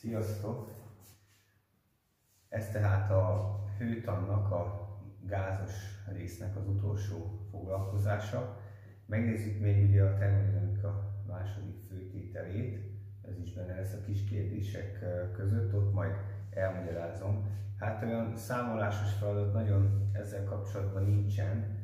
Sziasztok! Ez tehát a hőtannak, a gázos résznek az utolsó foglalkozása. Megnézzük még ugye a termodinamika második főtételét, ez is benne lesz a kis kérdések között, ott majd elmagyarázom. Hát olyan számolásos feladat nagyon ezzel kapcsolatban nincsen.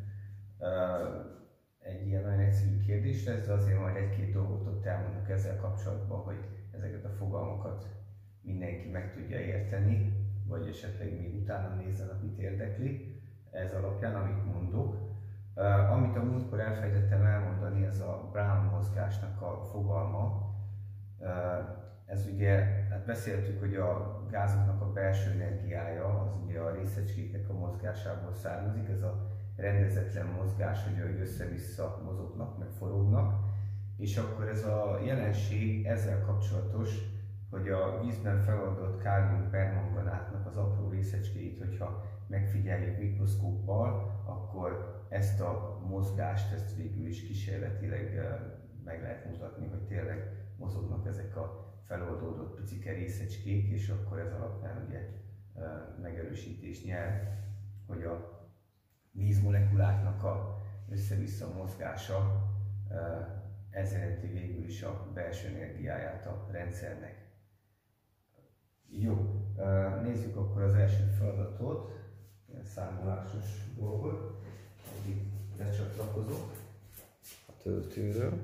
Egy ilyen nagyon egyszerű kérdés lesz, de azért majd egy-két dolgot ott elmondok ezzel kapcsolatban, hogy ezeket a fogalmakat mindenki meg tudja érteni, vagy esetleg még utána nézzen, akit érdekli, ez alapján, amit mondok. Amit a múltkor elfelejtettem elmondani, ez a Brown mozgásnak a fogalma. Ez ugye, hát beszéltük, hogy a gázoknak a belső energiája, az ugye a részecskéknek a mozgásából származik, ez a rendezetlen mozgás, hogy össze-vissza mozognak, meg forognak, és akkor ez a jelenség ezzel kapcsolatos, hogy a vízben feloldott kálium-permanganátnak az apró részecskéit, hogyha megfigyeljük mikroszkóppal, akkor ezt a mozgást, ezt végül is kísérletileg meg lehet mutatni, hogy tényleg mozognak ezek a feloldódott picike részecskék, és akkor ez alapján ugye megerősítés nyer, hogy a vízmolekuláknak a össze-vissza mozgása ez jelenti végül is a belső energiáját a rendszernek. Jó, nézzük akkor az első feladatot, ilyen számolásos dolgot, addig lecsatlakozok a töltőről.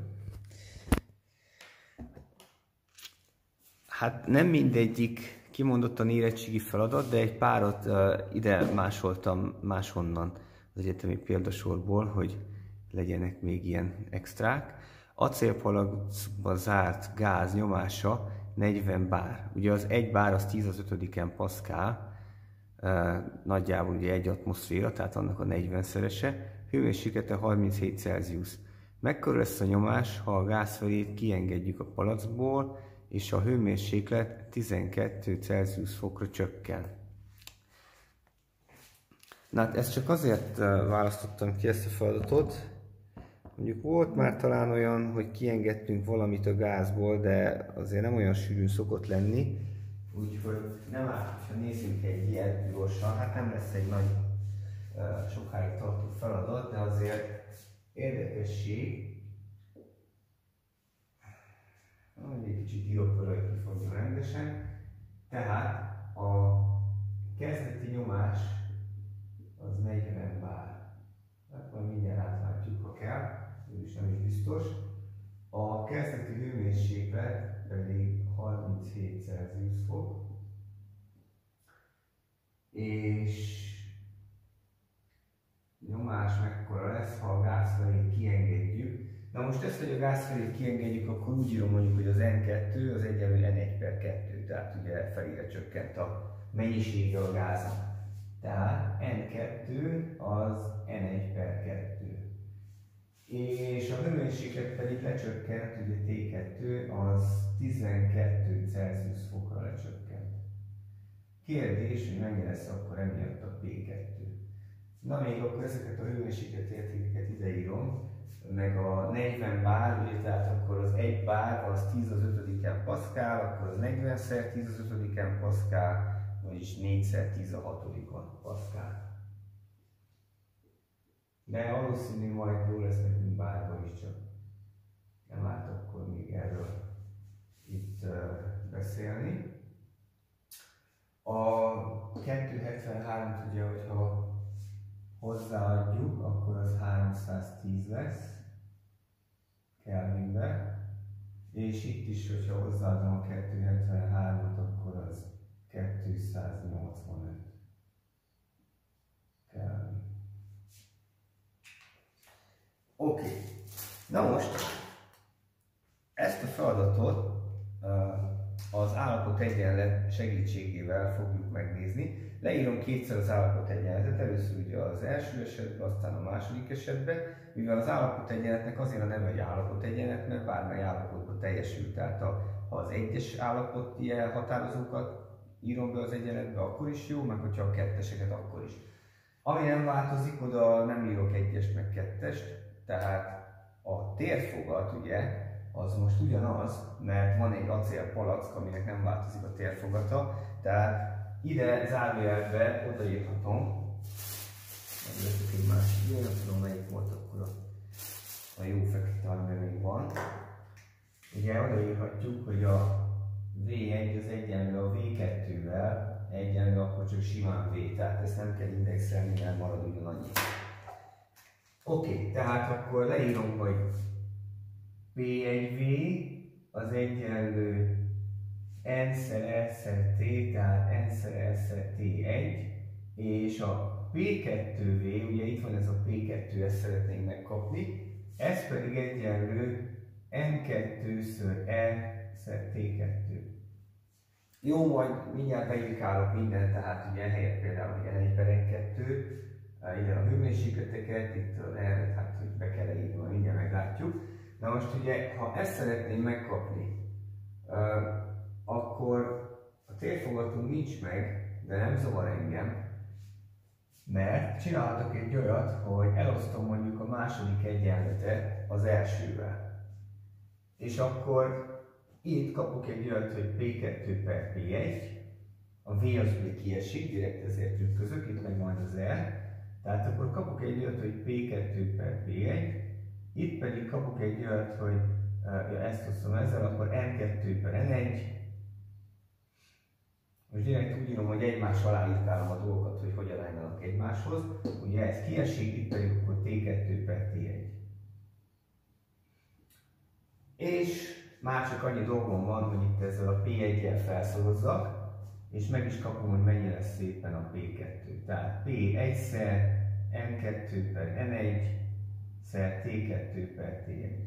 Hát nem mindegyik kimondottan érettségi feladat, de egy párat ide másoltam máshonnan az egyetemi példasorból, hogy legyenek még ilyen extrák. Acélpalacba zárt gáz nyomása 40 bár. Ugye az 1 bár az 10 az 5-en Pascal, nagyjából ugye 1 atmoszféra, tehát annak a 40-szerese, hőmérséklete 37 Celsius. Mekkora lesz a nyomás, ha a gázfelét kiengedjük a palacból, és a hőmérséklet 12 Celsius fokra csökken. Na hát ezt csak azért választottam ki ezt a feladatot, mondjuk volt már talán olyan, hogy kiengedtünk valamit a gázból, de azért nem olyan sűrűn szokott lenni, úgyhogy nem árt, ha nézzünk egy ilyet gyorsan, hát nem lesz egy nagy sokáig tartó feladat, de azért érdekesség, egy kicsit írok vele, hogy kifogjon rendesen. Tehát a kezdeti nyomás az 40 bár. Tehát majd mindjárt átlátjuk, ha kell, is nem is biztos. A kezdeti hőmérséklet pedig 37 Celsius fok. És nyomás mekkora lesz, ha a gázfelét kiengedjük. Na most ezt, hogy a gázfelét kiengedjük, akkor úgy írom mondjuk, hogy az N2 az egyenlő N1/2, tehát ugye felére csökkent a mennyisége a gáznak. Tehát N2 az N1/2. És a hőmérséklet pedig lecsökkent, ugye T2 az 12 Celsius fokra lecsökkent. Kérdés, hogy mennyi lesz akkor emiatt a P2. Na még akkor ezeket a hőmérséklet értékeket ideírom, meg a 40 bár, ugye, tehát akkor az 1 bár az 10 az 5-en Pascal, akkor az 40-szer 10 az 5-en Pascal, vagyis 4-szer 10 a 6-on Pascal. De valószínű majd jó lesz nekünk bárba is, csak nem árt akkor még erről itt beszélni. A 273-t ugye, hogyha hozzáadjuk, akkor az 310 lesz Kelvinbe, és itt is, hogyha hozzáadom a 273-at, akkor az 285 Kelvin. Oké. Na most ezt a feladatot az állapotegyenlet segítségével fogjuk megnézni. Leírom kétszer az állapotegyenletet, először ugye az első esetben, aztán a második esetben, mivel az állapotegyenletnek azért a neve egy állapotegyenlet, mert bármely állapotban teljesül, tehát ha az egyes állapoti elhatározókat írom be az egyenletbe, akkor is jó, meg hogyha a ketteseket, akkor is. Ami nem változik, oda nem írok egyest meg kettest, tehát a térfogat ugye az most ugyanaz, mert van egy acélpalack, aminek nem változik a térfogata, tehát ide zárójelbe odaírhatom, megveszek egy másik, én nem tudom melyik volt akkor a jó fekete, amiben még van. Ugye odaírhatjuk, hogy a V1 az egyenlő a V2-vel, egyenlő akkor csak simán V, tehát ezt nem kell indexelni, mert marad ugyanannyi. Oké, tehát akkor leírom, hogy P1V az egyenlő n-szer r-szer t, tehát n-szer r-szer t1, és a P2V, ugye itt van ez a P2, ezt szeretnénk megkapni, ez pedig egyenlő n2-ször r-szer t2. Jó, majd mindjárt beindikálok mindent, tehát ugye helyett például ugye n1/n2, ide a hőmérsékleteket, itt az r-et, hát hogy be kell írni, majd mindjárt meglátjuk. Na most ugye, ha ezt szeretném megkapni, akkor a térfogatunk nincs meg, de nem zavar engem, mert csinálhatok egy olyat, hogy elosztom mondjuk a második egyenletet az elsővel. És akkor itt kapok egy olyat, hogy P2/P1, a V az ugye kiesik, direkt ezért trükközök, itt meg majd az R. Tehát akkor kapok egy olyat, hogy P2/P1, itt pedig kapok egy olyat, hogy ezt osztom ezzel, akkor N2/N1. Most direkt úgy írom, hogy egymás alá írkálom a dolgokat, hogy hogy aránylanak egymáshoz. Ugye ez kiesik, itt pedig akkor T2/T1. És már csak annyi dolgom van, hogy itt ezzel a P1-jel felszorozzak, és meg is kapom, hogy mennyi lesz szépen a P2. Tehát P1-szer N2/N1 szer T2/T1.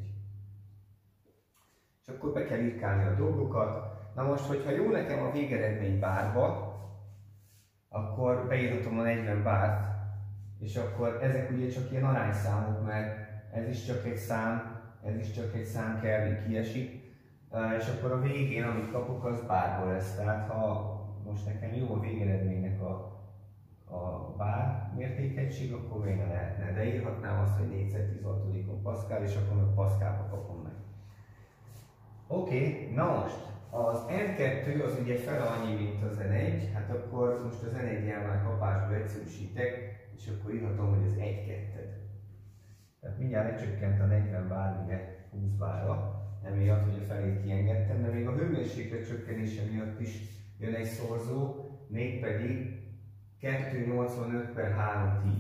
És akkor be kell írkálni a dolgokat. Na most, hogyha jó nekem a végeredmény bárba, akkor beírhatom a 40 bárt, és akkor ezek ugye csak ilyen arányszámok, mert ez is csak egy szám, ez is csak egy szám, Kelvin kiesik, és akkor a végén, amit kapok, az bárból lesz. Tehát ha most nekem jó a végeredménynek a bár mértékegység, akkor még ne lehetne. De írhatnám azt, hogy 4×10 Pascal, és akkor meg Pascalba kapom meg. Oké, na most, az N2 az ugye fele annyi, mint az N1, hát akkor most az N1-jel már kapásból egyszerűsítek, és akkor írhatom, hogy ez 1/2. Tehát mindjárt lecsökkent a 40 bár, ugye 20 bárra, emiatt, hogy a felét kiengedtem, de még a hőmérséklet csökkenése miatt is jön egy szorzó, mégpedig 285/310.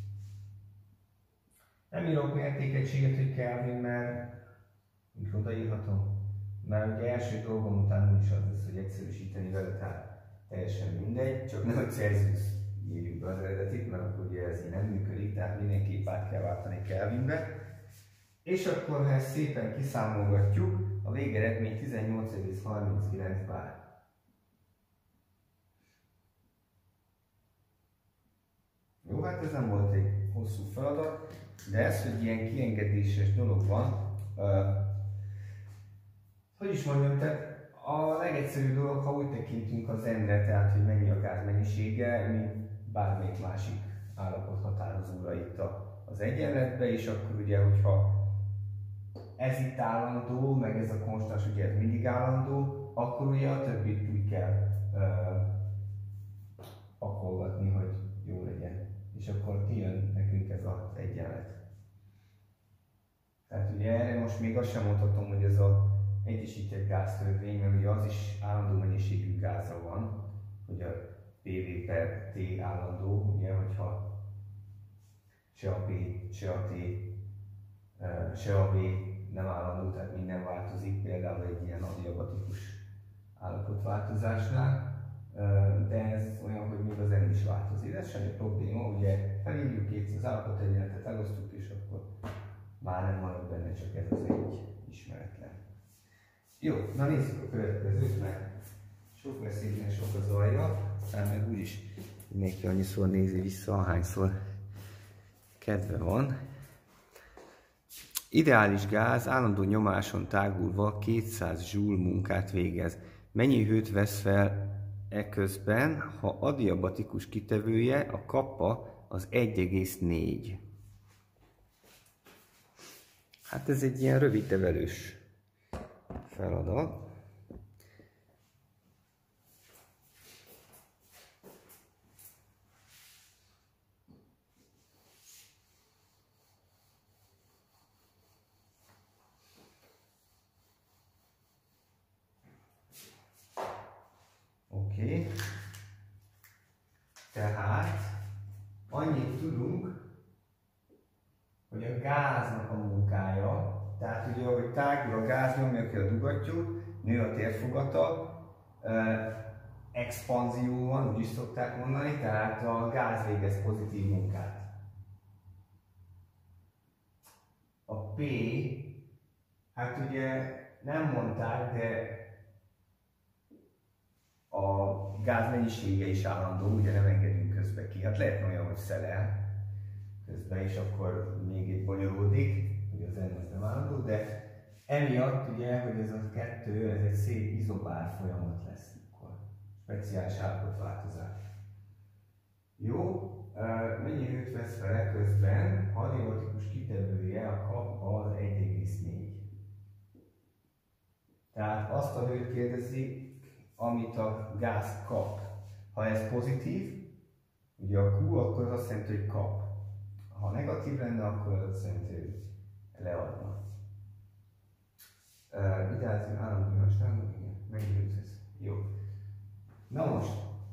Nem írok mértékegységet, hogy Kelvin, mert mikor odaírhatom. Mert ugye első dolgom után úgyis az lesz, hogy egyszerűsíteni vele, tehát teljesen mindegy, csak nem a Celsius írjuk be az eredetit, mert akkor ugye ez így nem működik, tehát mindenképp át kell váltani Kelvinbe. És akkor, ha ezt szépen kiszámolgatjuk, a végeredmény 18,39 bár. Jó, hát ez nem volt egy hosszú feladat, de ez, hogy ilyen kiengedéses dolog van, hogy is mondjam, tehát a legegyszerűbb dolog, ha úgy tekintünk az N-re, tehát hogy mennyi a gáz mennyisége, mint bármelyik másik állapot határozóra itt az egyenletbe, és akkor ugye, hogyha ez itt állandó, meg ez a konstans, ugye ez mindig állandó, akkor ugye a többit úgy kell pakolgatni, hogy jó legyen. És akkor kijön nekünk ez az egyenlet. Tehát ugye erre most még azt sem mondhatom, hogy ez az egyesített gáztörvény, mert ugye az is állandó mennyiségű gáza van, hogy a PV/T állandó, ugye, hogyha se a P, se a T, se a V nem állandó, tehát minden változik, például egy ilyen adiabatikus állapotváltozásnál, de ez olyan, hogy még az N is változik. Ez semmi probléma, ugye felírjuk itt az állapotegyenletet, elosztjuk, és akkor már nem marad benne, csak ez az egy ismeretlen. Jó, na nézzük a következőt, mert sok beszélni, sok az alja, aztán meg úgyis mindenki annyiszor nézi vissza, ahányszor kedve van. Ideális gáz állandó nyomáson tágulva 200 Joule munkát végez. Mennyi hőt vesz fel eközben, ha adiabatikus kitevője, a kappa az 1,4. Hát ez egy ilyen rövid, de velős feladat. Oké. Tehát annyit tudunk, hogy a gáznak a munkája, tehát ugye, ahogy tágul a gáz, nyomja ki a dugattyút, nő a térfogata, expanzió van, úgy is szokták mondani, tehát a gáz végez pozitív munkát. A P, hát ugye nem mondták, de a gáz mennyisége is állandó, ugye nem engedünk közbe ki. Hát lehetne olyan, hogy szelel közben, és akkor még egy bonyolódik, ugye az N az nem állandó, de emiatt ugye, hogy ez a kettő, ez egy szép izobár folyamat lesz akkor. Speciális állapotváltozás. Jó, mennyi hőt vesz fel közben? Adiabatikus kitevője a kap az 1,4. Tehát azt a hőt kérdezi, amit a gáz kap. Ha ez pozitív, ugye a Q, akkor az azt jelenti, hogy kap. Ha negatív lenne, akkor az azt jelenti, hogy leadna. Ideális állandó hasonló, igen, megint ez. Jó. Na most,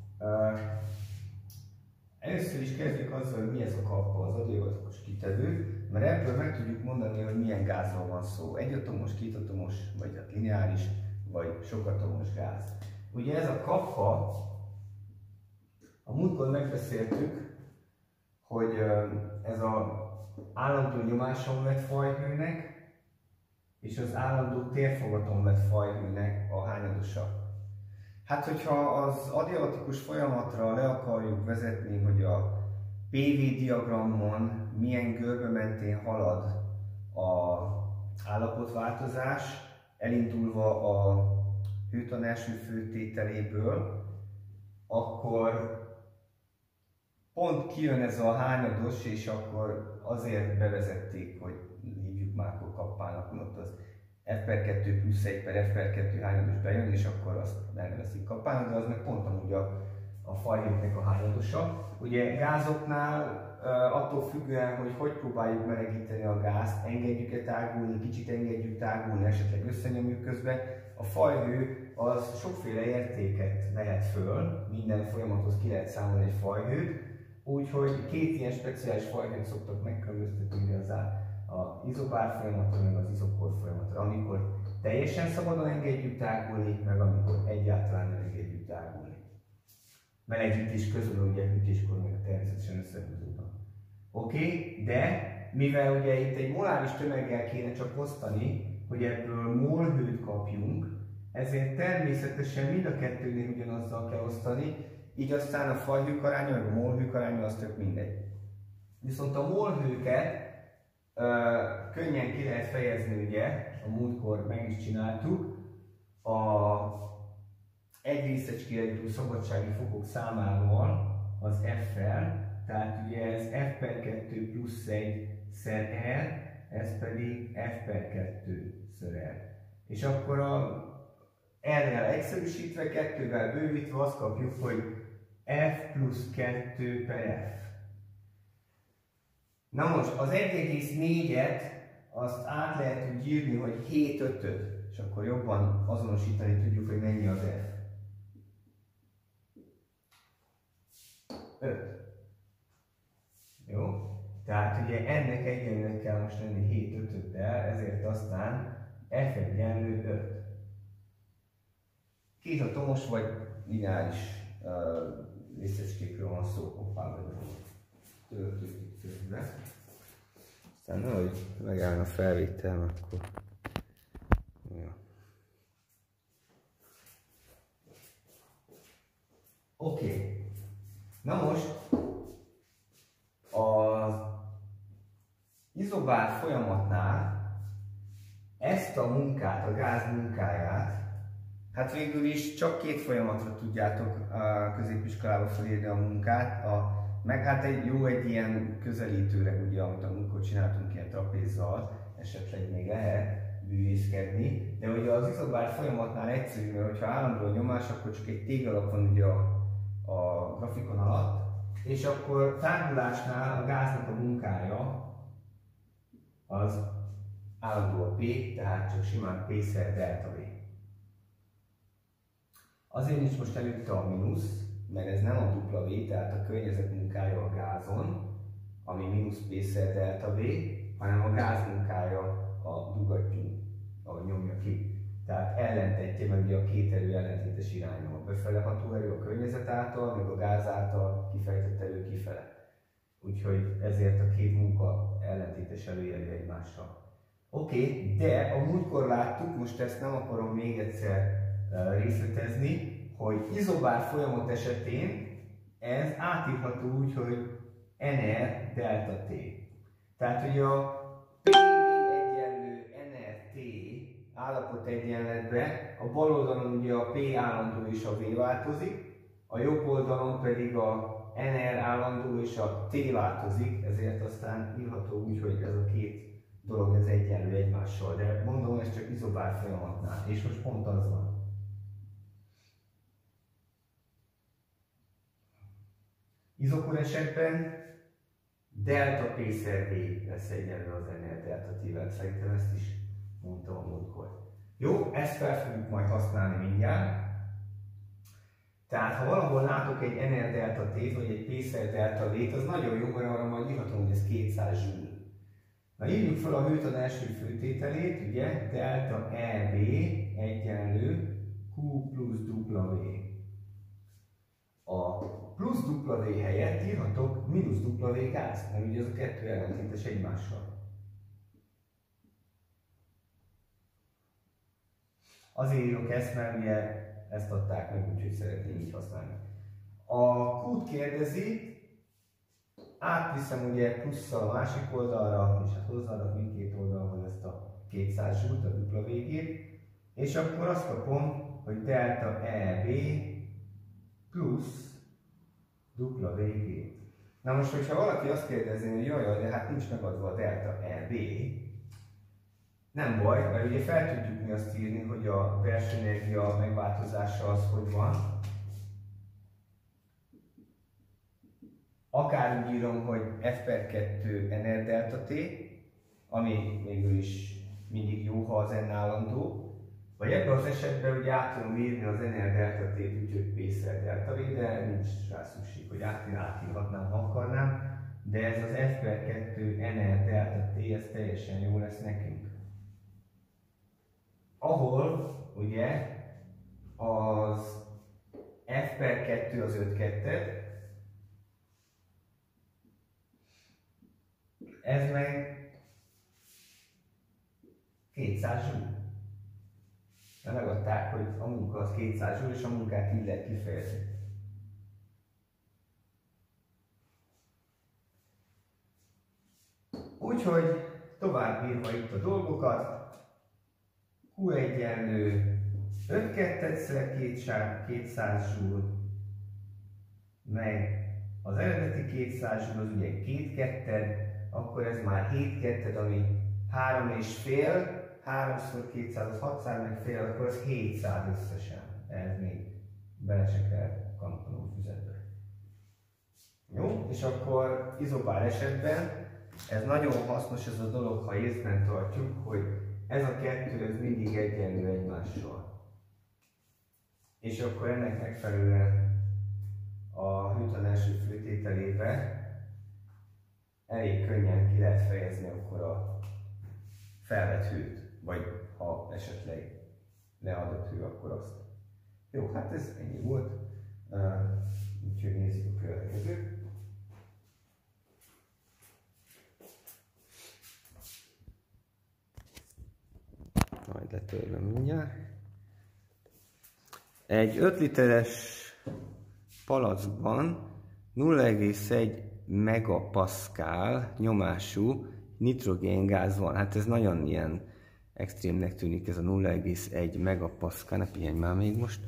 először is kezdjük azzal, hogy mi ez a kappa, az adiabatikus kitevő, mert ebből meg tudjuk mondani, hogy milyen gázról van szó. Egyatomos, kétatomos, vagy lineáris, vagy sokatomos gáz. Ugye ez a kappa, a múltkor megbeszéltük, hogy ez az állandó nyomáson vett fajhőnek, és az állandó térfogaton vett fajhőnek a hányadosa. Hát, hogyha az adiabatikus folyamatra le akarjuk vezetni, hogy a PV diagramon milyen görbe mentén halad az állapotváltozás, elindulva a hőtan első főtételéből, akkor pont kijön ez a hányados, és akkor azért bevezették, hogy hívjuk már akkor kappának, ott az F/2 plusz 1 per F/2 hányados bejön, és akkor azt elnevezik kappának, de az meg pont amúgy a fajhőknek a hányadosa. Ugye gázoknál attól függően, hogy próbáljuk melegíteni a gázt, engedjük-e tágulni, kicsit engedjük tágulni, esetleg összenyomjuk közben, a fajhő az sokféle értéket vehet föl, minden folyamathoz ki lehet számolni egy fajhőt, úgyhogy két ilyen speciális fajhőt szoktak megkülönböztetni az izobár folyamatra, meg az izokor folyamatra, amikor teljesen szabadon engedjük tágulni, meg amikor egyáltalán nem engedjük tágulni. Melegítés közül ugye hűtéskor meg természetesen összehúzódnak. Oké, de mivel ugye itt egy moláris tömeggel kéne csak osztani, hogy ebből molhőt kapjunk, ezért természetesen mind a kettőnél ugyanazzal kell osztani, így aztán a fajhők aránya, meg a molhők aránya az tök mindegy. Viszont a molhőket könnyen ki lehet fejezni, ugye, a múltkor meg is csináltuk, egy részecskére jutó szabadsági fokok számával az F-fel, tehát ugye ez F/2 plusz 1 szer R, ez pedig F/2 ször R. És akkor a R-rel egyszerűsítve, 2-vel bővítve azt kapjuk, hogy F plusz 2 per F. Na most az 1,4-et azt át lehet úgy írni, hogy 7/5, és akkor jobban azonosítani tudjuk, hogy mennyi az F. 5. Jó? Tehát ugye ennek egyenlőnek kell most lenni 7/5-tel, ezért aztán F egyenlő 5. Kétatomos vagy lineáris részecskékről van szó, hoppá vagyok. Töltjük itt közben. Aztán nehogy megállna a felvétel, akkor... Ja. Oké. Na most az izobár folyamatnál ezt a munkát, a gáz munkáját, hát végül is csak két folyamatra tudjátok a középiskolába felírni a munkát, meg hát egy ilyen közelítőre, ugye, amit a múltkor csináltunk ilyen trapézzal, esetleg még lehet, bűvészkedni, de ugye az izobár folyamatnál egyszerű, mert hogyha állandó a nyomás, akkor csak egy téglalap van ugye a grafikon alatt, és akkor tágulásnál a gáznak a munkája az állandó a P, tehát csak simán P-szer delta V. Azért nincs most előtte a mínusz, mert ez nem a dupla V, tehát a környezet munkája a gázon, ami mínusz P-szer delta V, hanem a gáz munkája a dugattyú, ahogy nyomja ki. Tehát ellentetje meg a két erő ellentétes irányba. A befele ható erő a környezet által, meg a gáz által kifejtett erő kifele. Úgyhogy ezért a két munka ellentétes előjelű egymással. Oké, de a múltkor láttuk, most ezt nem akarom még egyszer részletezni, hogy izobár folyamat esetén ez átírható úgy, hogy NR delta T. Tehát ugye a PV egyenlő NRT állapot egyenletben a bal oldalon ugye a P állandó és a V változik, a jobb oldalon pedig a NR állandó és a T változik, ezért aztán írható úgy, hogy ez a két dolog ez egyenlő egymással, de mondom, ez csak izobár folyamatnál, és most pont az van. Izokor esetben delta P-szer V lesz egyenlő az NR delta T-vel, szerintem ezt is mondtam a múltkor. Jó, ezt fel fogjuk majd használni mindjárt. Tehát ha valahol látok egy NR delta T-t, vagy egy P-szer delta V-t, az nagyon jó, mert arra majd írhatom, hogy ez 200 joule. Na írjuk fel a Newton első főtételét, ugye, delta EV egyenlő Q plusz W. A plusz W helyett írhatok mínusz W gáz, mert ugye ez a kettő ellentétes egymással. Azért írok ezt, mert ugye ezt adták meg, úgyhogy szeretném így használni. A Q-t kérdezi, átviszem ugye plusszal a másik oldalra, és hát hozzáadok mindkét oldalhoz ezt a 200 joule-t, a dupla végét, és akkor azt kapom, hogy delta EV plusz dupla VG. Na most, hogyha valaki azt kérdezi, hogy jaj, de hát nincs megadva a delta EV, nem baj, mert ugye fel tudjuk mi azt írni, hogy a belső energia megváltozása az hogy van. Akár úgy írom, hogy F/2 NR delta T, ami végül is mindig jó, ha az N állandó, vagy ebben az esetben ugye át tudom írni az NR delta T-t, úgyhogy P-szer delta V, de nincs rá szükség, hogy átírhatnám, ha akarnám, de ez az F/2 NR delta T, ez teljesen jó lesz nekünk. Ahol ugye az F/2 az 5/2, ez meg 200 joule. Megadták, hogy a munka az 200 joule, és a munkát így lehet kifejezni. Úgyhogy tovább írva itt a dolgokat, Q egyenlő 5/2-szer 200 joule, meg az eredeti 200 joule az ugye 2/2, akkor ez már 7/2, ami 3,5, 3x200 az 600, meg fél, akkor az 700 összesen. Ez még bele se kell kantonom füzetbe. Jó, és akkor izobár esetben ez nagyon hasznos ez a dolog, ha észben tartjuk, hogy ez a kettő ez mindig egyenlő egymással. És akkor ennek megfelelően a Newton első főtételébe elég könnyen ki lehet fejezni akkor a felvett hőt, vagy ha esetleg leadott hő, akkor azt. Jó, hát ez ennyi volt, úgyhogy nézzük a következőt. Majd letörlöm mindjárt. Egy 5 literes palackban 0,1 megapaszkál nyomású nitrogéngáz van. Hát ez nagyon ilyen extrémnek tűnik, ez a 0,1 megapaszkál, ne pihenj már még most.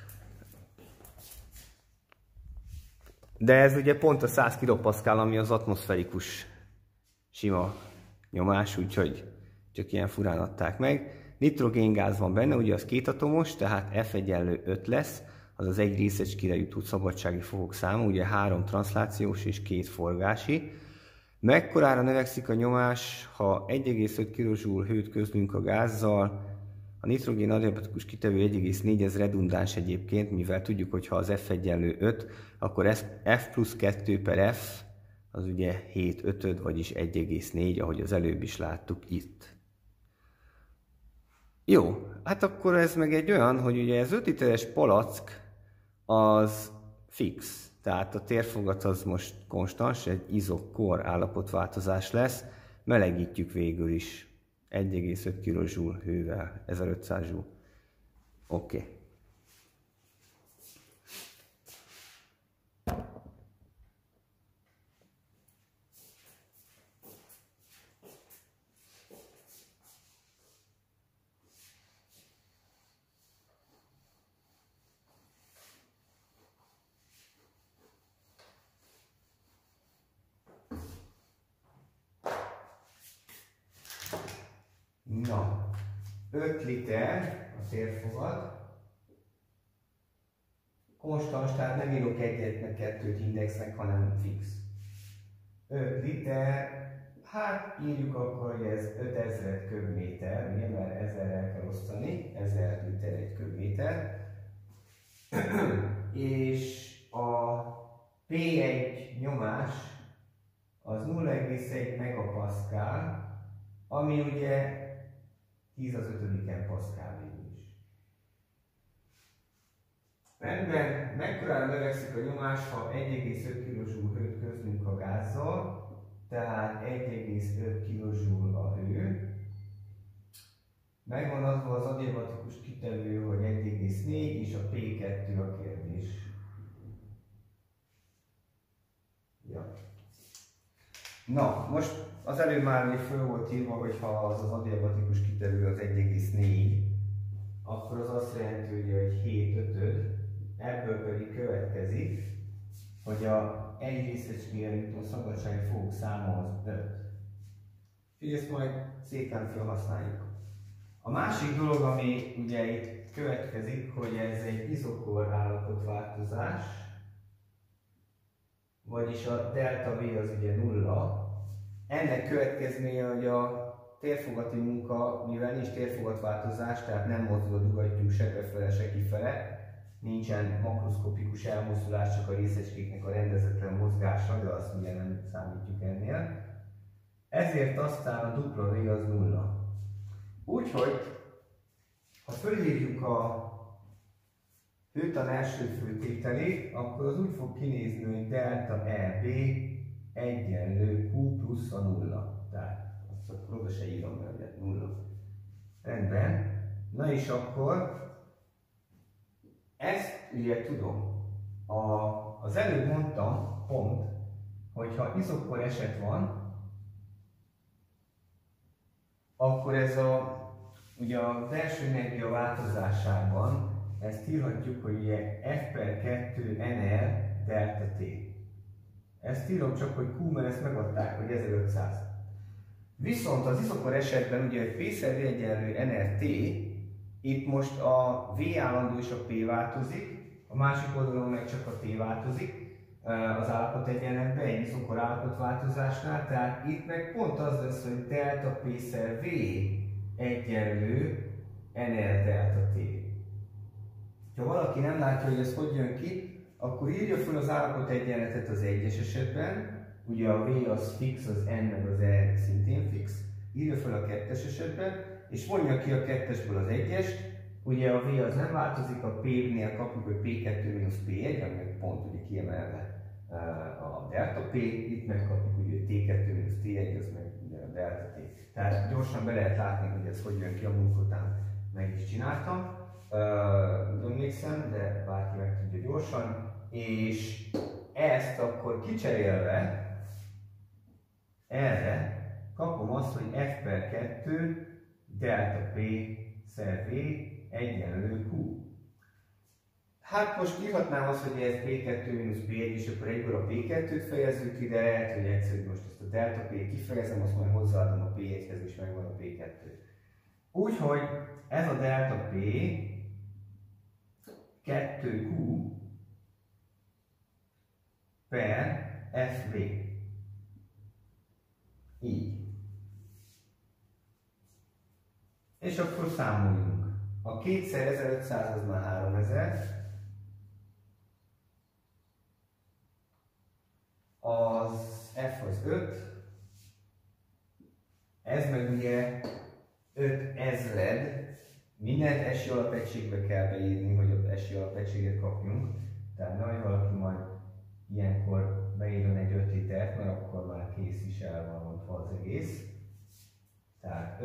De ez ugye pont a 100 kilopaszkál, ami az atmoszférikus sima nyomás, úgyhogy csak ilyen furán adták meg. nitrogéngáz van benne, ugye az két atomos, tehát F egyenlő 5 lesz, azaz egy részecskére jutó szabadsági fokok száma, ugye 3 transzlációs és 2 forgási. Mekkorára növekszik a nyomás, ha 1,5 kJ hőt közlünk a gázzal? A nitrogén adiabatikus kitevő 1,4, ez redundáns egyébként, mivel tudjuk, hogy ha az F egyenlő 5, akkor F plusz 2 per F, az ugye 7 ötöd, vagyis 1,4, ahogy az előbb is láttuk itt. Jó, hát akkor ez meg egy olyan, hogy ugye ez 5 literes palack az fix, tehát a térfogat az most konstans, egy izokor állapotváltozás lesz, melegítjük végül is 1,5 kJ hővel, 1500 Joule. Oké. Na, 5 liter a térfogad, konstans, tehát nem írok egyet meg kettőt indexnek, hanem fix. 5 liter, hát írjuk akkor, hogy ez 5000 köbméter, ugye, mert 1000-rel kell osztani, 1000 liter egy köbméter. És a P1 nyomás az 0,1 megapaszkál, ami ugye 10 az 5-en paszkál végül is. Rendben, mekkorára növekszik a nyomás, ha 1,5 kJ hőt közlünk a gázzal, tehát 1,5 kJ a hő. Megvan adva az adiabatikus kitevő, hogy 1,4 és a P2 a kérdés. Ja. Na, most az előbb már még föl volt írva, hogy ha az adiabatikus kitevő az 1,4, akkor az azt jelenti, hogy 7 ötöd, ebből pedig következik, hogy a egy részecskére jutó szabadsági fokok száma az 5. Úgyhogy ezt majd szépen felhasználjuk. A másik dolog, ami ugye itt következik, hogy ez egy izokor állapotváltozás, vagyis a delta V az ugye 0. Ennek következménye, hogy a térfogati munka, mivel nincs térfogatváltozás, tehát nem mozdul a dugattyú se befele, se kifele, nincsen makroszkopikus elmozdulás, csak a részecskéknek a rendezetlen mozgása, de azt ugye nem számítjuk ennél. Ezért aztán a dupla V az 0. Úgyhogy, ha fölírjuk a hőtan első főtételét, akkor az úgy fog kinézni, hogy delta EB egyenlő Q plusz a 0. Tehát azt akkor oda se írom, mert 0. Rendben. Na és akkor ezt ugye tudom. Az előbb mondtam pont, hogy ha izokor eset van, akkor ez ugye a belső energia változásában ezt írhatjuk, hogy ugye F per 2 NR delta T. Ezt írom csak, hogy Q, mert ezt megadták, hogy 1500. Viszont az izokor esetben ugye, hogy P szer V egyenlő NRT, itt most a V állandó és a P változik, a másik oldalon meg csak a T változik az állapotegyenletben, egy izokor állapotváltozásnál, tehát itt meg pont az lesz, hogy delta P szer V egyenlő NR delta T. Ha valaki nem látja, hogy ez hogy jön ki, akkor írja fel az állapotegyenletet az egyes esetben, ugye a V az fix, az N meg az E szintén fix, írja fel a kettes esetben, és vonja ki a kettesből az egyest, ugye a V az nem változik, a P-nél kapjuk, hogy P2-P1, ami meg pont ugye kiemelve a delta P, itt megkapjuk ugye T2-T1, az meg ugye a delta T. Tehát gyorsan be lehet látni, hogy ez hogy jön ki, a munka után meg is csináltam. Emlékszem, de bárki meg tudja gyorsan, és ezt akkor kicserélve erre kapom azt, hogy F per 2 delta P szer V egyenlő Q. Hát most írhatnám azt, hogy ez P2-P1, és akkor egyből a P2-t fejezzük ide, lehet, hogy egyszerűen most ezt a delta P-t kifejezem, azt majd hozzáadom a P1-hez, és megvan a P2. Úgyhogy ez a delta P 2Q per FV. Így. És akkor számoljunk. A 2x1500 az már 3000. Az F az 5. Ez meg ugye 5000. Mindent esi alapegységbe kell beírni, hogy a esi alapegységet kapjunk. Tehát nehogy valaki majd ilyenkor beírjon egy 5 litert, mert akkor már kész is el van mondva az egész. Tehát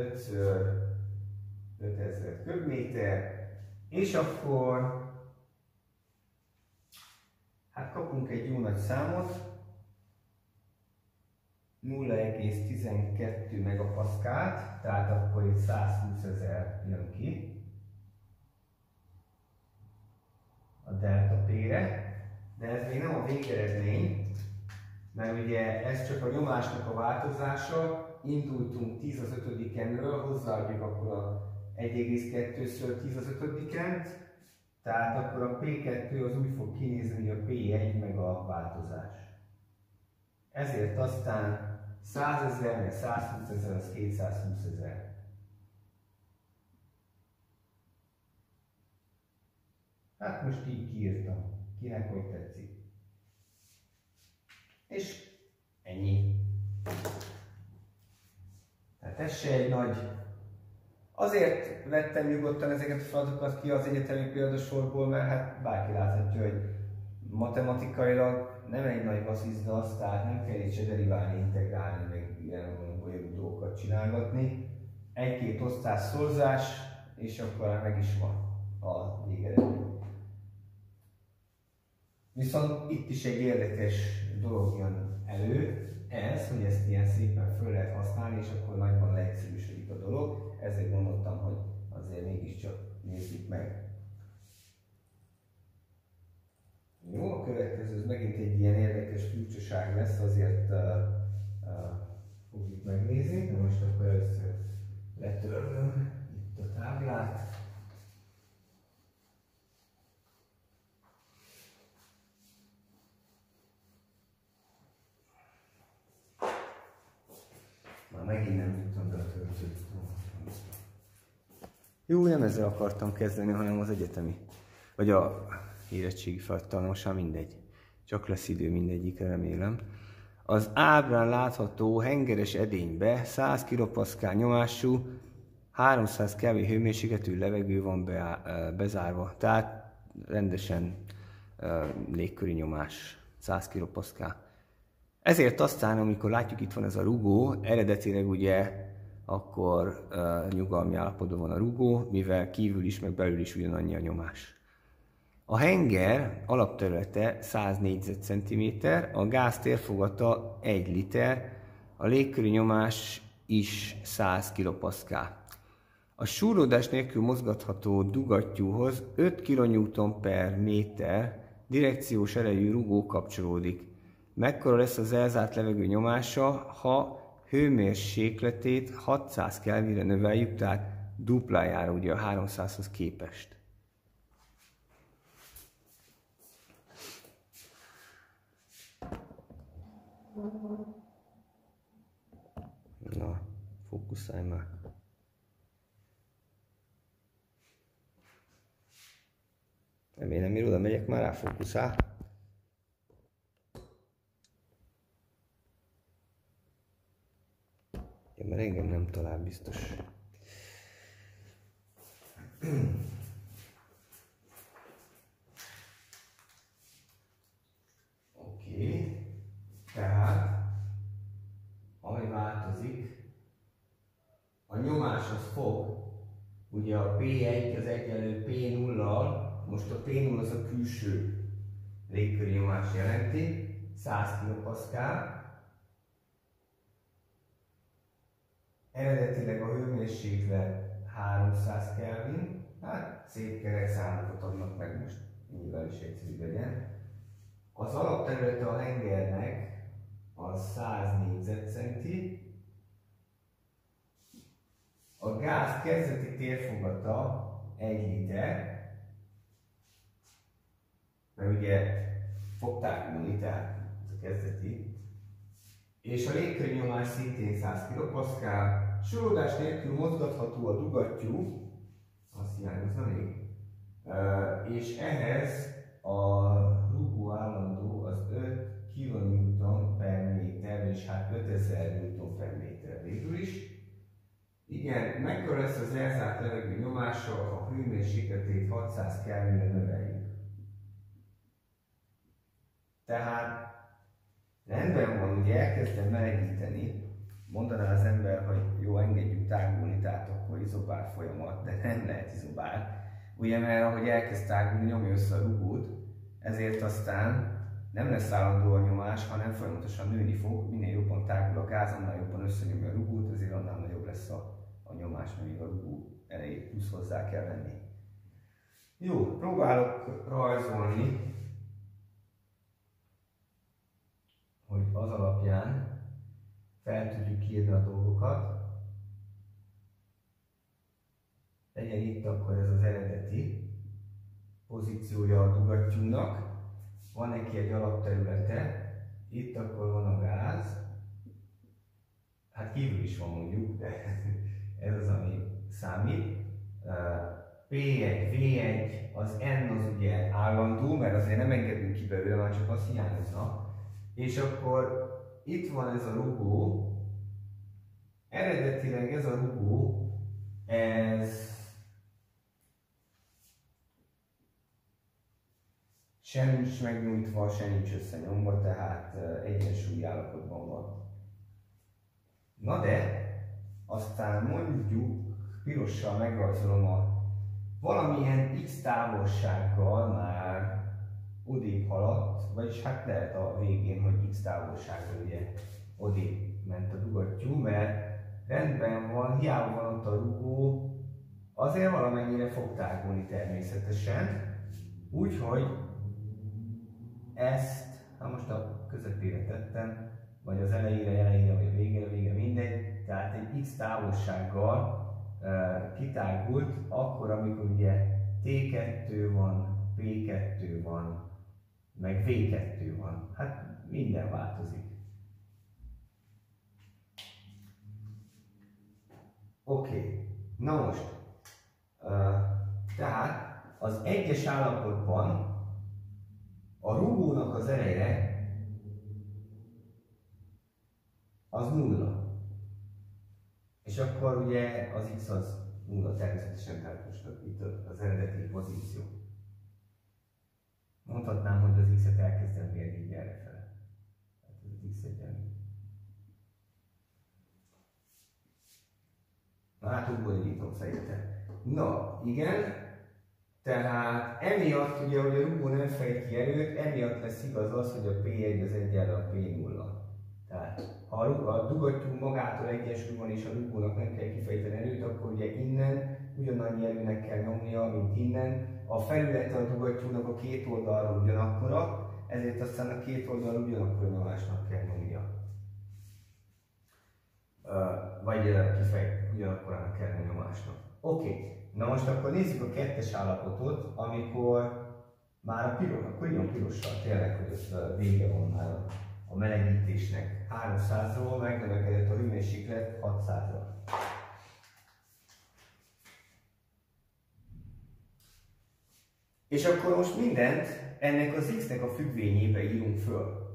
5x5000 köbméter, és akkor hát kapunk egy jó nagy számot, 0,12 megapaszkált, tehát akkor itt 120 000 jön ki a delta P-re, de ez még nem a végeredmény, mert ugye ez csak a nyomásnak a változása, indultunk 10 az 5-enről, hozzáadjuk akkor a 1,2-ször 10 az 5-en, tehát akkor a P2 az úgy fog kinézni, hogy a P1 meg a változás. Ezért aztán 100 000 meg 120 000 az 220 000. Hát most így kiírtam, kinek hogy tetszik. És ennyi. Tehát ez se egy nagy... Azért vettem nyugodtan ezeket a feladatokat ki az egyetemi példasorból, mert hát bárki láthatja, hogy matematikailag nem egy nagy vasszizdasz, tehát nem kell itt se deriválni, integrálni, meg ilyen bonyolult dolgokat csinálgatni. Egy-két osztás szorzás, és akkor meg is van a végeredmény. Viszont itt is egy érdekes dolog jön elő, ez, hogy ezt ilyen szépen föl lehet használni, és akkor nagyban leegyszerűsödik a dolog. Ezért gondoltam, hogy azért mégiscsak nézzük meg. Jó, a következő ez megint egy ilyen érdekes furcsaság lesz, azért fogjuk megnézni, de most akkor először letörlöm itt a táblát. Már megint nem tudtam be a töltőt. Jó, nem ezzel akartam kezdeni, hanem az egyetemi. Vagy a érettségi feladattal, most már mindegy. Csak lesz idő mindegyikre, remélem. Az ábrán látható hengeres edénybe 100 kPa nyomású, 300 Kelvin hőmérsékletű levegő van bezárva. Tehát rendesen légköri nyomás, 100 kPa. Ezért aztán, amikor látjuk, itt van ez a rugó, eredetileg ugye akkor nyugalmi állapotban van a rugó, mivel kívül is, meg belül is ugyanannyi a nyomás. A henger alapterülete 100 négyzetcentiméter, a gáz térfogata 1 liter, a légköri nyomás is 100 kPa. A súrlódás nélkül mozgatható dugattyúhoz 5 kN/méter direkciós erejű rugó kapcsolódik. Mekkora lesz az elzárt levegő nyomása, ha hőmérsékletét 600 Kelvinre növeljük, tehát duplájára ugye a 300-hoz képest. Na, fókuszálj már. Remélem, mire oda megyek, már ráfókuszál. Ja, mert engem nem talál biztos. Oké. Tehát, ami változik, a nyomás az fog, ugye a P1 az egyenlő P0-al, most a P0 az a külső légköri nyomás jelenti, 100 kPa. Eredetileg a hőmérséklet 300 Kelvin, hát szép kerek számokat adnak meg, most nyilván is egyszerű legyen. Az alapterülete a hengernek az 100 négyzetcenti, A gáz kezdeti térfogata 1 liter, mert ugye fog tágulni, tehát ez a kezdeti, és a légköri nyomás szintén 100 kPa, súlyodás nélkül mozgatható a dugattyú, azt hiányozna még, és ehhez a rugó állandó az 5 kN per méter, és hát 5000 Newton per méter végül is. Igen, mekkora lesz az elzárt levegő nyomása, ha a hőmérsékletét 600 Kelvinre növeljük. Tehát rendben van, ugye elkezdem melegíteni, mondaná az ember, hogy jó, engedjük tágulni, tehát akkor izobár folyamat, de nem lehet izobár. Ugye, mert ahogy elkezd tágulni, nyomja össze a rugót, ezért aztán nem lesz állandó a nyomás, hanem folyamatosan nőni fog, minél jobban tágul a gáz, annál jobban összenyomja a rugót, ezért annál nagyobb lesz a nyomás, még a rugó elejét plusz hozzá kell venni. Jó, próbálok rajzolni, hogy az alapján fel tudjuk írni a dolgokat. Legyen itt akkor ez az eredeti pozíciója a dugattyúnak. Van neki egy alapterülete, itt akkor van a gáz, hát kívül is van mondjuk, de ez az, ami számít. P1, V1, az N az ugye állandó, mert azért nem engedünk ki belőle, már csak az hiányozna. És akkor itt van ez a rugó, eredetileg ez a rugó, ez se nincs megnyújtva, se nincs összenyomva, tehát egyensúlyi állapotban van. Na de, aztán mondjuk pirossal megrajzolom valamilyen x távolsággal már odébb haladt, vagyis hát lehet a végén, hogy x távolsággal ugye odébb ment a dugattyú, mert rendben van, hiába van ott a rugó, azért valamennyire fog tágulni természetesen, úgyhogy ezt, most a közepére tettem, vagy az elejére, vagy a végére, mindegy, tehát egy x távolsággal kitágult, akkor, amikor ugye T2 van, P2 van, meg V2 van. Hát minden változik. Oké. Na most, tehát az egyes állapotban a rugónak az ereje az 0. És akkor ugye az x az 0 természetesen, tehát most itt az eredeti pozíció. Mondhatnám, hogy az x-et elkezdem mérni így errefele. Tehát az x egyenlő. Na hát útból indítom szerintem. Na, igen. Tehát emiatt ugye, hogy a rugó nem fejt ki erőt, emiatt lesz igaz az, hogy a P1 az egyenlő a P0. Tehát ha a dugattyú magától egyensúlyban és a rugónak nem kell kifejteni erőt, akkor ugye innen ugyanannyi erőnek kell nyomnia, mint innen. A felülete a dugattyúnak a két oldalról ugyanakkora, ezért aztán a két oldalról ugyanakkora nyomásnak kell nyomnia. Vagy kifejteni, ugyanakkorának kell a nyomásnak. Oké. Na most akkor nézzük a kettes állapotot, amikor már a piros, akkor írjon pirossal tényleg, hogy ott vége van már a melegítésnek. 300-ról megnövekedett a hőmérséklet 600-ra. És akkor most mindent ennek az x-nek a függvényébe írunk föl.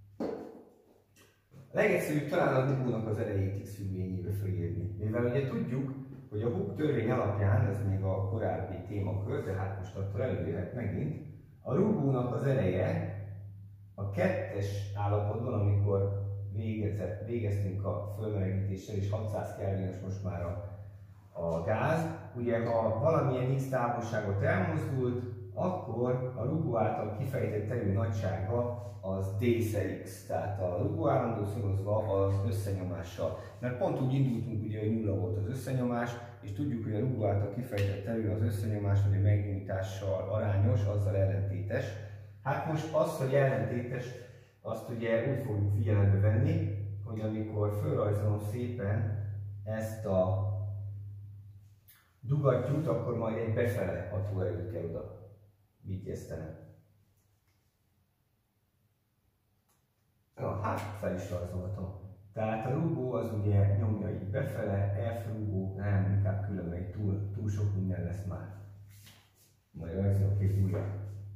A legegyszerűbb talán a rugónak az erejét x függvényébe fölírni. Mivel ugye tudjuk, hogy a Hooke törvény alapján, ez még a korábbi témakör, tehát most attól előjöhet megint, a rugónak az ereje a kettes állapotban, amikor végeztünk a fölmelegítéssel, és 600 Kelvinos most már a gáz, ugye ha valamilyen x távolságot elmozdult, akkor a rugó által kifejtett erő nagysága az d/x, tehát a rugó állandó szorozva az összenyomással. Mert pont úgy indultunk, ugye, hogy 0 volt az összenyomás, és tudjuk, hogy a rugó által kifejtett erő az összenyomás, vagy a megnyújtással arányos, azzal ellentétes. Hát most az, hogy ellentétes, azt ugye úgy fogjuk figyelembe venni, hogy amikor felrajzolom szépen ezt a dugattyút, akkor majd egy befele hatóerőt kell oda vigyeztenem. Hát fel is rajzoltam. Tehát a rúgó az ugye nyomja így befele, F rúgó, nem, inkább különben túl sok minden lesz már. Majd rajzolok egy újat.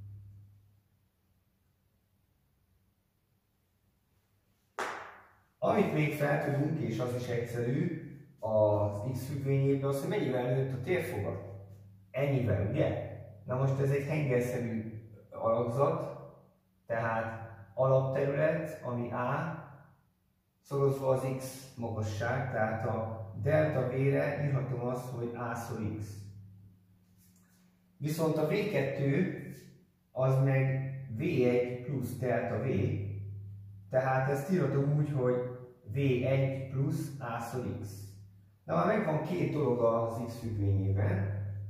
Amit még fel tudunk, és az is egyszerű, az X függvényében az, hogy mennyivel nőtt a térfogat. Ennyivel, ugye? Na most ez egy hengerszerű alakzat, tehát alapterület, ami A, szorozva az X magasság, tehát a delta V-re írhatom azt, hogy A-szor X. Viszont a V2 az meg V1 plusz delta V, tehát ezt írhatom úgy, hogy V1 plusz A-szor X. Na már megvan két dolog az X függvényében.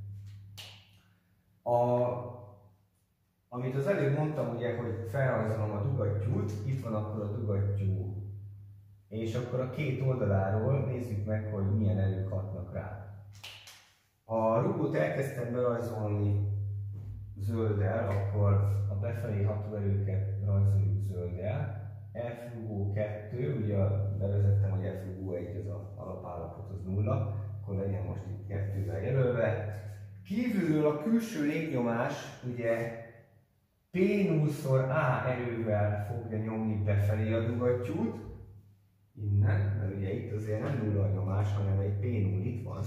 Amit az előbb mondtam, ugye, hogy felrajzolom a dugattyút, itt van akkor a dugattyú, és akkor a két oldaláról nézzük meg, hogy milyen erők hatnak rá. A rugót elkezdtem berajzolni zölddel, akkor a befelé ható erőket rajzoljuk zölddel. F rugó 2, ugye bevezettem, hogy F rugó 1, ez az alapállapot, az 0, akkor legyen most itt 2-vel jelölve. Kívülről a külső légnyomás, ugye P0-szor A erővel fogja nyomni befelé a dugattyút, innen, mert ugye itt azért nem nulla a nyomás, hanem egy P0 itt van.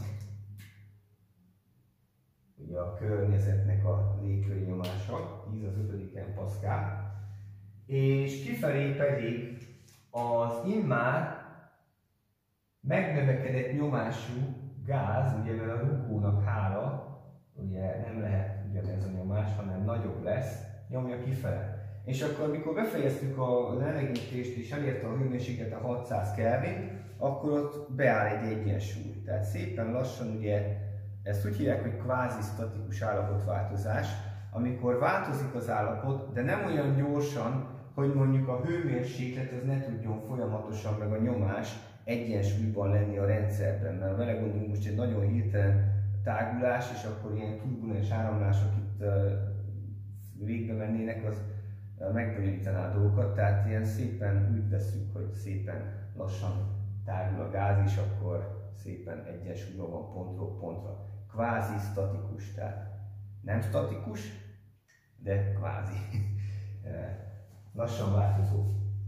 Ugye a környezetnek a légköri nyomása, 10 az 5-en Pascal. És kifelé pedig az immár megnövekedett nyomású gáz, ugye mert a rugónak hála, ugye nem lehet ugyanez a nyomás, hanem nagyobb lesz, nyomja kifele. És akkor, amikor befejeztük a lelegítést és elérte a hőmérséklet a 600 Kelvin, akkor ott beáll egy egyensúly. Tehát szépen lassan ugye, ezt úgy hívják, hogy kvázi statikus állapotváltozás, amikor változik az állapot, de nem olyan gyorsan, hogy mondjuk a hőmérséklet az ne tudjon folyamatosan meg a nyomás egyensúlyban lenni a rendszerben. Mert vele gondolunk most egy nagyon hirtelen tágulás, és akkor ilyen turbulens áramlások itt végbe mennének, az megbonyolítaná a dolgokat, tehát ilyen szépen úgy veszük, hogy szépen lassan tágul a gáz, és akkor szépen egyensúlyban van pontról pontra. Kvázi statikus, tehát nem statikus, de kvázi. Lassan változó.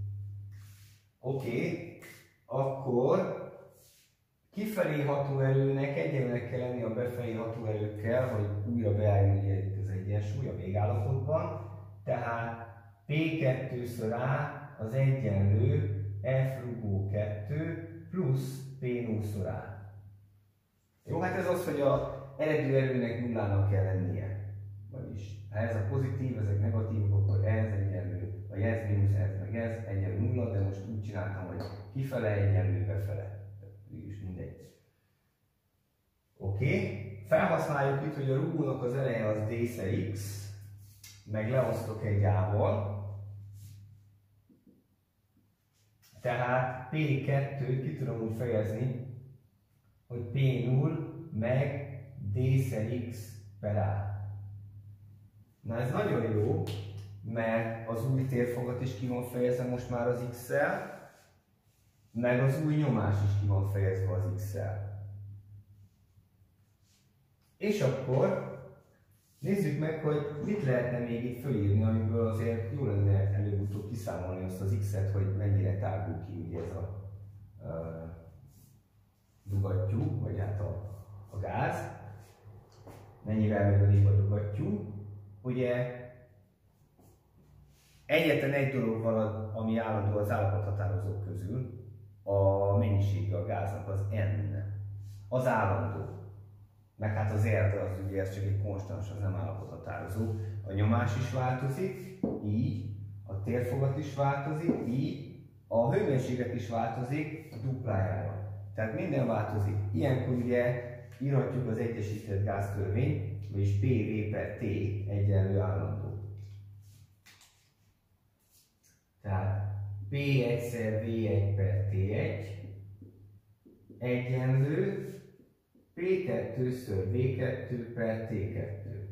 Oké, akkor kifelé ható erőnek egyenlőnek kell lenni a befelé ható erőkkel, hogy újra beálljon ugye az egyensúly a végállapotban. Tehát P2-szor A az egyenlő F rugó 2 plusz P0-szor A. Jó, hát ez az, hogy az eredő erőnek nullának kell lennie. Vagyis, ha ez a pozitív, ezek negatívok, akkor ez egyenlő, vagy ez mínusz ez, meg ez egyenlő nulla, de most úgy csináltam, hogy kifele egyenlő befele. Végülis mindegy. Oké. Felhasználjuk itt, hogy a rugónak az eleje az d x, meg leosztok egy A-val. Tehát P2-t ki tudom úgy fejezni, hogy P0 meg d/x per A. Na ez nagyon jó, mert az új térfogat is ki van fejezve most már az x-szel, meg az új nyomás is ki van fejezve az x-szel. És akkor nézzük meg, hogy mit lehetne még itt fölírni, amiből azért jó lenne előbb-utóbb kiszámolni azt az x-et, hogy mennyire tágul ki ugye ez a dugattyú, vagy hát a gáz. Mennyivel megnődik a dugattyú. Ugye egyetlen egy dolog van, ami állandó az állapothatározók közül, a mennyisége a gáznak az N. Az állandó. Meg hát az R, az ugye ez csak egy konstans, az nem állapothatározó. A nyomás is változik, így, a térfogat is változik, így, a hőmérséklet is változik duplájára. Tehát minden változik. Ilyenkor ugye írhatjuk az egyesített gáztörvényt, vagyis PV per T egyenlő állandó. Tehát P1-szer V1 per T1 egyenlő P P2-ször V2 per T2.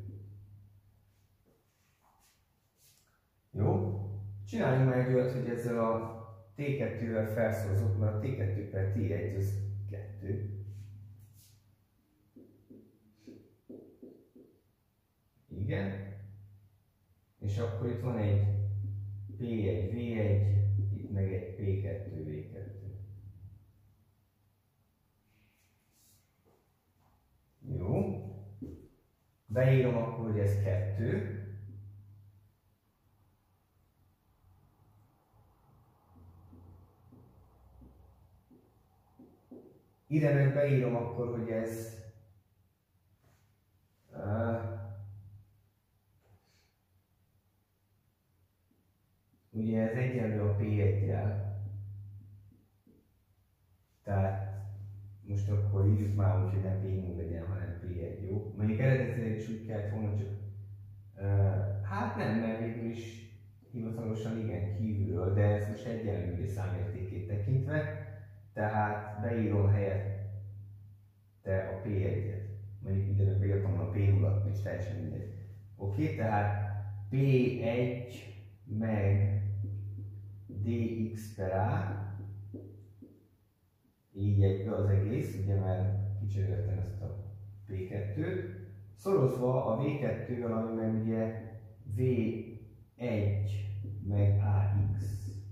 Jó? Csináljunk meg egy olyat, hogy ezzel a T2-vel felszorozok, mert a T2 per T1 az 2. Igen. És akkor itt van egy P1, V1, itt meg egy P2, V2. Jó. Beírom akkor, hogy ez 2. Ide meg beírom akkor, hogy ez ugye ez egyenlő a P1-jel. Tehát most akkor írjuk már úgy, hogy nem P0 legyen, hanem P1, jó? Mondjuk eredetileg is úgy kellett volna, csak hát nem, mert végül is hivatalosan igen kívülről, de ez most egyenlő számértékét tekintve. Tehát beírom helyette a P1-et. Mondjuk ide beírtam a P0-at, és teljesen mindegy. Oké, tehát P1 meg dx per a, így egybe az egész, ugye mert kicseréltem ezt a P2-t, szorozva a V2-vel, ami meg ugye V1 meg AX.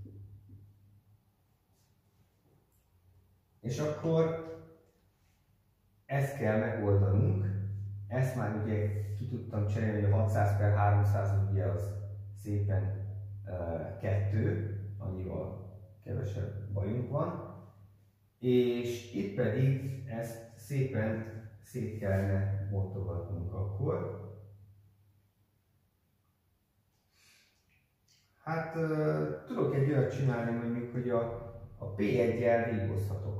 És akkor ezt kell megoldanunk. Ezt már ugye ki tudtam cserélni, hogy a 600 per 300 ugye az szépen 2, annyival kevesebb bajunk van. És itt pedig ezt szépen szét kellene bontogatnunk akkor. Hát tudok egy olyat csinálni mondjuk, hogy a P1-jel végigozhatok.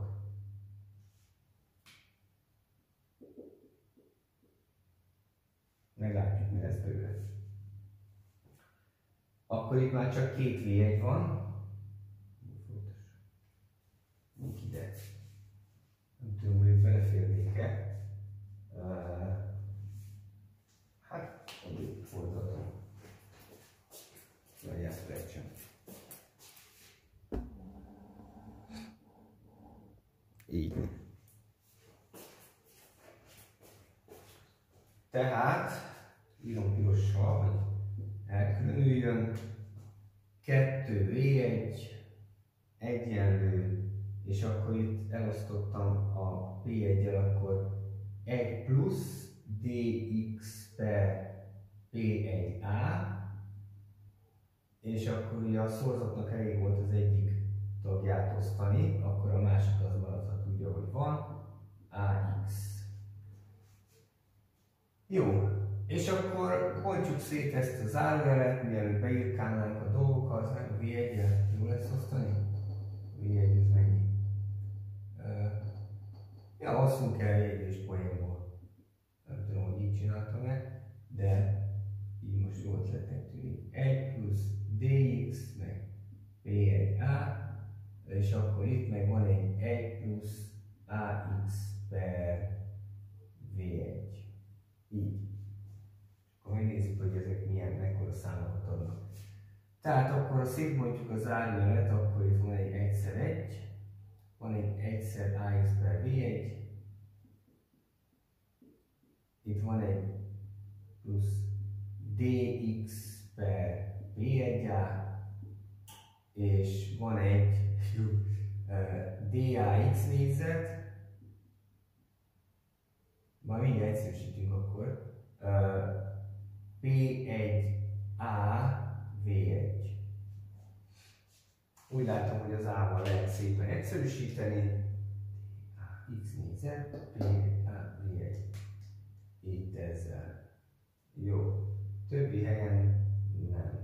Meglátjuk, mi lesz belőle. Akkor itt már csak 2 V1 van. Mink ide. Nem tudom, hogy beleférnék-e. Hát, addig fordítatom. Vagy ezt felejtsem. Így. Tehát, írom pirossal, hogy elkülönüljön. 2 V1 egyenlő, és akkor itt elosztottam a P1-jel, akkor 1 plusz dx per P1a, és akkor ugye a szorzatnak elég volt az egyik tagját osztani, akkor a másik az maradhat úgy, ahogy van, ax. Jó, és akkor bontjuk szét ezt a zárójelet, mielőtt beírkálnánk a dolgokat, meg a V1-jel, jó lesz osztani? V1 ez mennyi? Ja, osszunk el egy és poénból. Nem tudom, hogy így csináltam-e, de így most jó ötletnek tűnik. 1 plusz dx meg P1a, és akkor itt meg van egy 1 plusz ax per V1. Így. Akkor megnézzük, hogy ezek milyen, mekkora számokat adnak. Tehát akkor, ha szétbontjuk az zárójelet, akkor itt van egy 1x1, van egy 1 ax per V1, itt van egy plusz dx per P1a, és van egy dax négyzet, majd mindjárt egyszerűsítünk akkor, P1a V1. Úgy látom, hogy az A-val lehet szépen egyszerűsíteni. X négyzet, P, A, V1. Itt ezzel. Jó. Többi helyen nem.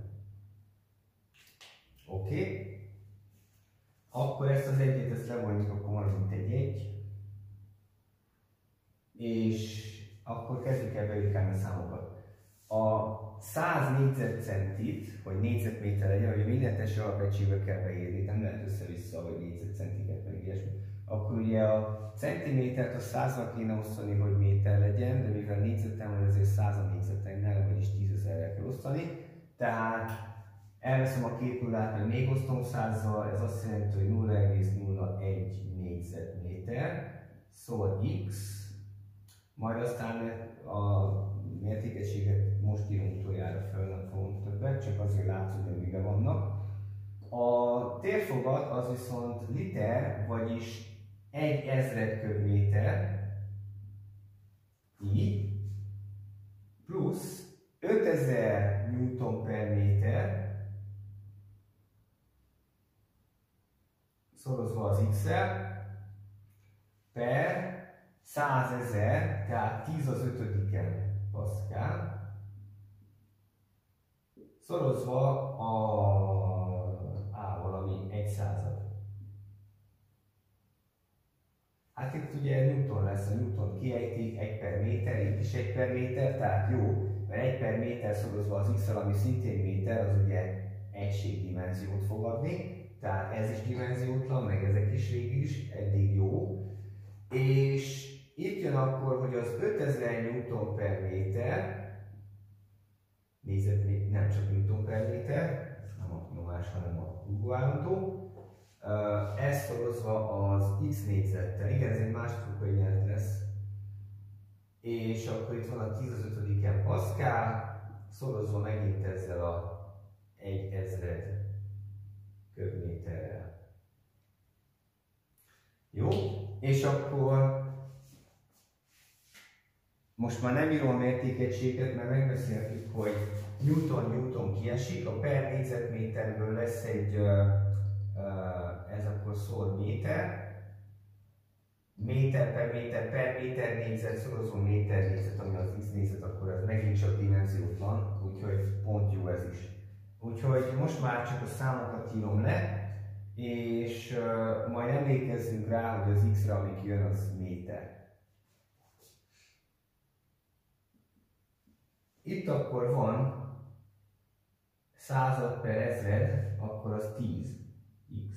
Oké. Akkor ezt az egyet, ezt levonjuk, akkor van mint egy 1. És akkor kezdjük el beírkálni a számokat. A 100 négyzetcentit, vagy négyzetméter legyen, hogy minden tesi alapegységbe kell beírni, nem lehet össze-vissza, vagy négyzetcentiket, meg ilyesmi. A akkor ugye a centimétert a 100-al kéne osztani, hogy méter legyen, de mivel négyzeten van, ezért 100 a négyzeteknél, vagyis 10.000-rel kell osztani. Tehát elveszem a két nullát, meg még osztom 100-zal, ez azt jelenti, hogy 0,01 négyzetméter, szóval x, majd aztán a mértékegységet most írom utoljára fel, nem fogom többet, csak azért látszódni, hogy mibe vannak. A térfogat az viszont liter, vagyis 1000 köbméter, így, plusz 5000 Newton per méter, szorozva az x-el, per 100 000, tehát 10 az 5-en Pascal, szorozva a valami 1/100. Hát itt ugye Newton lesz, a Newton kiejtik 1 per méter, itt is 1 per méter, tehát jó, mert 1 per méter szorozva az x-el, ami szintén méter, az ugye egységdimenziót fog adni, tehát ez is dimenziótlan, meg ezek is végig is, eddig jó. És itt jön akkor, hogy az 5000 Newton per méter, nézett, nem csak Newton per méter, ez nem a nyomás, hanem a húgóállító, ez szorozva az x négyzettel, igen, ez egy másfok egyenlet lesz, és akkor itt van a 10 az 5-en Pascal, szorozva megint ezzel a 1000 köbméterrel. Jó, és akkor most már nem írom a mértékegységet, mert megbeszéltük, hogy Newton kiesik, a per négyzetméterből lesz egy, ez akkor szól méter, méter per méter négyzet szorozó méter négyzet, ami az x négyzet, akkor ez megint csak dimenziótlan, úgyhogy pont jó ez is. Úgyhogy most már csak a számokat írom le, és majd emlékezzünk rá, hogy az x-re, amik jön, az méter. Itt akkor van 100 per 1000, akkor az 10x.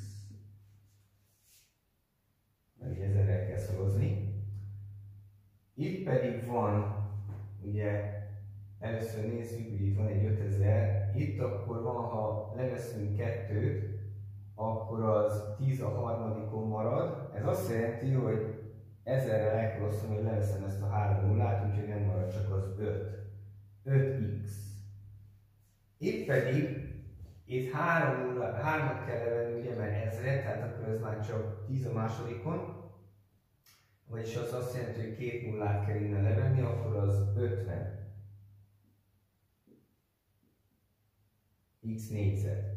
Meg 1000-rel kell szorozni. Itt pedig van, ugye, először nézzük, hogy itt van egy 5000, itt akkor van, ha leveszünk 2-t, akkor az 10 a harmadikon marad. Ez azt jelenti, hogy 1000-rel el kell osztani, hogy leveszem ezt a 3 nullát, úgyhogy nem marad csak az 5x. Itt pedig, itt 3-at kell levenni, ugye, mert 1000, tehát akkor ez már csak 10 a másodikon. Vagyis az azt jelenti, hogy 2 nullát kell innen levenni, akkor az 50 x négyzet.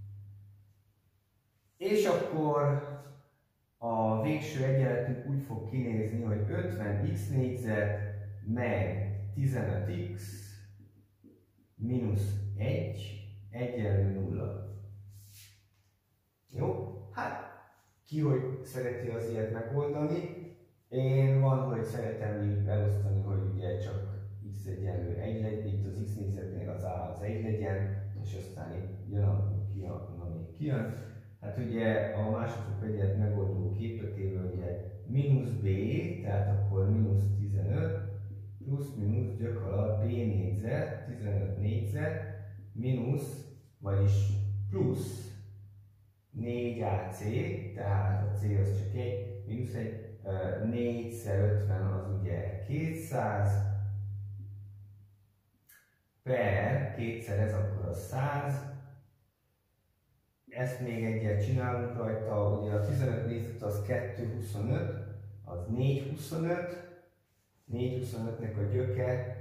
És akkor a végső egyenletünk úgy fog kinézni, hogy 50x négyzet meg 15x mínusz 1 egyenlő 0. Jó? Hát ki hogy szereti az ilyet megoldani. Én van, hogy szeretem így elosztani, hogy ugye csak x egyenlő 1 legyen, itt az x négyzetnél az a az 1 legyen, és aztán itt jön, ami kijön. Hát ugye a másodfok egyenlet megoldó képletéből ugye mínusz b, tehát akkor mínusz 15, plusz mínusz gyak alatt b négyzet, 15 négyzet, mínusz, vagyis plusz 4ac, tehát a c az csak 1, mínusz 1, 4x50 az ugye 200, per 2-szer ez akkor a 100, ezt még egyet csinálunk rajta, ugye a 15 négyzet az 225, az 425, 425-nek a gyöke,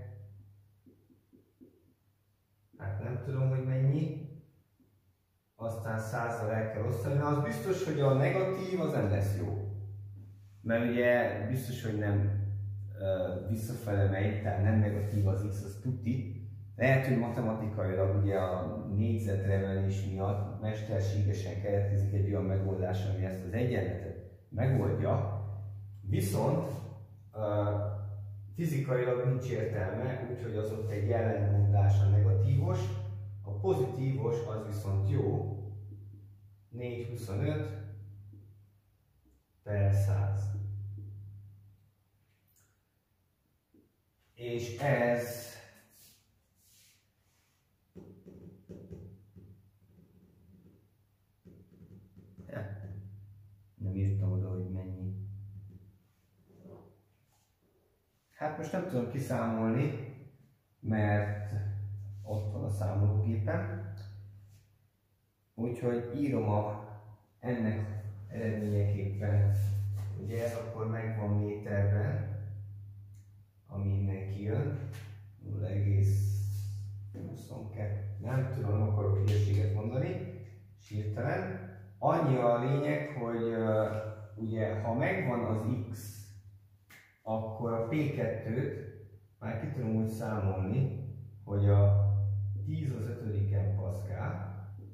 hát nem tudom, hogy mennyi, aztán 100-zal el kell osztani, na az biztos, hogy a negatív az nem lesz jó. Mert ugye biztos, hogy nem visszafele megy, tehát nem negatív az x, az tuti. Lehet, hogy matematikailag ugye a négyzetremelés miatt mesterségesen keletkezik egy olyan megoldás, ami ezt az egyenletet megoldja, viszont fizikailag nincs értelme, úgyhogy az ott egy ellentmondás a negatívos, a pozitívos az viszont jó, 425, per 100. És ez nem írtam oda, hogy mennyi. Hát most nem tudom kiszámolni, mert ott van a számológépen. Úgyhogy írom ennek eredményeképpen, ugye ez akkor megvan méterben, ami innen kijön, 0,22, nem tudom, nem akarok hülyeséget mondani, hirtelen. Annyi a lényeg, hogy ugye ha megvan az x, akkor a P2-t már ki tudom úgy számolni, hogy a 10 az 5-en Pascal,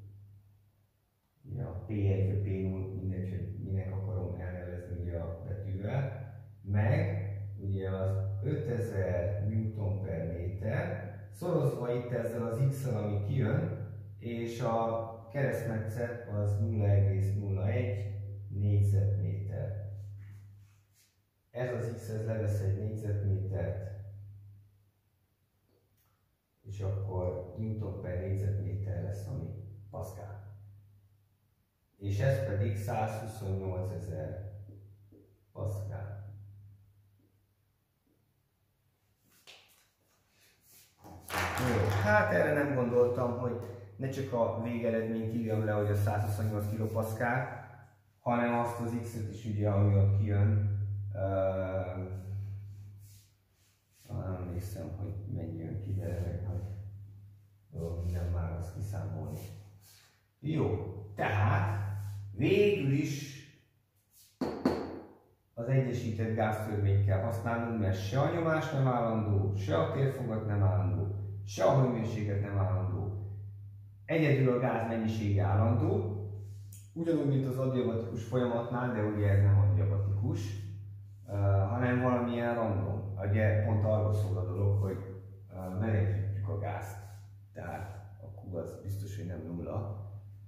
ugye a P1, a P0, mindegy, hogy minek akarom elnevezni ugye a betűvel, meg ugye az 5000 Newton per méter, szorozva itt ezzel az x-el, ami kijön, és a keresztmetszet az 0,01 négyzetméter. Ez az x, ez levesz egy négyzetmétert, és akkor Newton per négyzetméter lesz, ami Pascal. És ez pedig 128 000 Pascal. Jó, hát erre nem gondoltam, hogy ne csak a végeredményt írjam le, hogy a 128 kPa, hanem azt az x-et is ugye, ami ott kijön. Nem emlékszem, hogy mennyi jön ki, de meg minden már azt kiszámolni. Jó, tehát végül is az egyesített gáztörvényt kell használnunk, mert se a nyomás nem állandó, se a térfogat nem állandó, se a hőmérséklet nem állandó. Egyedül a gáz mennyisége állandó, ugyanúgy, mint az adiabatikus folyamatnál, de ugye ez nem adiabatikus, hanem valamilyen random. Ugye pont arról szól a dolog, hogy melegítjük a gázt. Tehát a Q az biztos, hogy nem nulla,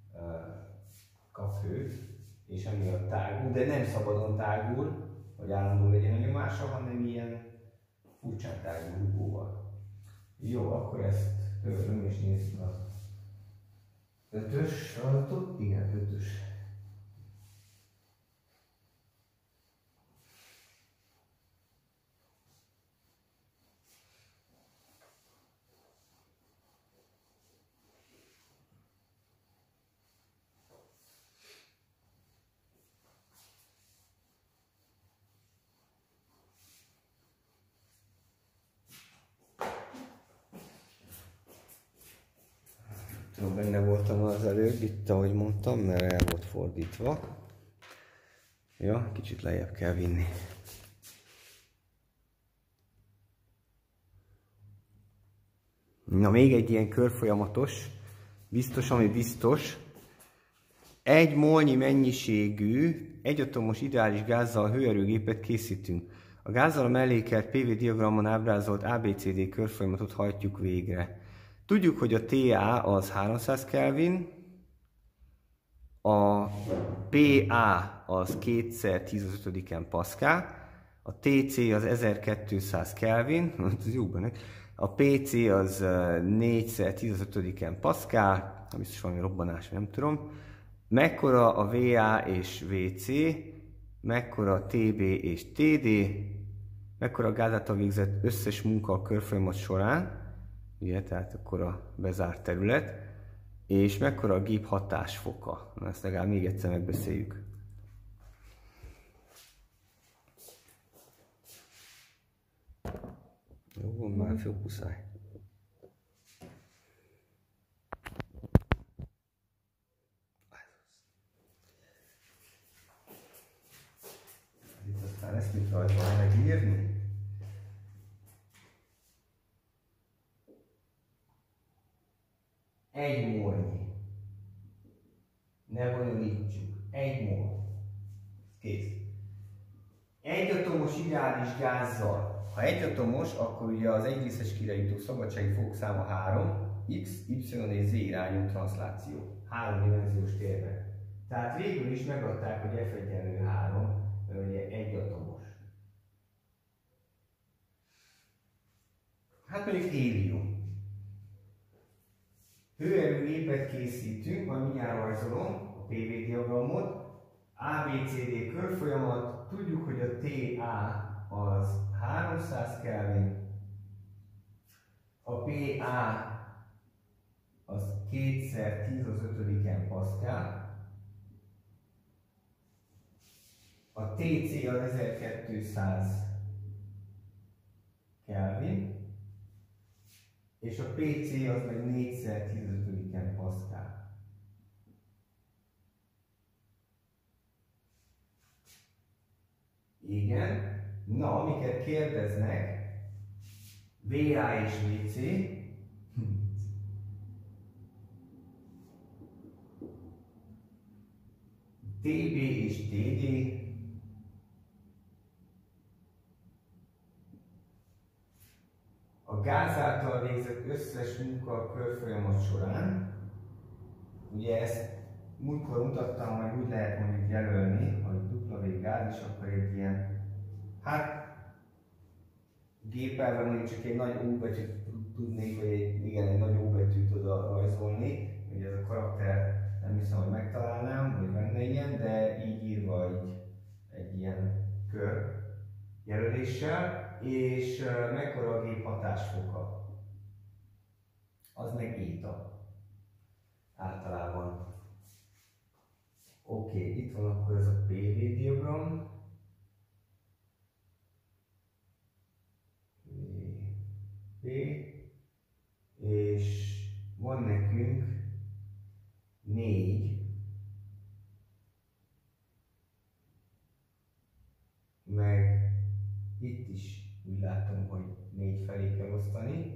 kap hőt, és emiatt tágul, de nem szabadon tágul, hogy állandó legyen a nyomása, hanem ilyen furcsán tágul rugóval. Jó, akkor ezt törlöm és nézzük a 5-ös adatot. Igen, 5-ös. Benne voltam az előbb, itt ahogy mondtam, mert el volt fordítva. Ja, kicsit lejjebb kell vinni. Na, még egy ilyen körfolyamatos, biztos, ami biztos. Egy molnyi mennyiségű, egyatomos ideális gázzal hőerőgépet készítünk. A gázzal a mellékelt PV diagramon ábrázolt ABCD körfolyamatot hajtjuk végre. Tudjuk, hogy a TA az 300 Kelvin, a PA az 2×10⁵ Pascal, a TC az 1200 Kelvin, ez jó benne, a PC az 4×10⁵ Pascal, biztos valami robbanás, nem tudom, mekkora a VA és VC, mekkora a TB és TD, mekkora a gáz által végzett összes munka a körfolyamat során, ugye, tehát akkor a bezárt terület, és mekkora a gép hatásfoka. Na, ezt legalább még egyszer megbeszéljük. Jó, van már fókuszálj. Itt aztán ezt mit rajta megírni? Egy molnyi. Ne bonyolítsuk. Egy mol. Kész. Egyatomos ideális gázzal. Ha egyatomos, akkor ugye az egyrészes kirejtő szabadsági fokszáma 3, x, y és z irányú transzláció. 3 dimenziós térben. Tehát végül is megadták, hogy f egyenlő 3, mert ugye egyatomos. Hát mondjuk hélium. Hőerőgépet készítünk, majd mindjárt rajzolom a PV diagramot. ABCD körfolyamat, tudjuk, hogy a TA az 300 Kelvin, a PA az 2x10 az 5-en Pascal, a TC az 1200 Kelvin, és a PC az meg 4x10 Pascal. Igen. Na, amiket kérdeznek, VA és VC. TB és TD. A gáz által végzett összes munka a körfolyamat során. Ugye ezt múltkor mutattam, hogy úgy lehet mondjuk jelölni, hogy W gáz, és akkor egy ilyen, hát gépelve mondjuk csak egy nagy O betűt tudnék, vagy egy nagy O betűt oda rajzolni. Ugye ez a karakter nem hiszem, hogy megtalálnám, hogy benne ilyen, de így írva egy ilyen kör jelöléssel, és mekkora a gép hatásfoka. Az meg éta. Általában. Oké, itt van akkor ez a PV diagram. P, és van nekünk 4, meg itt is úgy látom, hogy 4 felé kell osztani.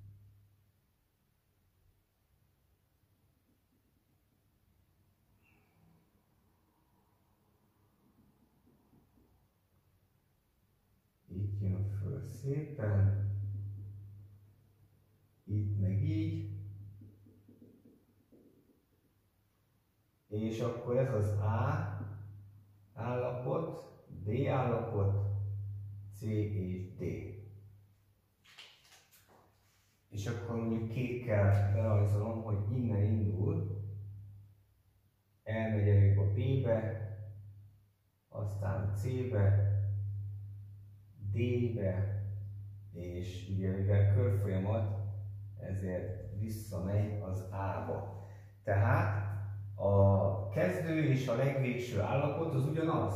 Itt jön föl szépen. Itt meg így. És akkor ez az A állapot, D állapot, C és D. És akkor mondjuk kékkel berajzolom, hogy innen indul, elmegy előbb a B-be, aztán C-be, D-be, és ugye mivel körfolyamat, ezért visszamegy az A-ba. Tehát a kezdő és a legvégső állapot az ugyanaz.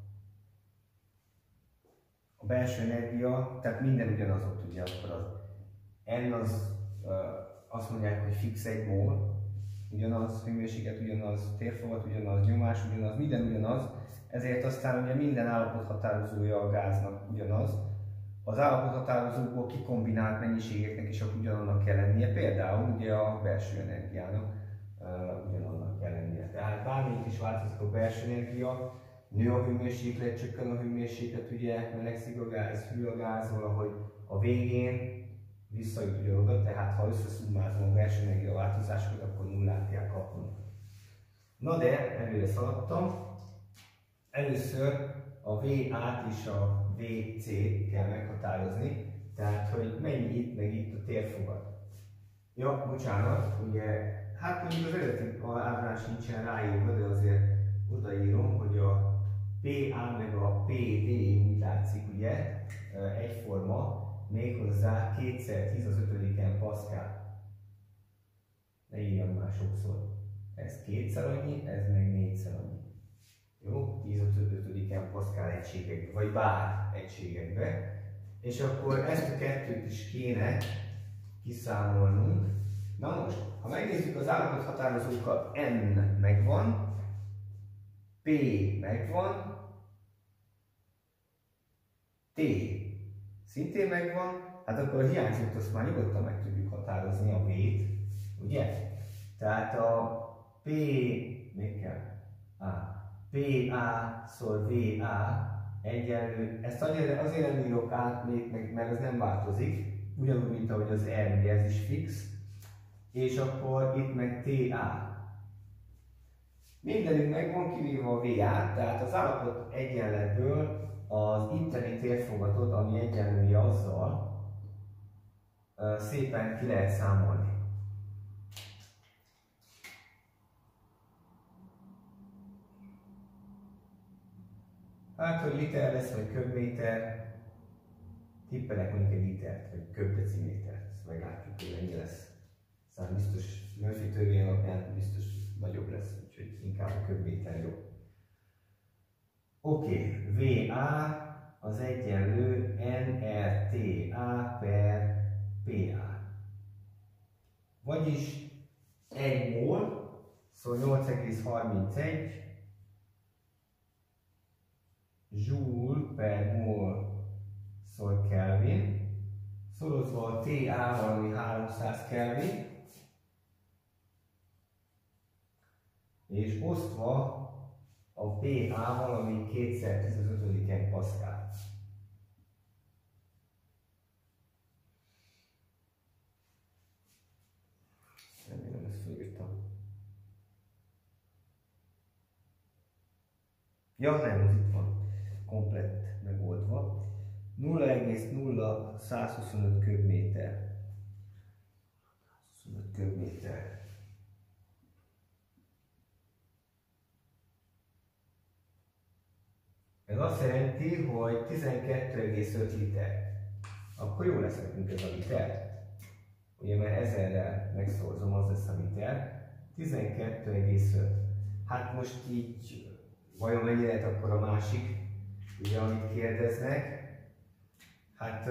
A belső energia, tehát minden ugyanaz ott, ugye akkor az N az azt mondják, hogy fix 1 mol, ugyanaz, hőmérséklet ugyanaz, térfogat ugyanaz, nyomás ugyanaz, minden ugyanaz, ezért aztán ugye minden állapothatározója a gáznak ugyanaz. Az állapothatározókból kikombinált mennyiségeknek is ugyanannak kell lennie, például ugye a belső energiának ugyanannak kell lennie. Tehát bármit is változik a belső energia, nő a hőmérséklet, csökken a hőmérséklet, ugye melegszik a gáz, hűl a gáz, valahogy a végén visszajut ugyanoda, tehát ha összeszummázom a belső energia változásokat, akkor nullát kell kapni. Na de, előre szaladtam. Először a VA-t és a VC-t kell meghatározni, tehát hogy mennyi itt meg itt a térfogat. Ja, bocsánat, ugye, hát mondjuk az eredeti ábrán sincsen ráírva, de azért odaírom, hogy a PA meg a PD úgy látszik, ugye, egyforma, méghozzá 2x10 az 5-en Pascal. Ne írjam már sokszor. Ez 2-szer annyi, ez meg 4-szer annyi. Jó? 10 az 5-en Pascal egységekbe, vagy bár egységekbe. És akkor ezt a kettőt is kéne kiszámolnunk. Na most, ha megnézzük az állapothatározókat, N megvan, P megvan, T szintén megvan, hát akkor a hiányzót azt már nyugodtan meg tudjuk határozni, a V-t, ugye? Tehát a P, még kell? PA-szor VA egyenlő, ezt azért nem írok át még, mert ez nem változik, ugyanúgy, mint ahogy az R, ugye ez is fix, és akkor itt meg TA. Mindenünk megvan, kivéve a VA, tehát az állapot egyenletből az itteni térfogatot, ami egyenlője azzal, szépen ki lehet számolni. Hát, hogy liter lesz, vagy köbméter, tippelek mondjuk egy litert, vagy köbdecimétert, ezt meglátjuk, hogy ennyi lesz. Szóval biztos Murphy törvény alapján biztos nagyobb lesz, úgyhogy inkább a köbméter jobb. Oké, VA az egyenlő nRTA per PA. Vagyis 1 mol, szóval 8,31 joule per mol szor Kelvin, szorozva a TA valami 300 Kelvin, és osztva a PA valami 2x10^5 Pascal. Remélem ezt fölírtam. Ja nem, az itt van. Komplett megoldva. 0,0125 köbméter. 25 köbméter. Ez azt jelenti, hogy 12,5 liter. Akkor jó lesz nekünk ez a liter. Ugye mert 1000-rel megszorzom, az lesz a liter. 12,5. Hát most így, vajon mennyi lehet akkor a másik, ugye amit kérdeznek? Hát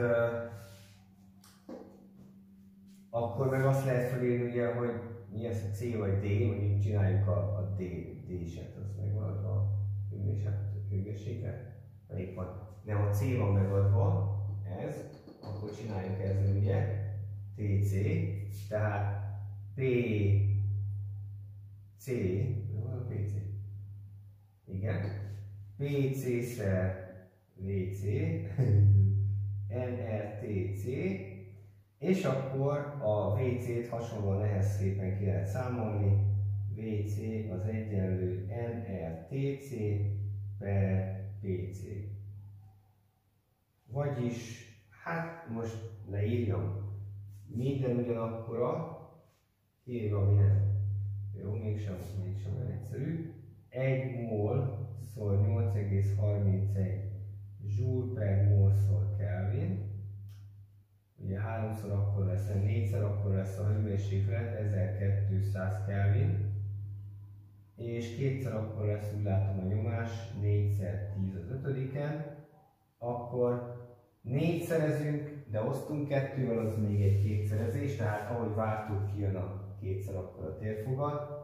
akkor meg azt lehet felírni ugye, hogy mi ez a C vagy D, mondjuk csináljuk a D-set, az meg van a hőmérséklet. Melyik van? Nem, a C van megadva, ez, akkor csináljuk ezzel ugye TC, tehát PC, mi van a PC? Igen, PC-szer VC, nRTC, és akkor a VC-t hasonlóan ehhez szépen ki lehet számolni. VC az egyenlő nRTC per PC. Vagyis, hát most leírjam, minden ugyanakkora, kivéve ami nem. Jó, mégsem olyan egyszerű. 1 mol szor 8,31 joule per mol szor Kelvin. Ugye 3-szor akkor lesz, 4-szer akkor lesz a hőmérséklet, 1200 Kelvin. És 2-szer akkor lesz, úgy látom, a nyomás, 4x10^5. Akkor 4-szerezünk, de osztunk 2-vel, az még egy 2-szerezés, tehát ahogy vártuk, kijön a 2-szer akkor a térfogat.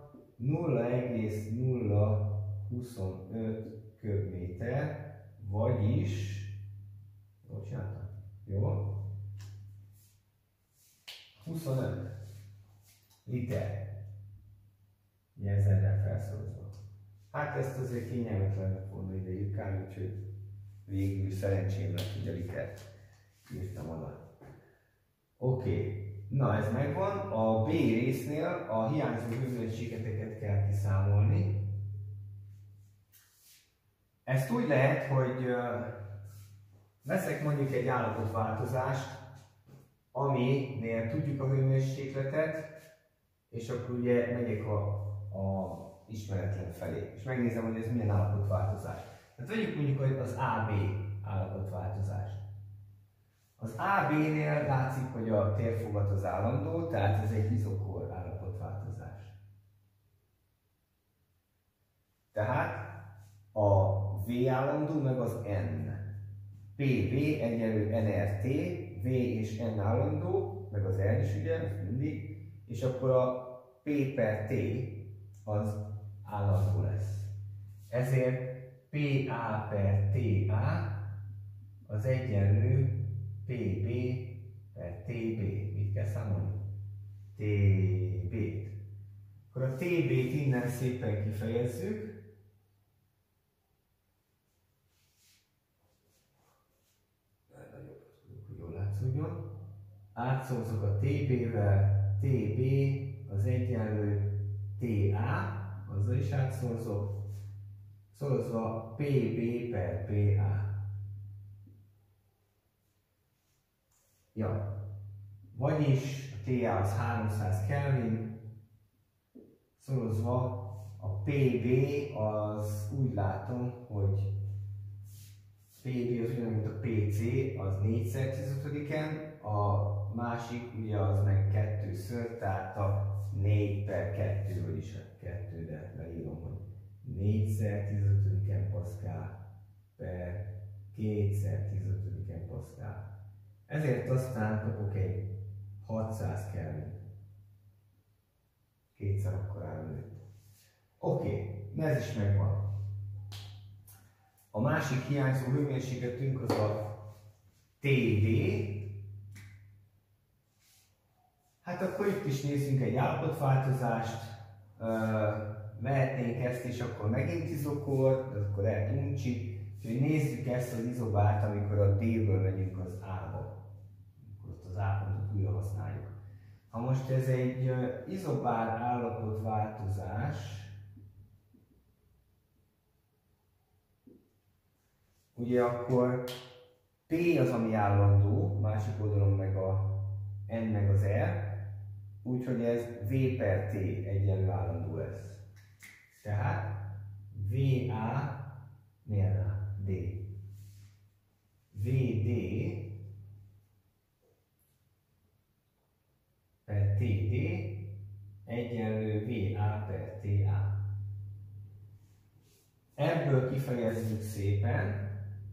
0,025 köbméter, vagyis, hogy csináltam? Jó? 25 liter. Ezerrel felszorozva. Hát ezt azért kényelmetlen lett volna ide írkálni, úgyhogy végül szerencsém lett, hogy a litert írtam oda. Oké. Na ez megvan. A B résznél a hiányzó hőmérsékleteket kell kiszámolni. Ezt úgy lehet, hogy veszek mondjuk egy állapotváltozást, aminél tudjuk a hőmérsékletet, és akkor ugye megyek a ismeretlen felé, és megnézem, hogy ez milyen állapotváltozás. Tehát vegyük mondjuk az AB állapotváltozást. Az AB-nél látszik, hogy a térfogat az állandó, tehát ez egy izokor állapotváltozás. Tehát a V állandó meg az N. PV egyenlő NRT, V és N állandó, meg az N is ugye, mindig, és akkor a P per T az állandó lesz. Ezért PA per TA az egyenlő PB per TB. Mit kell számolni? TB-t. Akkor a TB-t innen szépen kifejezzük. Hogy jól látszódjon. Átszózok a TB-vel, TB az egyenlő TA, azzal is átszorzok, szorozva PB per PA. Ja, vagyis a TA az 300 Kelvin, szorozva a PB az úgy látom, hogy PB az ugyanúgy, mint a PC, az 4/15-en, a másik ugye az meg 2-ször, tehát a 4 per 2, vagyis a 2, de leírom, hogy 4/15 Pascal per 2/15 Pascal. Ezért aztán kapok egy 600 Kelvin. Kétszer akkor előtt. Oké, ez is megvan. A másik hiányzó hőmérsékletünk az a TD. Hát akkor itt is nézzünk egy állapotváltozást. Vehetnénk ezt és akkor megint izokor, de akkor lehet uncsi. Úgyhogy nézzük ezt az izobárt, amikor a D-ből megyünk az A-ba. Akkor ott az A pontot újra használjuk. Ha most ez egy izobár állapotváltozás, ugye akkor P az, ami állandó, másik oldalon meg a N meg az R, úgyhogy ez V per T egyenlő állandó lesz. Tehát VA, milyen A? D. VD per TD egyenlő VA per TA. Ebből kifejezzük szépen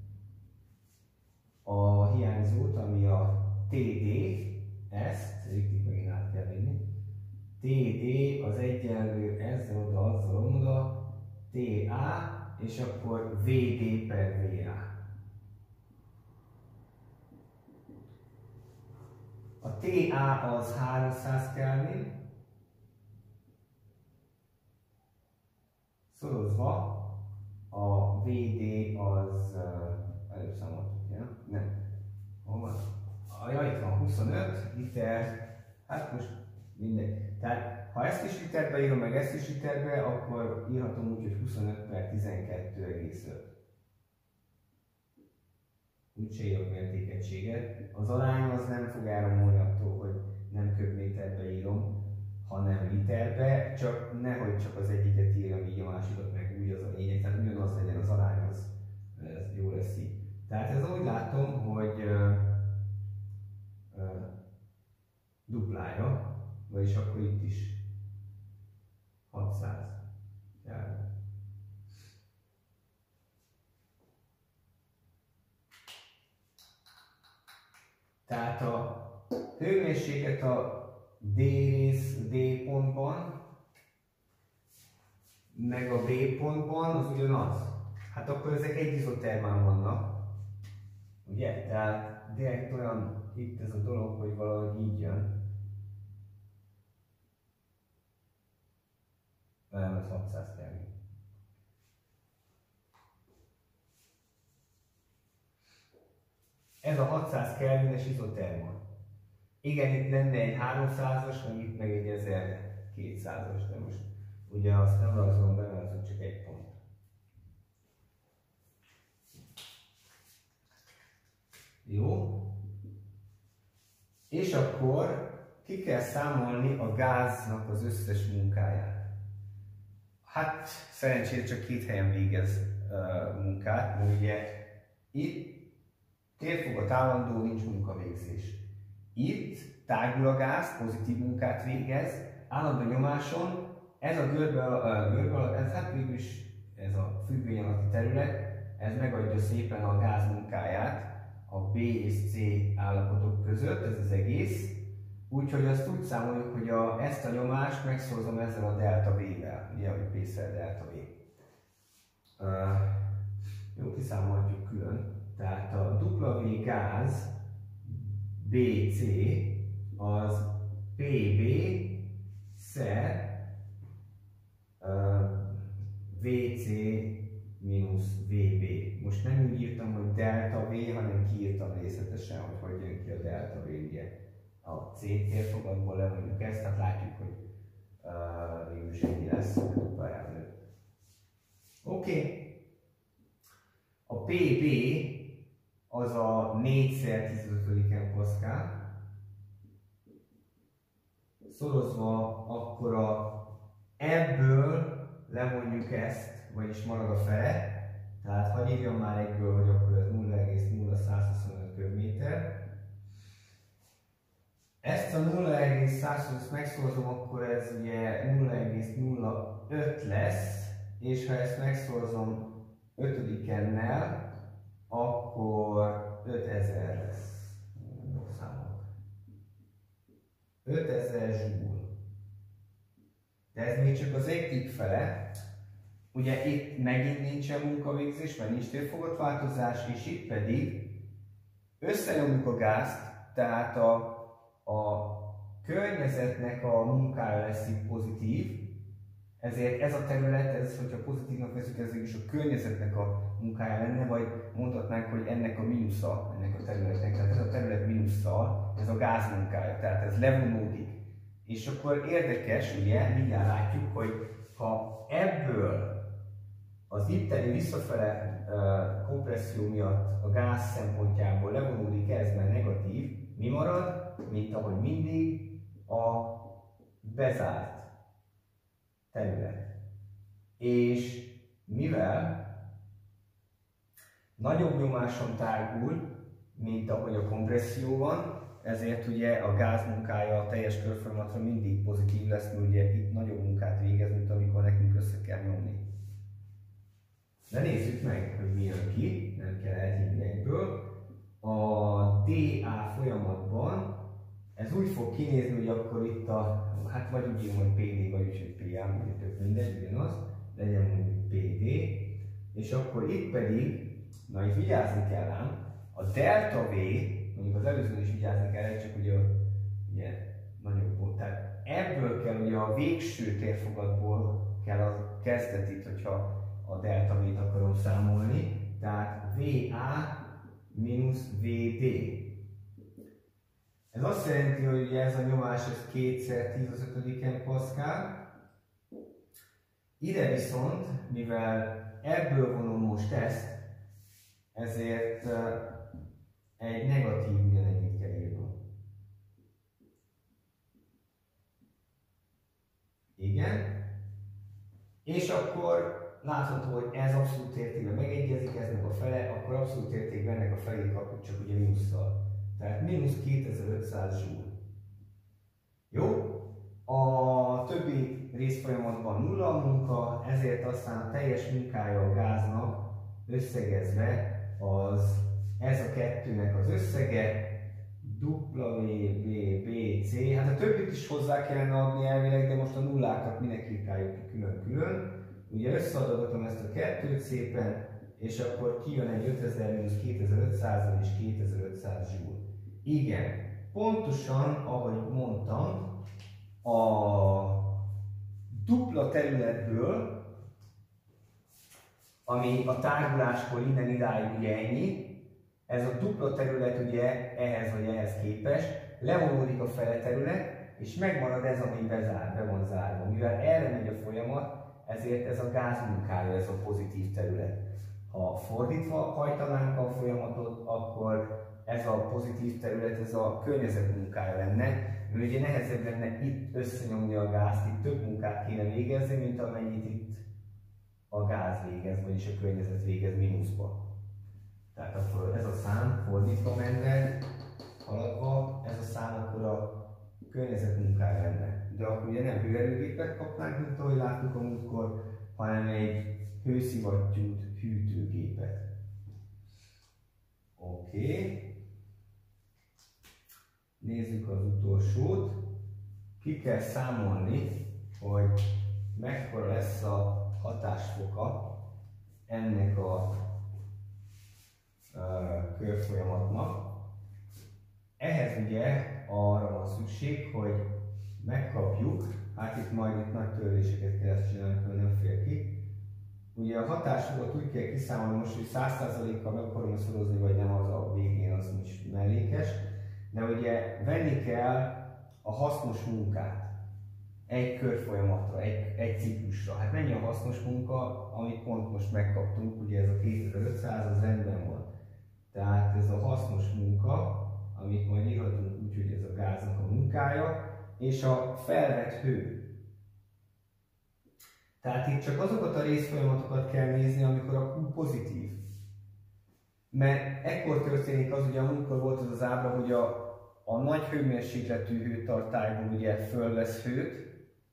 a hiányzót, ami a TD, ezt itt megint át kell vinni. TD az egyenlő ezzel oda, azzal oda, TA, és akkor VD per VA. A TA az 300 Kelvin, szorozva a VD az előbb számoltuk, ja? Nem. Hol van? Ja, itt van 25 liter, hát most mindegy. Tehát ha ezt is literbe írom, meg ezt is literbe, akkor írhatom úgy, hogy 25 per 12,5. Úgyse írok mértékegységet. Az arány az nem fog elromolni attól, hogy nem köbméterbe írom, hanem literbe, csak nehogy csak az egyiket írjam így, a másikat meg úgy, az a lényeg, tehát ugyanaz legyen az arány, az ez jó lesz így. Tehát ez úgy látom, hogy duplája, vagyis akkor itt is 600 Kelvin. Tehát a hőmérséklet a D rész D pontban, meg a B pontban az ugyanaz. Hát akkor ezek egy izotermán vannak, ugye? Tehát direkt olyan itt ez a dolog, hogy valahogy így jön. Nem, ez 600 Kelvin. Ez a 600 Kelvines izoterma. Igen, itt lenne egy 300-as, meg itt meg egy 1200-as, de most ugye azt nem rajzolom be, mert az csak egy pont. Jó. És akkor ki kell számolni a gáznak az összes munkáját. Hát szerencsére csak két helyen végez munkát, mert ugye itt térfogat állandó, nincs munkavégzés. Itt tágul a gáz, pozitív munkát végez, állandó nyomáson, ez a görbe, ez hát végülis ez a függvény alatti terület, ez megadja szépen a gáz munkáját a B és C állapotok között, ez az egész. Úgyhogy azt úgy számoljuk, hogy ezt a nyomást megszorzom ezzel a delta V-vel, ugye, hogy P-szer delta V. Jó, kiszámolhatjuk külön. Tehát a W gáz BC az PB szer VC mínusz VB. Most nem úgy írtam, hogy delta V, hanem kiírtam részletesen, hogy jön ki a delta V, ugye. A C térfogatból levonjuk ezt, tehát látjuk, hogy végül is ennyi lesz, duplájában Oké. A PB az a 4×10⁻⁵ Pascal. Szorozva akkor ebből levonjuk ezt, vagyis marad a fele. Tehát hadd írjam már egyből, hogy akkor ez 0,0125 köbméter. Ezt a 0,125 megszorozom, akkor ez ugye 0,05 lesz, és ha ezt megszorozom 5-ennel, akkor 5000 lesz. 5000 zsúl. De ez még csak az egyik fele. Ugye itt megint nincsen munkavégzés, mert nincs térfogott változás, és itt pedig összenyomjuk a gázt, tehát a környezetnek a munkája lesz itt pozitív, ezért ez a terület, ez, hogyha pozitívnak veszük, ez is a környezetnek a munkája lenne, vagy mondhatnánk, hogy ennek a mínusza, ennek a területnek, tehát ez a terület mínusszal, ez a gáz munkája, tehát ez levonódik. És akkor érdekes, ugye, mindjárt látjuk, hogy ha ebből az itteni visszafele kompresszió miatt a gáz szempontjából levonódik ez, mert negatív, mi marad? Mint ahogy mindig, a bezárt terület. És mivel nagyobb nyomáson tágul, mint ahogy a kompresszió van, ezért ugye a gáz munkája a teljes körfolyamatra mindig pozitív lesz, mert ugye itt nagyobb munkát végez, mint amikor nekünk össze kell nyomni. De nézzük meg, hogy mi jön ki, nem kell elhívni egyből. A dA folyamatban ez úgy fog kinézni, hogy akkor itt hát vagy úgy írom, hogy PD, vagy úgy, hogy PA, ugye tök mindegy, ugyanaz, legyen mondjuk PD, és akkor itt pedig, na itt vigyázni kell ám, a delta V, mondjuk az előzőn is vigyázni kell, csak ugye nagyobb volt, tehát ebből kell ugye a végső térfogatból kell a kezdetit, hogyha a delta V-t akarom számolni, tehát VA mínusz VD. Ez azt jelenti, hogy ez a nyomás ez 2×10⁵ Pascal. Ide viszont, mivel ebből vonom most ezt, ezért egy negatív ugyanennyit kell írnom. Igen. És akkor látható, hogy ez abszolút értékben megegyezik, ez meg a fele, akkor abszolút értékben ennek a felét kapjuk csak ugye mínusszal. Tehát mínusz 2500 zsúl. Jó? A többi részfolyamatban nulla a munka, ezért aztán a teljes munkája a gáznak összegezve az ez a kettőnek az összege, WBBC, hát a többit is hozzá kellene adni elvileg, de most a nullákat minek klikáljuk ki külön-külön. Ugye összeadom ezt a kettőt szépen, és akkor kijön egy 5000 mínusz 2500 és 2500 zsúl. Igen, pontosan ahogy mondtam, a dupla területből, ami a tárguláskor innen idáig ugye ennyi, ez a dupla terület ugye ehhez vagy ehhez képest, levonódik a fele terület, és megmarad ez, ami be van zárva. Mivel erre megy a folyamat, ezért ez a gáz munkája, ez a pozitív terület. Ha fordítva hajtanánk a folyamatot, akkor ez a pozitív terület, ez a környezet munkája lenne, mert ugye nehezebb lenne itt összenyomni a gázt, itt több munkát kéne végezni, mint amennyit itt a gáz végez, vagyis a környezet végez mínuszba. Tehát akkor ez a szám fordítva menne, haladva, ez a szám akkor a környezet munkája lenne. De akkor ugye nem hőerőgépet kapnánk, mint ahogy láttuk a múltkor, hanem egy hőszivattyút hűtőgépet. Oké. Nézzük az utolsót. Ki kell számolni, hogy mekkora lesz a hatásfoka ennek a körfolyamatnak. Ehhez ugye arra van szükség, hogy megkapjuk, hát itt majd itt nagy törléseket kell csinálni, hogy nem fér ki. Ugye a hatásfokat úgy kell kiszámolni most, hogy 100%-kal meg akarom szorozni, vagy nem, az a végén az nincs mellékes. De ugye venni kell a hasznos munkát. egy körfolyamatra, egy ciklusra. Hát mennyi a hasznos munka, amit pont most megkaptunk, ugye ez a 2500, az rendben van. Tehát ez a hasznos munka, amit majd írhatunk úgy, hogy ez a gáznak a munkája, és a felvett hő. Tehát itt csak azokat a részfolyamatokat kell nézni, amikor a Q pozitív. Mert ekkor történik az, ugye amikor volt az az ábra, hogy a nagy hőmérsékletű hőtartályból ugye fölvesz hőt,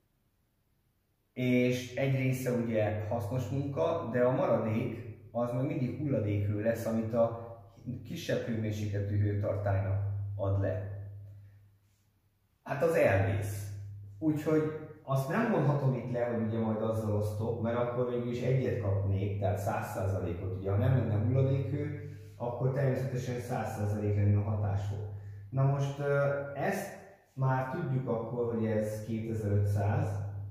és egy része ugye hasznos munka, de a maradék az meg mindig hulladékhő lesz, amit a kisebb hőmérsékletű hőtartálynak ad le. Hát az elvész. Úgyhogy azt nem mondhatom itt le, hogy ugye majd azzal osztok, mert akkor végül is egyet kapnék, tehát 100%-ot. Ugye ha nem lenne hulladékhő, akkor természetesen 100% lenne a hatásfok. Na most ezt már tudjuk akkor, hogy ez 2500,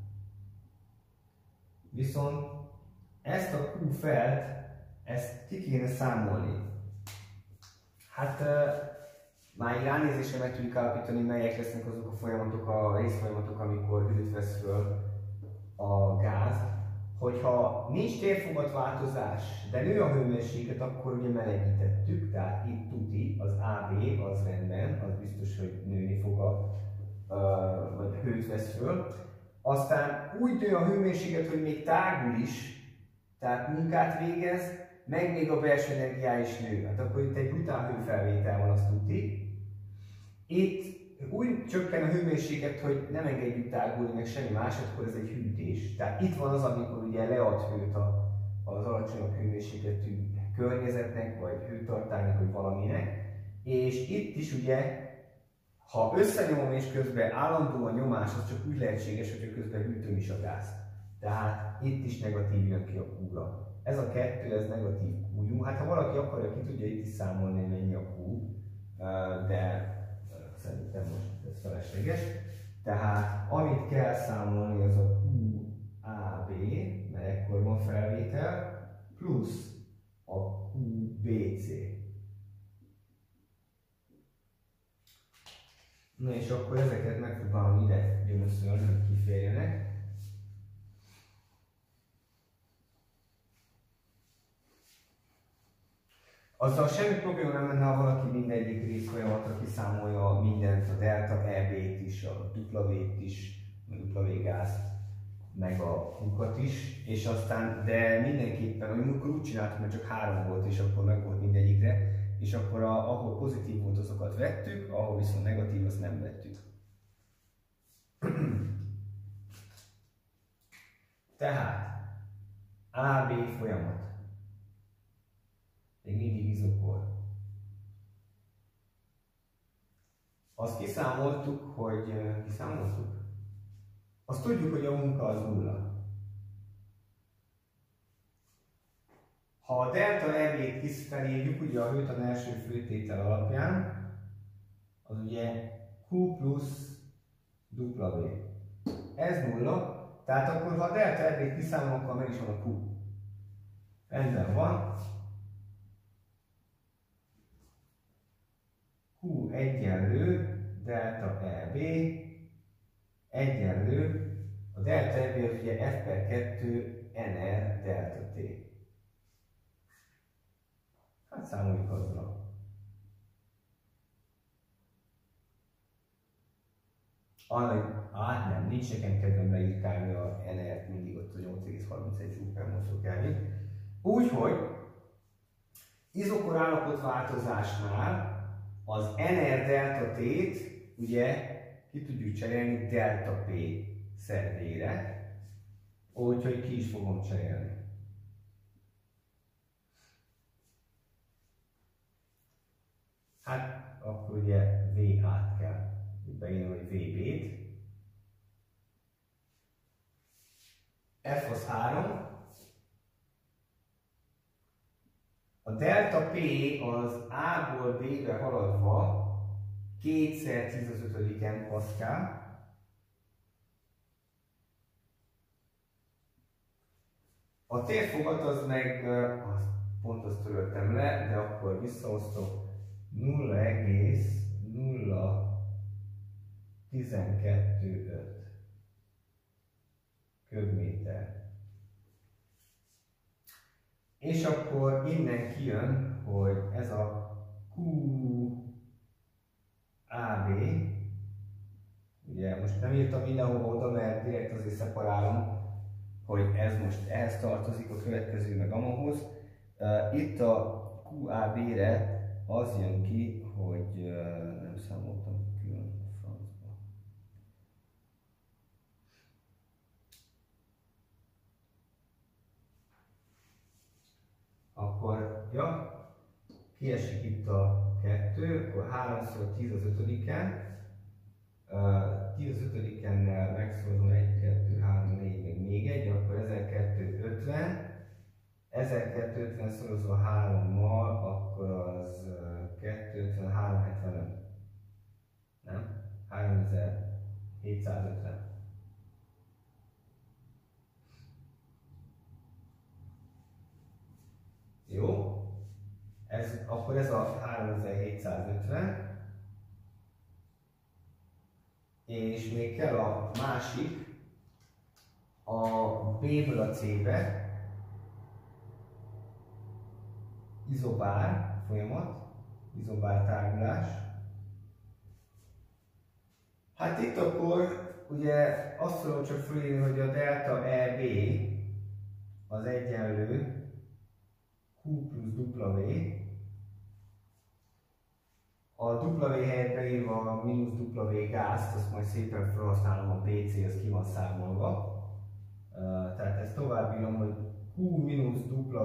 viszont ezt a Q felt, ezt ki kéne számolni. Hát már ránézésre meg tudjuk állapítani, melyek lesznek azok a folyamatok, a részfolyamatok, amikor hőt vesz föl a gáz. Hogyha nincs térfogatváltozás, de nő a hőmérséklet, akkor ugye melegítettük, tehát itt tuti, az AB az rendben, az biztos, hogy nőni fog vagy hőt vesz föl. Aztán úgy nő a hőmérséklet, hogy még tágul is, tehát munkát végez, meg még a belső energiá is nő. Hát akkor itt egy brutál hőfelvétel van, azt tuti. Itt úgy csökken a hőmérséklet, hogy nem engedjük tágulni, meg semmi más, akkor ez egy hűtés. Tehát itt van az, amikor ugye lead hőt az alacsonyabb hőmérsékletű környezetnek, vagy hőtartálynak, vagy valaminek. És itt is ugye, ha összenyomom és közben állandó a nyomás, az csak úgy lehetséges, hogy közben hűtöm is a gázt. Tehát itt is negatív jön ki a Q-ra. Ez a kettő, ez negatív Q. Hát ha valaki akarja, ki tudja itt is számolni, hogy mennyi a Q, de szerintem most ez felesleges. Tehát amit kell számolni, az a QAB, mert ekkor van felvétel, plusz a QBC. Na és akkor ezeket megpróbálom ide gyömöszölni, hogy kiférjenek. Azzal semmi probléma nem lenne, ha valaki mindegyik részfolyamatra kiszámolja mindent, a delta EB-t is, a W-t is, a W-gázt, meg a Q-kat is, és aztán, de mindenképpen, amikor úgy csináltuk, mert csak 3 volt, és akkor meg volt mindegyikre, és akkor ahol pozitív volt, azokat vettük, ahol viszont negatív, azt nem vettük. Tehát, AB folyamat. Még mindig izokor. Azt kiszámoltuk, hogy azt tudjuk, hogy a munka az nulla. Ha a delta EB-t felírjuk, ugye a hőtan első főtétel alapján, az ugye Q plusz W. Ez nulla, tehát akkor ha a delta EB-t kiszámolom, akkor meg is van a Q. Rendben van. Q egyenlő delta EB egyenlő, a delta EB az ugye F per 2 NR delta T. Hát számoljuk azzal. Nem, nincs nekem kedvem leírkálni a NR-t, mindig ott a 8,31 J/mol/K. Úgyhogy izokor állapotváltozásnál az NR delta T-t ugye ki tudjuk cserélni delta P szervére, úgyhogy ki is fogom cserélni. Hát akkor ugye V-át kell beírni, hogy VB-t. F az 3. A delta P az A-ból B-be haladva 2x10⁵ Pascal. A térfogat az meg, pont azt töröltem le, de akkor visszaosztok 0,0125. És akkor innen kijön, hogy ez a QAB, ugye most nem írtam mindenhova oda, mert direkt azért szeparálom, hogy ez most ehhez tartozik, a következő meg amahoz. Itt a QAB-re az jön ki, hogy nem számoltam külön a francba. Akkor, ja, kiesik itt a 2, akkor 3x10 az 5-en. 10 az 5-ennel megszorozom 1, 2, 3, 4, meg még egy, akkor 1250. 1250 szorozva 3-mal, akkor az 250, 375. Nem? 3750. Jó? Akkor ez a 3750. És még kell a másik, a B-ből a C-be, izobár folyamat, izobár tágulás. Hát itt akkor ugye azt tudom csak fölírni, hogy a delta EB az egyenlő Q plusz W. A W helyett beírva a mínusz W gázt, azt majd szépen felhasználom, a BC, az ki van számolva. Tehát ezt tovább írom, hogy Q mínusz W,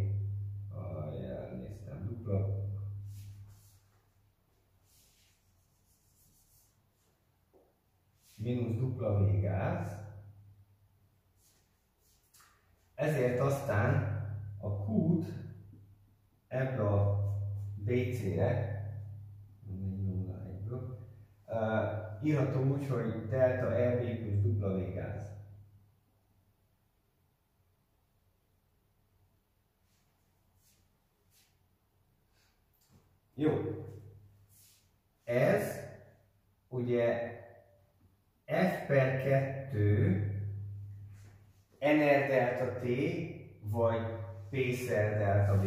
elnéztem, mínusz W gáz. Ezért aztán a Q-t ebbe a BC-re írható úgy, hogy delta EB plusz W gáz. Jó. Ez ugye F per 2 NR delta T vagy P szer delta V.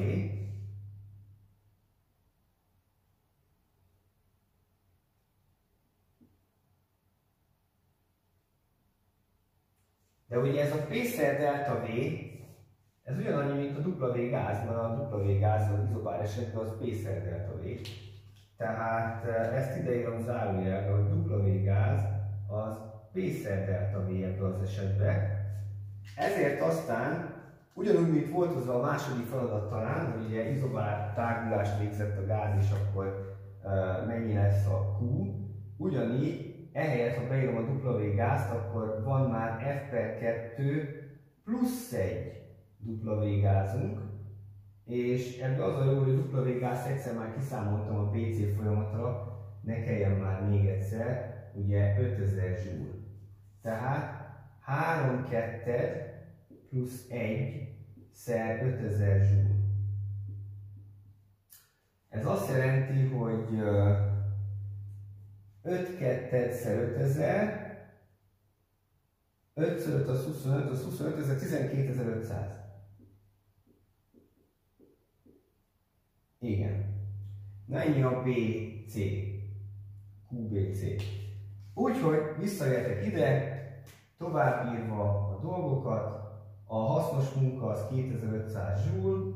De ugye ez a P szer delta V, ez ugyanannyi, mint a W gáz, mert a W gáz az izobár esetben az P szer delta V. Tehát ezt ideírom zárójelbe, hogy W gáz az P szer delta V ebből az esetben. Ezért aztán, ugyanúgy, mint volt az a második feladat talán, hogy ugye izobár tágulást végzett a gáz, és akkor mennyi lesz a Q, ugyanígy ehelyett, ha beírom a W gázt, akkor van már F per 2 plusz egy W gázunk, és ebből az a jó, hogy a W gázt egyszer már kiszámoltam a BC folyamatra, ne kelljen már még egyszer, ugye 5000 joule. Tehát 3 ketted plusz 1 szer 5000 joule. Ez azt jelenti, hogy 5 ketted szer 5000, 5 x 5 az 25, az 25 ezer, 12500. Igen. Na ennyi a BC. QBC. Úgyhogy visszajöttek ide, továbbírva a dolgokat, a hasznos munka az 2500 joule,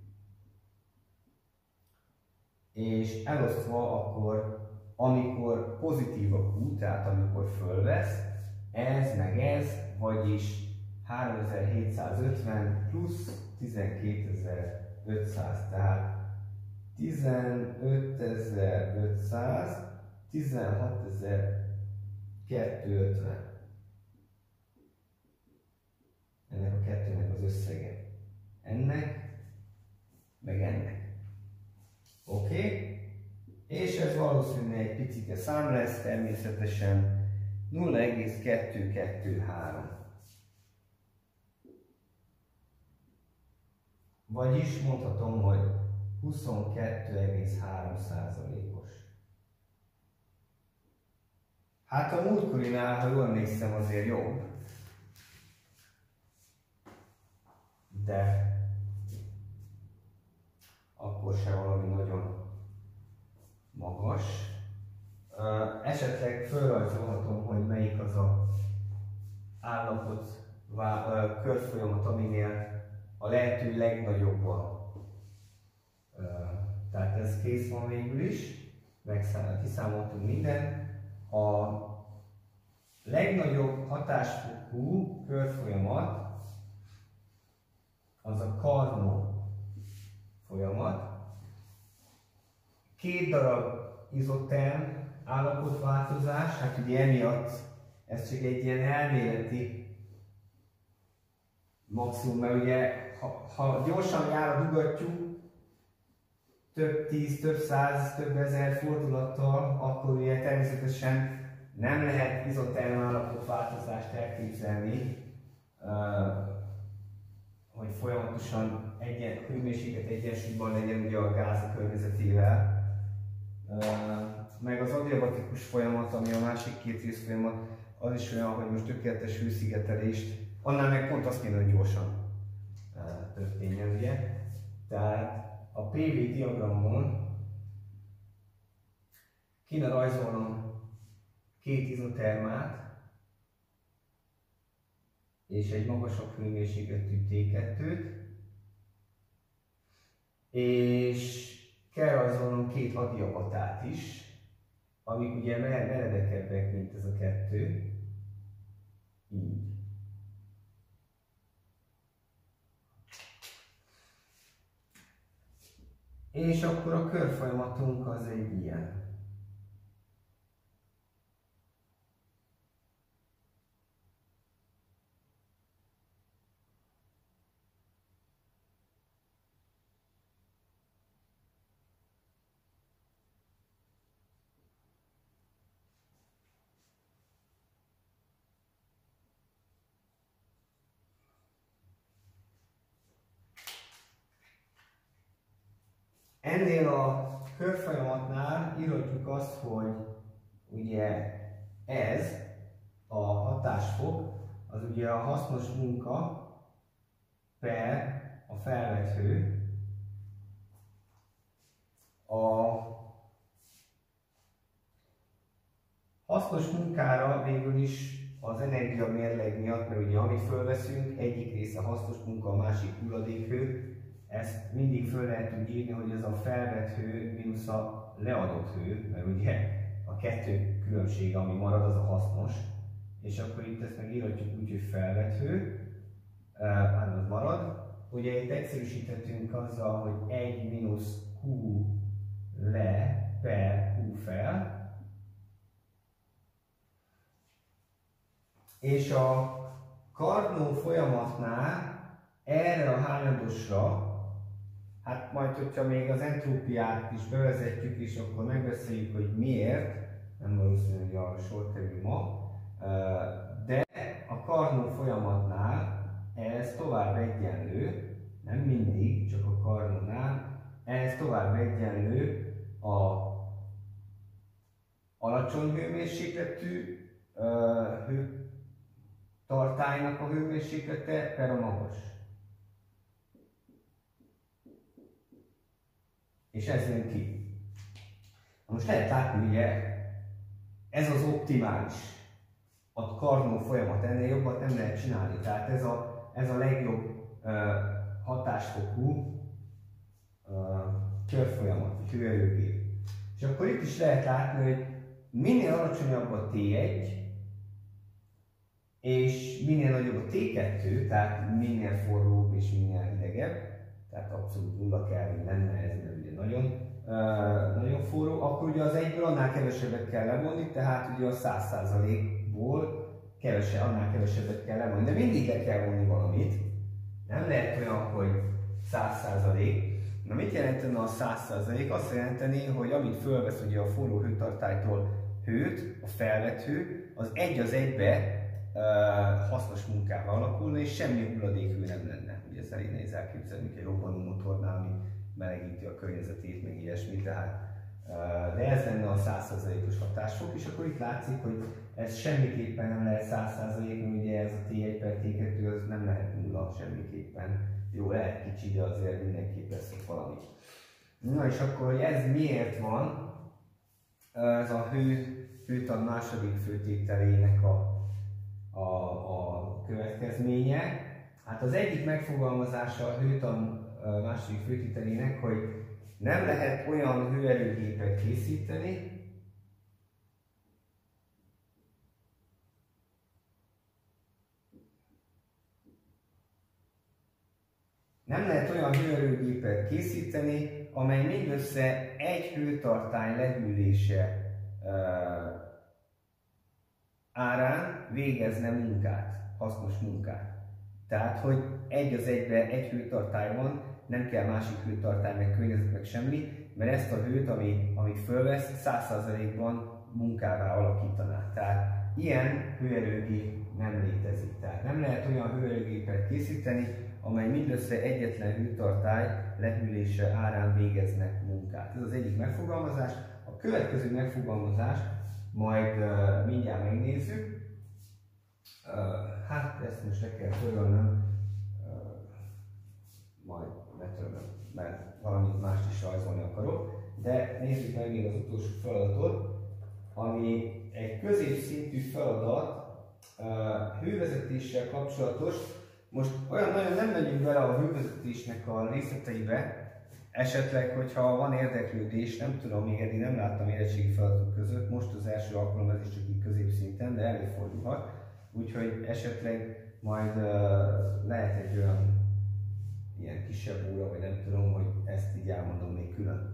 és elosztva akkor, amikor pozitív a Q, tehát amikor fölvesz, ez meg ez, vagyis 3750 plusz 12500, tehát 15500, 16250. Ennek a kettőnek az összege. Ennek, meg ennek. Oké? És ez valószínűleg egy picike szám lesz, természetesen 0,223. Vagyis mondhatom, hogy 22,3%-os. Hát a múltkorinál, ha jól emlékszem, azért jobb. De akkor se valami nagyon magas. Esetleg felrajzolhatom, hogy melyik az a állapot, körfolyamat, aminél a lehető legnagyobb a. Tehát ez kész van végül is, kiszámoltunk mindent. A legnagyobb hatásfokú körfolyamat az a Carnot folyamat. 2 darab izoterm állapotváltozás, hát ugye emiatt ez csak egy ilyen elméleti maximum, mert ugye ha gyorsan jár a dugattyú, több 10, több 100, több 1000 fordulattal, akkor ugye természetesen nem lehet izoterm állapotváltozást elképzelni, hogy folyamatosan hőmérséklet egyensúlyban legyen ugye a gáz a környezetével. Meg az adiabatikus folyamat, ami a másik 2 részfolyamat, az is olyan, hogy most tökéletes hőszigetelést, annál meg pont azt kéne, hogy gyorsan történjen, ugye? Tehát a PV diagramon kéne rajzolnom 2 izotermát és egy magasabb hőmérsékletű T2-t, és kell rajzolnom 2 adiabatát is, amik ugye meredekebbek, mint ez a 2. Így. És akkor a körfolyamatunk az egy ilyen. Ennél a körfolyamatnál írhatjuk azt, hogy ugye ez a hatásfok, az ugye a hasznos munka per a felvett hő. A hasznos munkára végül is az energia mérleg miatt, mert ugye amit fölveszünk, egyik része hasznos munka, a másik hulladékhő. Ezt mindig föl lehet úgy írni, hogy ez a felvett hő mínusz a leadott hő, mert ugye a 2 különbsége, ami marad, az a hasznos. És akkor itt ezt megírhatjuk úgy, hogy felvett hő, hát az marad. Ugye itt egyszerűsíthetünk azzal, hogy 1 mínusz Q le per Q fel. És a Carnot folyamatnál erre a hányadosra, hát majd, hogyha még az entrópiát is bevezetjük, és akkor megbeszéljük, hogy miért, nem valószínű, hogy arra sor kerül ma, de a Carnot folyamatnál ez tovább egyenlő, nem mindig, csak a Carnotnál, ez tovább egyenlő a alacsony hőmérsékletű tartálynak a hőmérséklete per a magas. És ez jön ki. Most lehet látni, ugye, ez az optimális. A Carnot folyamat, ennél jobbat nem lehet csinálni. Tehát ez a legjobb hatásfokú körfolyamat, hőerőgép. És akkor itt is lehet látni, hogy minél alacsonyabb a T1, és minél nagyobb a T2, tehát minél forróbb és minél hidegebb, tehát abszolút 0 Kelvin lenne ez, mert ugye nagyon forró, akkor ugye az egyből annál kevesebbet kell levonni, tehát ugye a 100%-ból annál kevesebbet kell levonni, de mindig le kell vonni valamit. Nem lehet olyan, hogy 100%. Na mit jelentene a 100%? Azt jelenteni, hogy amit fölvesz ugye a forró hőtartálytól hőt, a felvett hő, az egy az egybe hasznos munkával alakulna, és semmi hulladékhő nem lenne. Ugye ez elég nehéz elképzelni, mint egy robbanó motornál, ami melegíti a környezetét, meg ilyesmi, tehát de ez lenne a 100%-os hatásfok, és akkor itt látszik, hogy ez semmiképpen nem lehet 100%, mert ugye ez a T1 per T2 az nem lehet nulla semmiképpen. Jó, lehet kicsi, de azért mindenképp lesz valami. Na és akkor, hogy ez miért van, ez a hőtag második főtételének a következménye. Hát az egyik megfogalmazása a hőtag második főtételének, hogy nem lehet olyan hőerőgépet készíteni, amely mindössze egy hőtartály lehűlése árán végezne munkát, hasznos munkát. Tehát, hogy egy az egybe egy hőtartály van, nem kell másik hőtartály, meg környezet, meg semmi, mert ezt a hőt, amit fölvesz, 100%-ban munkává alakítaná. Tehát ilyen hőerőgép nem létezik. Tehát nem lehet olyan hőerőgépet készíteni, amely mindössze egyetlen hőtartály lehűlése árán végezne munkát. Ez az egyik megfogalmazás. A következő megfogalmazás majd mindjárt megnézzük. Hát ezt most le kell törölnöm, majd letörlöm, mert valamit mást is rajzolni akarok. De nézzük meg még az utolsó feladatot, ami egy középszintű feladat, hővezetéssel kapcsolatos. Most olyan nagyon nem megyünk bele a hővezetésnek a részleteibe, esetleg, hogyha van érdeklődés, nem tudom, még eddig nem láttam érettségi feladatok között, most az első alkalom, ez is csak így középszinten, de előfordulhat. Úgyhogy esetleg majd lehet egy olyan ilyen kisebb óra, vagy nem tudom, hogy ezt így elmondom még külön.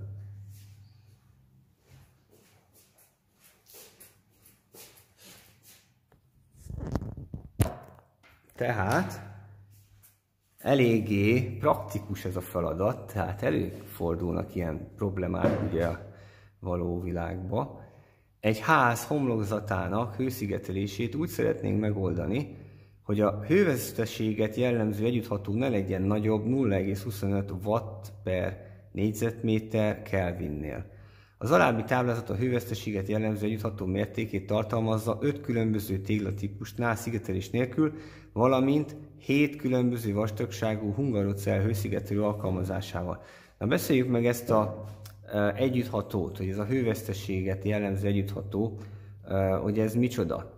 Tehát eléggé praktikus ez a feladat, tehát előfordulnak ilyen problémák ugye a való világba. Egy ház homlokzatának hőszigetelését úgy szeretnénk megoldani, hogy a hővezetességet jellemző együttható ne legyen nagyobb 0,25 watt per négyzetméter Kelvinnél. Az alábbi táblázat a hőveszteséget jellemző együttható mértékét tartalmazza 5 különböző téglatípusnál szigetelés nélkül, valamint 7 különböző vastagságú hungarocell hőszigetelő alkalmazásával. Na, beszéljük meg ezt az együtthatót, hogy ez a hőveszteséget jellemző együttható, hogy ez micsoda.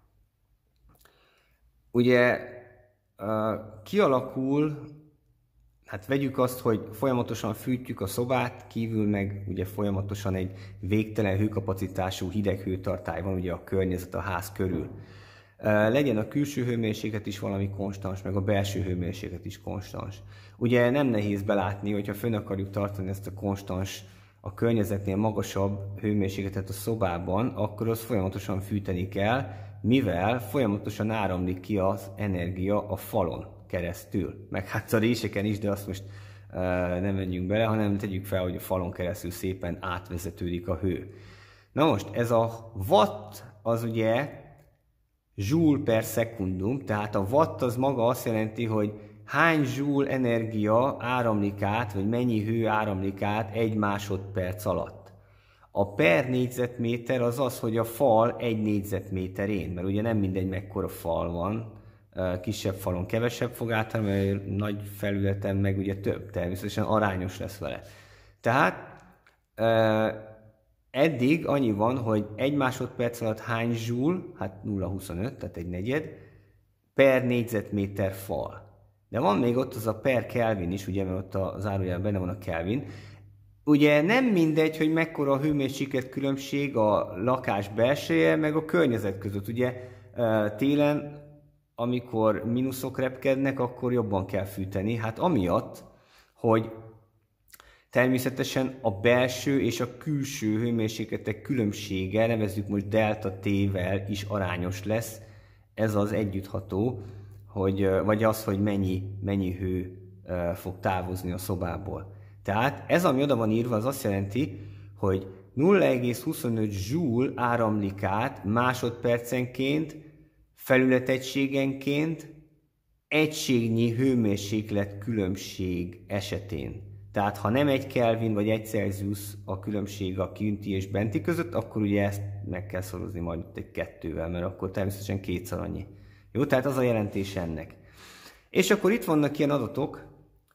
Ugye kialakul, hát vegyük azt, hogy folyamatosan fűtjük a szobát, kívül meg ugye folyamatosan egy végtelen hőkapacitású hideg hőtartály van ugye a környezet, a ház körül. Legyen a külső hőmérséklet is valami konstans, meg a belső hőmérséklet is konstans. Ugye nem nehéz belátni, hogyha fönn akarjuk tartani ezt a konstans, a környezetnél magasabb hőmérsékletet a szobában, akkor az folyamatosan fűteni kell, mivel folyamatosan áramlik ki az energia a falon keresztül. Meg hát a réseken is, de azt most nem menjünk bele, hanem tegyük fel, hogy a falon keresztül szépen átvezetődik a hő. Na most, ez a watt az ugye joule per szekundum, tehát a watt az maga azt jelenti, hogy hány joule energia áramlik át, vagy mennyi hő áramlik át 1 másodperc alatt. A per négyzetméter az az, hogy a fal 1 négyzetméterén, mert ugye nem mindegy mekkora fal van, kisebb falon kevesebb fog átramolni, nagy felületen meg ugye több, természetesen arányos lesz vele. Tehát eddig annyi van, hogy 1 másodperc alatt hány joule, hát 0,25, tehát egy negyed, per négyzetméter fal. De van még ott az a per Kelvin is, ugye, mert ott a zárójelben benne van a Kelvin. Ugye nem mindegy, hogy mekkora a hőmérséklet különbség a lakás belseje, meg a környezet között. Ugye télen, amikor mínuszok repkednek, akkor jobban kell fűteni. Hát amiatt, hogy természetesen a belső és a külső hőmérsékletek különbsége, nevezzük most delta T-vel is arányos lesz. Ez az együttható, vagy az, hogy mennyi hő fog távozni a szobából. Tehát ez, ami oda van írva, az azt jelenti, hogy 0,25 joule áramlik át másodpercenként, felületegységenként, egységnyi hőmérséklet különbség esetén. Tehát ha nem 1 Kelvin vagy 1 Celsius a különbség a kinti és benti között, akkor ugye ezt meg kell szorozni majd egy 2-vel, mert akkor természetesen 2-szer annyi. Jó, tehát az a jelentés ennek. És akkor itt vannak ilyen adatok,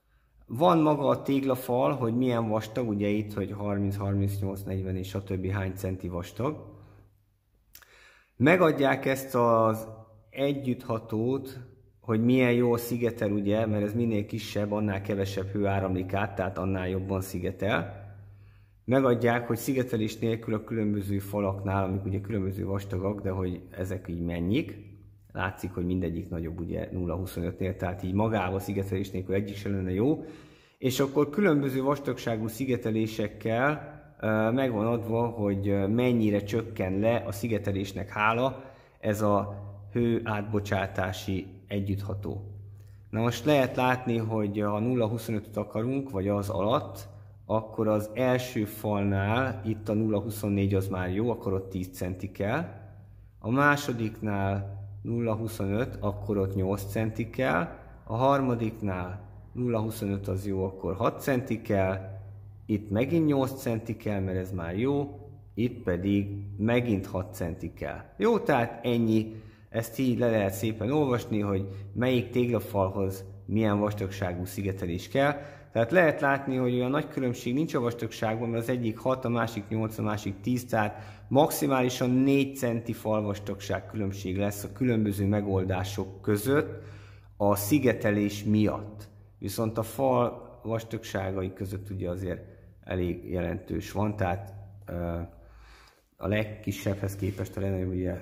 Van maga a téglafal, hogy milyen vastag, ugye itt, hogy 30, 38, 40 és stb. Hány centi vastag. Megadják ezt az együtthatót, hogy milyen jól szigetel, ugye, mert ez minél kisebb, annál kevesebb hő áramlik át, tehát annál jobban szigetel. Megadják, hogy szigetelés nélkül a különböző falaknál, amik ugye különböző vastagak, de hogy ezek így mennyik. Látszik, hogy mindegyik nagyobb ugye 0,25-nél, tehát így magával szigetelés nélkül egyik sem lenne jó. És akkor különböző vastagságú szigetelésekkel meg van adva, hogy mennyire csökken le a szigetelésnek hála ez a hő átbocsátási együttható. Na most lehet látni, hogy ha 0,25-öt akarunk, vagy az alatt, akkor az első falnál, itt a 0,24 az már jó, akkor ott 10 centi kell. A másodiknál 0,25, akkor ott 8 centi kell. A harmadiknál 0,25 az jó, akkor 6 centi kell. Itt megint 8 centi kell, mert ez már jó. Itt pedig megint 6 centi kell. Jó, tehát ennyi. Ezt így le lehet szépen olvasni, hogy melyik téglafalhoz milyen vastagságú szigetelés kell. Tehát lehet látni, hogy olyan nagy különbség nincs a vastagságban, mert az egyik 6, a másik 8, a másik 10, tehát maximálisan 4 centi falvastagság különbség lesz a különböző megoldások között a szigetelés miatt. Viszont a fal vastagságai között ugye azért elég jelentős van, tehát a legkisebbhez képest a legnagyobb ugye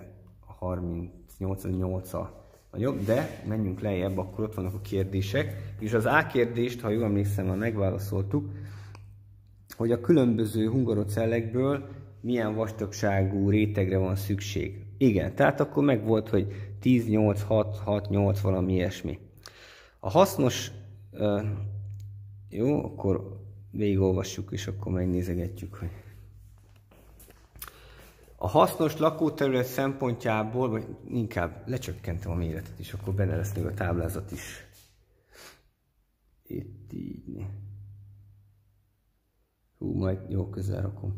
38 a nagyobb, de menjünk lejjebb, akkor ott vannak a kérdések, és az A kérdést, ha jól emlékszem, már megválaszoltuk, hogy a különböző hungarocellekből milyen vastagságú rétegre van szükség. Igen, tehát akkor meg volt, hogy 10, 8, 6, 6, 8, valami ilyesmi. A hasznos, jó, akkor végigolvassuk, és akkor megnézegetjük, hogy a hasznos lakóterület szempontjából, vagy inkább lecsökkentem a méretet is, akkor benne lesz még a táblázat is. Itt így. Hú, majd jó közel rakom.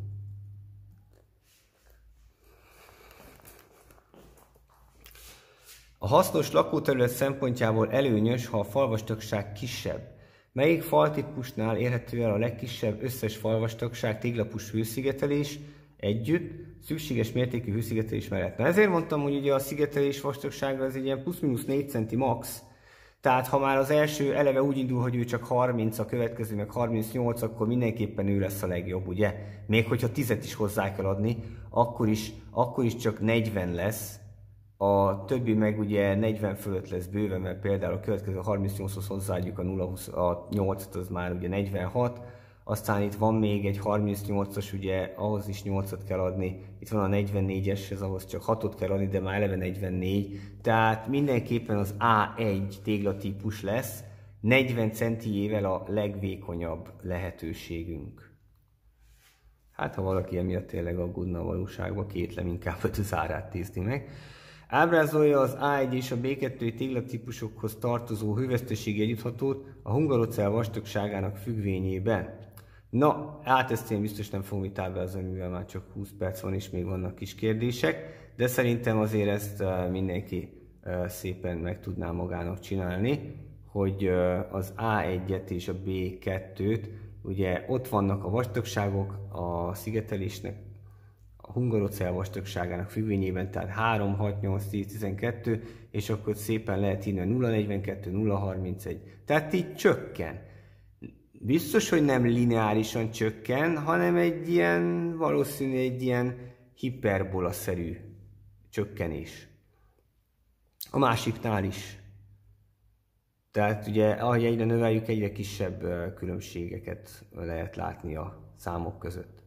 A hasznos lakóterület szempontjából előnyös, ha a falvastagság kisebb. Melyik faltípusnál érhető el a legkisebb összes falvastagság téglapus hőszigetelés együtt, szükséges mértékű hőszigetelés mellett. Na ezért mondtam, hogy ugye a szigetelés vastagsága az egy ilyen plusz-minusz 4 centi max. Tehát ha már az első eleve úgy indul, hogy ő csak 30, a következő meg 38, akkor mindenképpen ő lesz a legjobb, ugye? Még hogyha 10-et is hozzá kell adni, akkor is csak 40 lesz. A többi meg ugye 40 fölött lesz bőven, mert például a következő 38-hoz hozzáadjuk a 8-at, az már ugye 46. Aztán itt van még egy 38-as, ugye ahhoz is 8-at kell adni. Itt van a 44-es, ahhoz csak 6-ot kell adni, de már eleve 44. Tehát mindenképpen az A1 téglatípus lesz, 40 centiével a legvékonyabb lehetőségünk. Hát ha valaki emiatt tényleg aggódna a valóságban, kétlem inkább az árát nézni meg. Ábrázolja az A1 és a B2 téglatípusokhoz tartozó hőveszteségi együtthatót a hungarocell vastagságának függvényében. Na, hát ezt én biztos nem fogom itt ábrázolni, mivel már csak 20 perc van és még vannak kis kérdések, de szerintem azért ezt mindenki szépen meg tudná magának csinálni, hogy az A1-et és a B2-t, ugye ott vannak a vastagságok a szigetelésnek, a hungarocell vastagságának függvényében, tehát 3, 6, 8, 10, 12, és akkor szépen lehet írni 0,42, 0,31. Tehát így csökken. Biztos, hogy nem lineárisan csökken, hanem egy ilyen, valószínű egy ilyen hiperbola-szerű csökkenés. A másiknál is. Tehát ugye, ahogy egyre növeljük, egyre kisebb különbségeket lehet látni a számok között.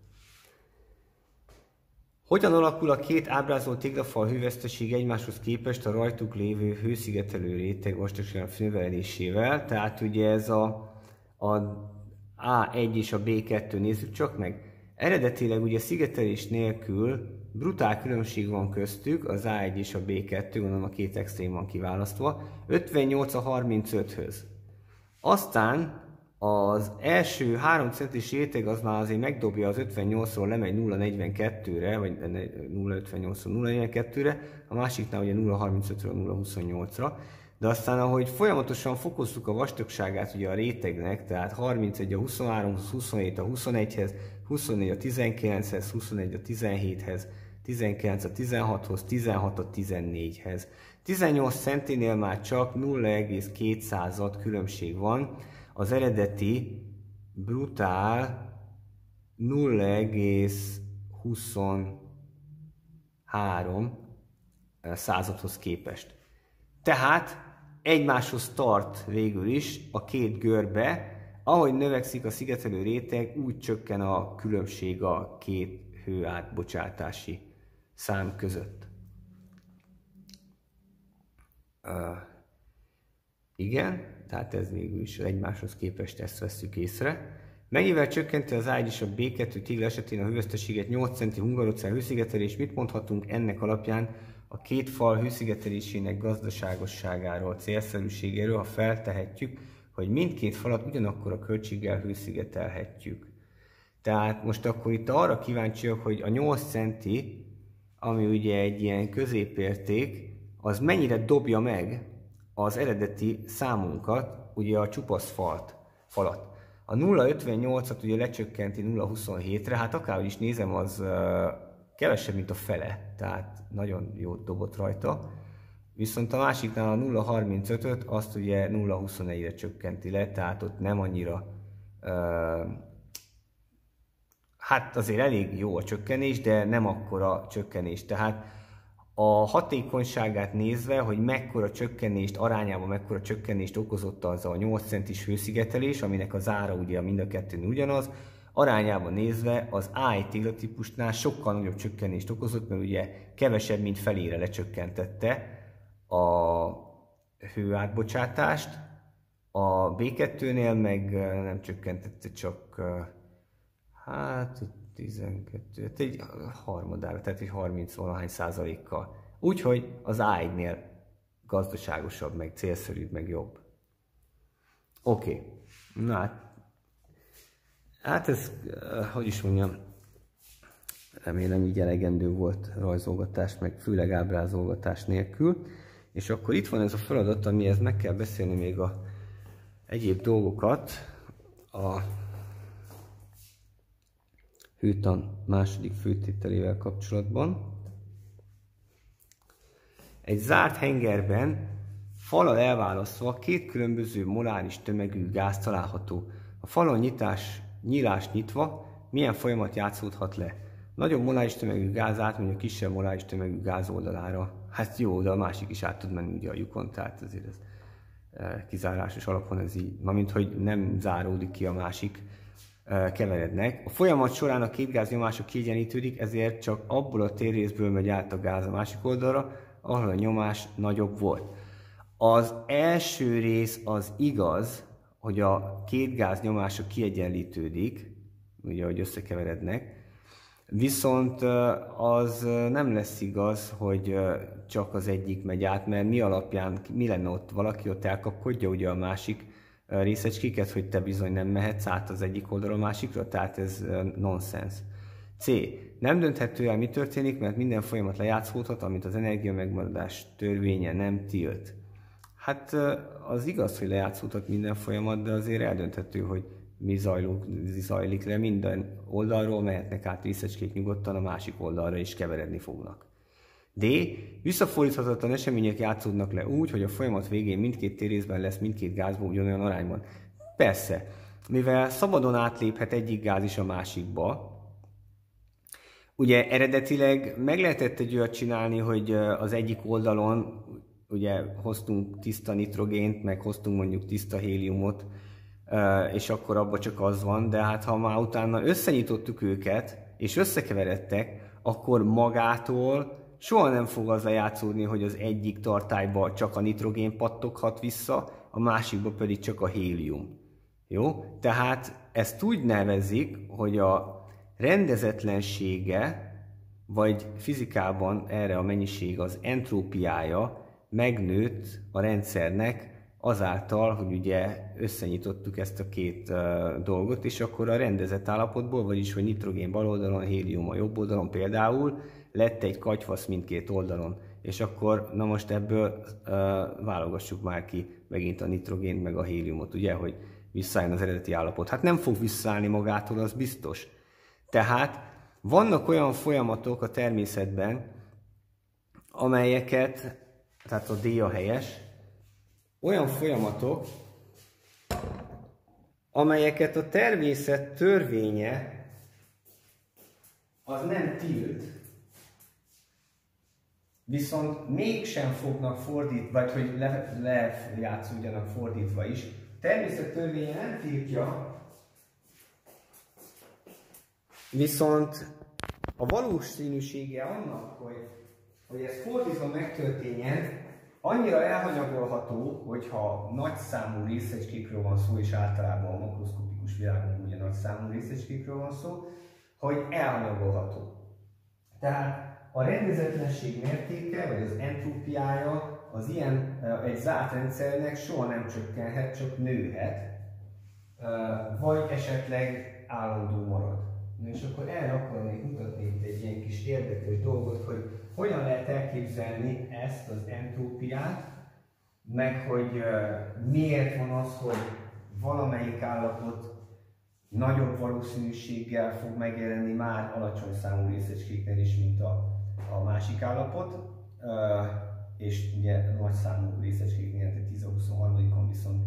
Hogyan alakul a két ábrázolt téglafal hőveszteség egymáshoz képest a rajtuk lévő hőszigetelő réteg vastagságának növelésével? Tehát ugye ez a A1 és a B2, nézzük csak meg. Eredetileg ugye szigetelés nélkül brutál különbség van köztük, az A1 és a B2, gondolom a két extrém van kiválasztva, 58 a 35-höz. Aztán az első 3 centis réteg az már azért megdobja az 58-ról, lemegy 0,42-re, vagy 0,58-ról 0,42-re, a másiknál ugye 0,35-ről 0,28-ra. De aztán, ahogy folyamatosan fokozzuk a vastagságát ugye a rétegnek, tehát 31 a 23-hoz, 27 a 21-hez, 24 a 19-hez, 21 a 17-hez, 19 a 16-hoz, 16 a 14-hez. 18 centinél már csak 0,2 különbség van, az eredeti brutál 0,23 századhoz képest. Tehát egymáshoz tart végül is a két görbe, ahogy növekszik a szigetelő réteg, úgy csökken a különbség a két hőátbocsátási szám között. Igen, tehát ez végül is egymáshoz képest ezt vesszük észre. Mennyivel csökkenti az ágy is a B2 tégla esetén a hőveszteséget 8 centi hungarocell hőszigetelés? Mit mondhatunk ennek alapján a két fal hőszigetelésének gazdaságosságáról, célszerűségéről, ha feltehetjük, hogy mindkét falat ugyanakkor a költséggel hőszigetelhetjük. Tehát most akkor itt arra kíváncsiak, hogy a 8 centi, ami ugye egy ilyen középérték, az mennyire dobja meg az eredeti számunkat, ugye a csupasz falat. A 0,58-at ugye lecsökkenti 0,27-re, hát akárhogy is nézem, az kevesebb, mint a fele, tehát nagyon jót dobott rajta. Viszont a másiknál a 0,35-öt azt ugye 0,21-re csökkenti le, tehát ott nem annyira, hát azért elég jó a csökkenés, de nem akkora csökkenés. Tehát a hatékonyságát nézve, hogy mekkora csökkenést, arányában mekkora csökkenést okozott az a 8 centis hőszigetelés, aminek az ára ugye mind a kettőn ugyanaz, arányában nézve az A1 téglatípusnál sokkal nagyobb csökkenést okozott, mert ugye kevesebb, mint felére lecsökkentette a hőátbocsátást, a B2-nél meg nem csökkentette, csak hát 12, egy harmadára, tehát egy 30-valahány százalékkal. Úgyhogy az A1-nél gazdaságosabb, meg célszerűbb, meg jobb. Oké. Na hát ez, hogy is mondjam, remélem így elegendő volt rajzolgatás, meg főleg ábrázolgatás nélkül. És akkor itt van ez a feladat, amihez meg kell beszélni még a egyéb dolgokat. A hőtan második főtételével kapcsolatban. Egy zárt hengerben falal elválasztva két különböző moláris tömegű gáz található. A falon nyílás nyitva milyen folyamat játszódhat le? Nagyobb moláris tömegű gáz átmegy a kisebb moláris tömegű gáz oldalára. Hát jó, de a másik is át tud menni ugye a lyukon, tehát azért ez kizárásos alapon ez így, mint hogy nem záródik ki a másik, keverednek. A folyamat során a két gáz nyomása kiegyenlítődik, ezért csak abból a térrészből megy át a gáz a másik oldalra, ahol a nyomás nagyobb volt. Az első rész az igaz, hogy a két gáz nyomása kiegyenlítődik, ugye, hogy összekeverednek, viszont az nem lesz igaz, hogy csak az egyik megy át, mert mi alapján, mi lenne ott, valaki ott elkapkodja ugye a másik részecskéket, hogy te bizony nem mehetsz át az egyik oldalra a másikra, tehát ez nonsens. C. Nem dönthető el, mi történik, mert minden folyamat lejátszódhat, amit az energia megmaradás törvénye nem tilt. Hát az igaz, hogy lejátszódhat minden folyamat, de azért eldönthető, hogy mi zajlik le, minden oldalról mehetnek át részecskék nyugodtan, a másik oldalra is keveredni fognak. D. Visszafordíthatatlan események játszódnak le úgy, hogy a folyamat végén mindkét térrészben lesz mindkét gázból ugyanolyan arányban. Persze, mivel szabadon átléphet egyik gáz is a másikba, ugye eredetileg meg lehetett egy olyat csinálni, hogy az egyik oldalon ugye hoztunk tiszta nitrogént, meg hoztunk mondjuk tiszta héliumot, és akkor abban csak az van, de hát ha már utána összenyitottuk őket, és összekeveredtek, akkor magától soha nem fog az lejátszódni, hogy az egyik tartályba csak a nitrogén pattoghat vissza, a másikba pedig csak a hélium. Jó? Tehát ezt úgy nevezik, hogy a rendezetlensége, vagy fizikában erre a mennyiség az entrópiája megnőtt a rendszernek azáltal, hogy ugye összenyitottuk ezt a két dolgot, és akkor a rendezett állapotból, vagyis hogy nitrogén bal oldalon, hélium a jobb oldalon például, lett egy katyvasz mindkét oldalon. és akkor na most ebből válogassuk már ki megint a nitrogént meg a héliumot, ugye, hogy visszaálljon az eredeti állapot. Hát nem fog visszaállni magától, az biztos. Tehát vannak olyan folyamatok a természetben, amelyeket, tehát a D a helyes, olyan folyamatok, amelyeket a természet törvénye az nem tilt, viszont mégsem fognak fordítva, vagy hogy lejátszódjanak fordítva is. A természet törvénye nem tiltja, viszont a valószínűsége annak, hogy ez fordítva megtörténjen, annyira elhanyagolható, hogyha nagyszámú részecskékről van szó, és általában a makroszkopikus világon ugye nagyszámú részecskékről van szó, hogy elhanyagolható. Tehát a rendezetlenség mértéke, vagy az entrópiája az ilyen egy zárt rendszernek soha nem csökkenhet, csak nőhet, vagy esetleg állandó marad. És akkor erre akarnék mutatni itt egy ilyen kis érdekes dolgot, hogy hogyan lehet elképzelni ezt az entrópiát, meg hogy miért van az, hogy valamelyik állapot nagyobb valószínűséggel fog megjelenni már alacsony számú részecskéknél is, mint a másik állapot, és ugye nagy számú részecskéknél, tehát 10-23-on viszont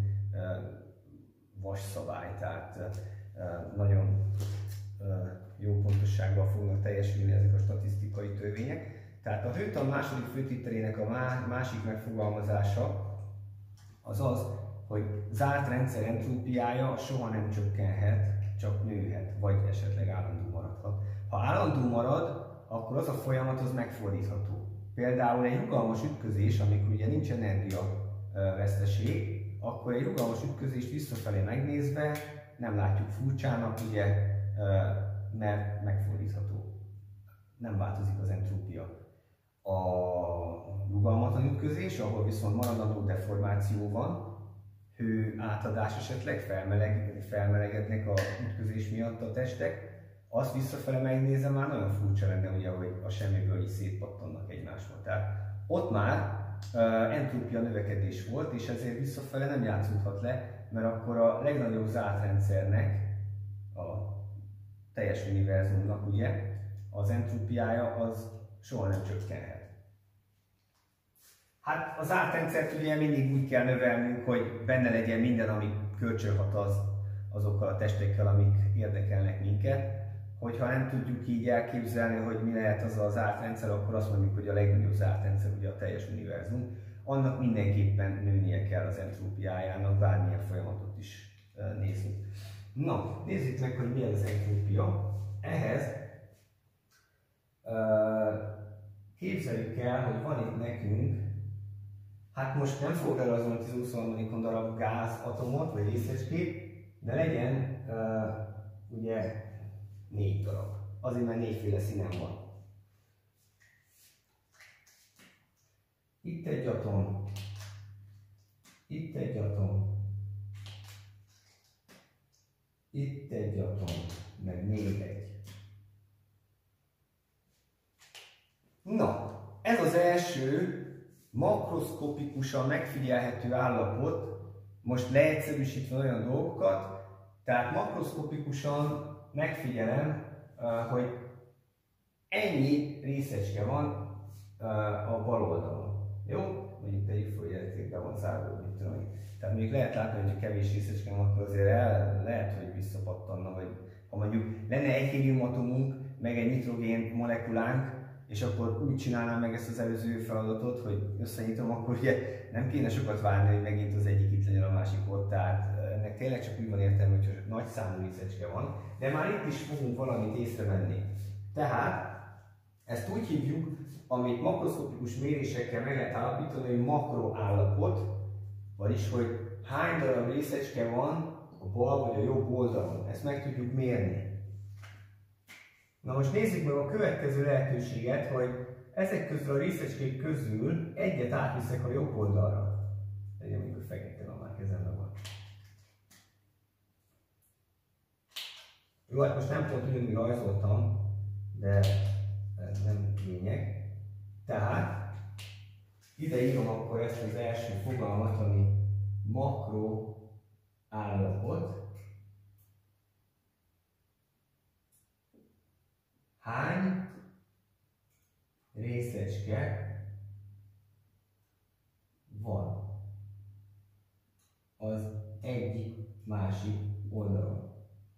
vas szabály, tehát nagyon jó pontossággal fognak teljesülni ezek a statisztikai törvények. Tehát a Newton második főtételének a másik megfogalmazása az az, hogy zárt rendszer entrópiája soha nem csökkenhet, csak nőhet, vagy esetleg állandó maradhat. Ha állandó marad, akkor az a folyamat az megfordítható. Például egy rugalmas ütközés, amikor ugye nincs energiaveszteség, akkor egy rugalmas ütközést visszafelé megnézve nem látjuk furcsának, ugye, mert megfordítható. Nem változik az entrópia. A rugalmatlan ütközés, ahol viszont maradandó deformáció van, hő átadás esetleg, felmelegednek a ütközés miatt a testek, azt visszafele megnézem, már nagyon furcsa lenne, ugye, hogy a semmiből is szétpattannak egymásba. Tehát ott már entrópia növekedés volt, és ezért visszafele nem játszódhat le, mert akkor a legnagyobb zárt rendszernek, a teljes univerzumnak ugye, az entrópiája az soha nem csökkenhet. Hát az zárt rendszert ugye mindig úgy kell növelnünk, hogy benne legyen minden, ami kölcsönhat azokkal a testekkel, amik érdekelnek minket. Hogyha nem tudjuk így elképzelni, hogy mi lehet az a zárt rendszer, akkor azt mondjuk, hogy a legnagyobb zárt rendszer ugye a teljes univerzum. Annak mindenképpen nőnie kell az entrópiájának, bármilyen folyamatot is nézzük. Na, nézzük meg, hogy mi az entrópia. Ehhez képzeljük el, hogy van itt nekünk, hát most nem fogok elrajzolni 10-23 darab gázatomot, vagy részecskét, de legyen ugye 4 darab. Azért, mert 4-féle színem van. Itt egy atom, itt egy atom, itt egy atom, meg még egy. Na, ez az első makroszkopikusan megfigyelhető állapot, most leegyszerűsítve olyan dolgokat, tehát makroszkopikusan megfigyelem, hogy ennyi részecske van a bal oldalon. Jó? Mondjuk tegyük fel, hogy ez be van zárva, mit tudom én. Tehát még lehet látni, hogy kevés részecske van, akkor azért lehet, hogy visszapattanna, vagy ha mondjuk lenne egy héliumatomunk, meg egy nitrogén molekulánk, és akkor úgy csinálnám meg ezt az előző feladatot, hogy összenyitom, akkor ugye nem kéne sokat várni, hogy megint az egyik itt legyen, a másik ott. Tehát ennek tényleg csak úgy van értelme, hogy nagy számú részecske van, de már itt is fogunk valamit észrevenni. Tehát ezt úgy hívjuk, amit makroszkopikus mérésekkel meg lehet állapítani, hogy makroállapot, vagyis hogy hány darab részecske van a bal vagy a jobb oldalon. Ezt meg tudjuk mérni. Na most nézzük meg a következő lehetőséget, hogy ezek közül a részecskék közül egyet átviszek a jobb oldalra. Legyen amikor fekete van már kezemben van. Jó, hát most nem pont ugyanúgy rajzoltam, de ez nem lényeg. Tehát Ide írom akkor ezt az első fogalmat, ami makro állapot. Hány részecske van az egyik másik oldalon?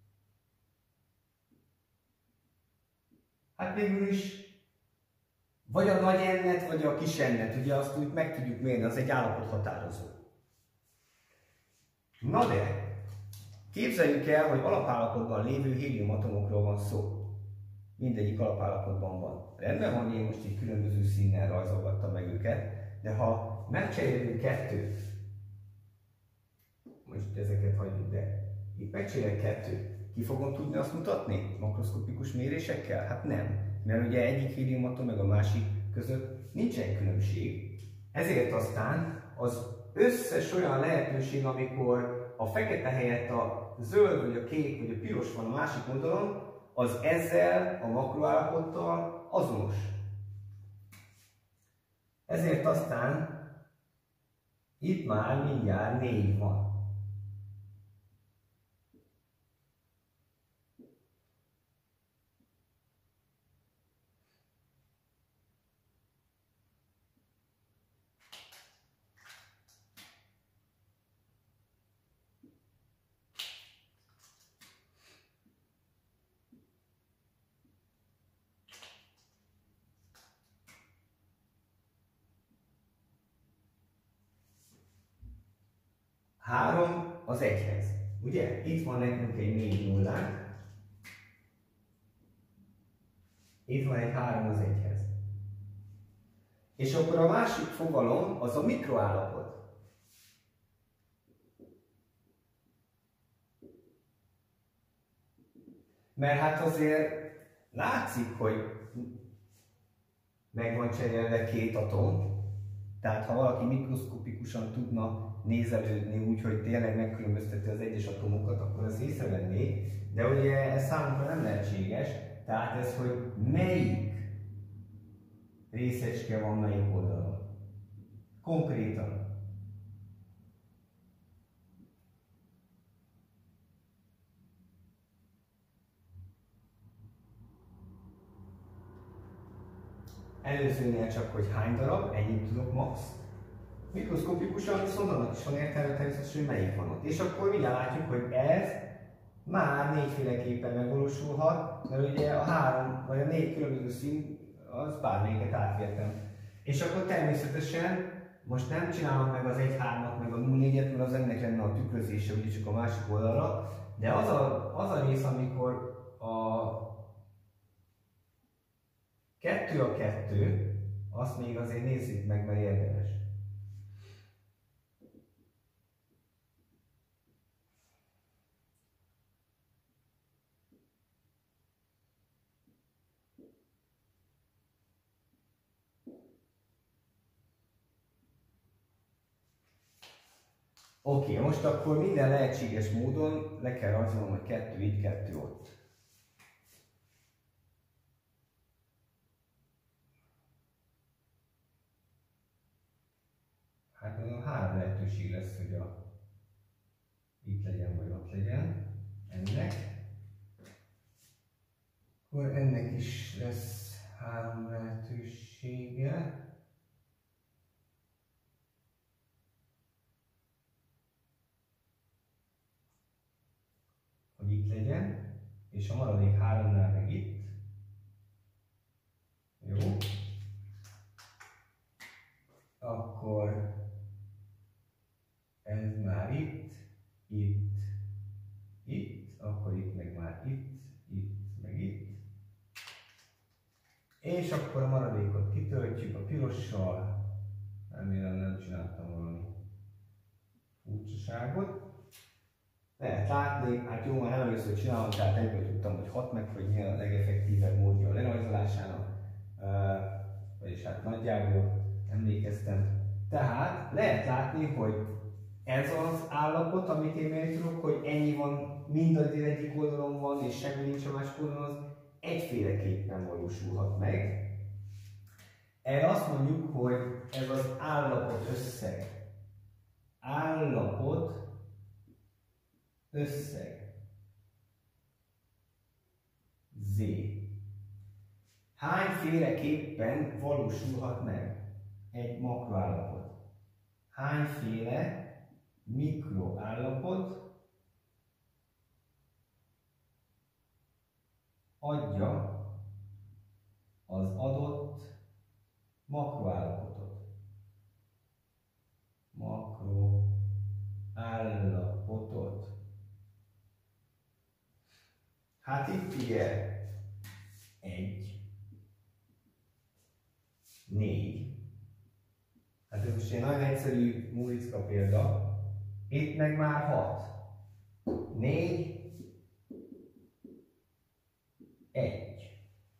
Hát végül is vagy a nagy n-et, vagy a kis n-et, ugye azt úgy meg tudjuk mérni, az egy állapothatározó. Na de, képzeljük el, hogy alapállapotban lévő héliumatomokról van szó. Mindegyik alapállapotban van. Rendben van, én most így különböző színnel rajzolgattam meg őket, de ha megcserélünk kettőt, most ezeket hagyjuk, de itt megcserélek kettőt, ki fogom tudni azt mutatni makroszkopikus mérésekkel? Hát nem, mert ugye egyik héliumatom meg a másik között nincsen különbség. Ezért aztán az összes olyan lehetőség, amikor a fekete helyett a zöld, vagy a kék, vagy a piros van a másik oldalon, az ezzel a makroállapottal azonos. Ezért aztán itt már mindjárt 4 van. Három az 1-hez. Ugye? Itt van nekünk egy 4 nullánk. Itt van egy 3 az 1-hez. És akkor a másik fogalom az a mikroállapot. Mert hát azért látszik, hogy meg van cserélve 2 atom. Tehát ha valaki mikroszkopikusan tudna nézelődni úgy, hogy tényleg megkülönbözteti az egyes atomokat, akkor ezt észrevenné, de ugye ez számunkra nem lehetséges, tehát ez, hogy melyik részecske van melyik oldalon. Konkrétan. Előzőnél csak, hogy hány darab, ennyit tudok max. Mikroszkopikusan viszont annak is van értelme természetesen, hogy melyik van ott. És akkor mindjárt látjuk, hogy ez már 4-féleképpen megvalósulhat, mert ugye a 3 vagy a 4 különböző szín, az bármelyiket átvettem. És akkor természetesen most nem csinálom meg az 1-3-at, meg a 0-4-et, mert az ennek lenne a tükrözése, ugye csak a másik oldalra. De az a rész, amikor a 2 a 2, azt még azért nézzük meg, mert érdemes. Oké, most akkor minden lehetséges módon le kell rajzolnom, hogy 2 itt, 2 ott. Hát mondom, 3 lehetőség lesz, hogy itt legyen vagy ott legyen ennek. Akkor ennek is lesz 3 lehetősége. Hogy itt legyen, és a maradék 3-nál meg itt. Jó. Akkor ez már itt, itt, akkor itt meg már itt, meg itt. És akkor a maradékot kitöltjük a pirossal. Remélem nem csináltam valami furcsaságot. Lehet látni, hát jó, már először csinálom, tehát egyből tudtam, hogy hat meg, hogy mi a legeffektívebb módja a lerajzolásának. Vagyis hát nagyjából emlékeztem. Tehát lehet látni, hogy ez az állapot, amit én mérni tudok, hogy ennyi van, mind az egyik oldalon van, és semmi nincs a másik oldalon, az egyféleképpen valósulhat meg. Erre azt mondjuk, hogy ez az állapot összeg. Állapot összeg. Z. Hányféleképpen valósulhat meg egy makroállapot? Hányféle mikroállapot adja az adott makroállapotot? Makroállapotot. Hát itt ugye 1, 4. Hát ez most egy nagyon egyszerű múlicka példa. Itt meg már 6. 4, 1.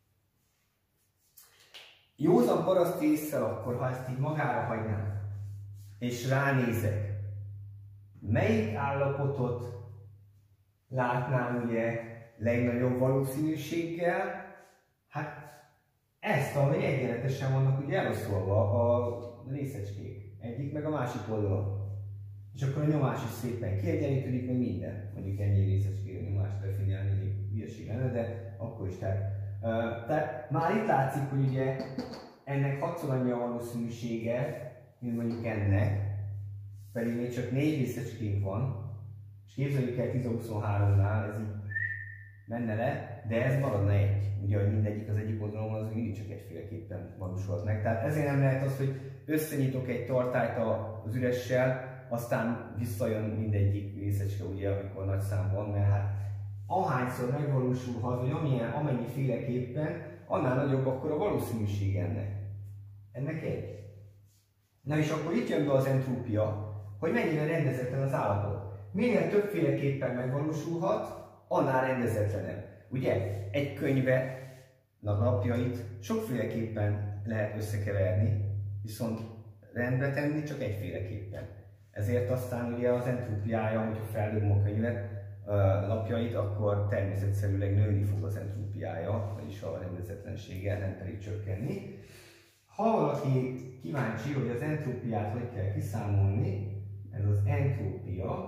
Józan paraszti ésszel akkor, ha ezt így magára hagynám, és ránézek, melyik állapotot látnám ugye legnagyobb valószínűséggel? Hát ezt, amely egyenletesen vannak ugye eloszolva a részecskék. Egyik meg a másik oldalon. És akkor a nyomás is szépen kiegyenlítődik, meg minden. Mondjuk ennyi részecskére nyomást definiálni, egy hülyeség lenne, de akkor is. Tehát már itt látszik, hogy ugye ennek 6-szor annyi a valószínűsége, mint mondjuk ennek, pedig még csak 4 részecskénk van, és képzeljük el 10-23-nál, ez így menne le, de ez maradna 1. Ugye, hogy mindegyik az egyik oldalon van, az mindig csak egyféleképpen valósulhat meg. Tehát ezért nem lehet az, hogy összenyitok egy tartályt az üressel, aztán visszajön mindegyik részecske, ugye, amikor nagy szám van, mert hát ahányszor megvalósulhat, vagy amennyi féleképpen, annál nagyobb akkor a valószínűség ennek. Ennek 1. Na és akkor itt jön be az entrópia, hogy mennyire rendezetlen az állapot. Minél többféleképpen megvalósulhat, annál rendezetlenebb. Ugye, egy könyve lapjait sokféleképpen lehet összekeverni, viszont rendbe tenni csak egyféleképpen. Ezért aztán ugye az entrópiája, hogyha feldobom a könyvet lapjait, akkor természetszerűleg nőni fog az entrópiája, vagyis a rendezetlensége, nem pedig csökkenni. Ha valaki kíváncsi, hogy az entrópiát hogy kell kiszámolni, ez az entrópia,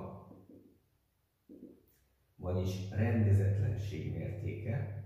vagyis rendezetlenség mértéke.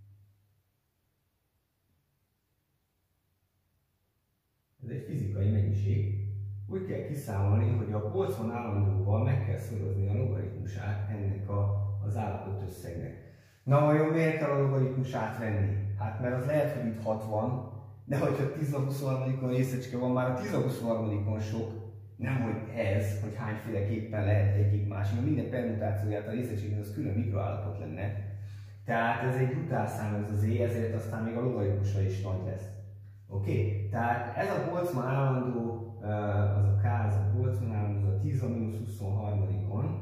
Ez egy fizikai mennyiség. Úgy kell kiszámolni, hogy a Boltzmann állandóval meg kell szorozni a logaritmusát ennek az állapot összegnek. Na vajon miért kell a logaritmusát venni? Hát mert az lehet, hogy itt 6 van, de hogyha 10-23-on részecske van, már a 10-23-on sok. Nem, hogy ez, hogy hányféleképpen lehet egyik másik, mert minden permutációját a részecskéknek az külön mikroállapot lenne. Tehát ez egy brutálszám ez az E, ezért aztán még a logaritmusra is nagy lesz. Oké? Tehát ez a Boltzmann állandó, az a K, az a Boltzmann állandó, az a 10-23-on,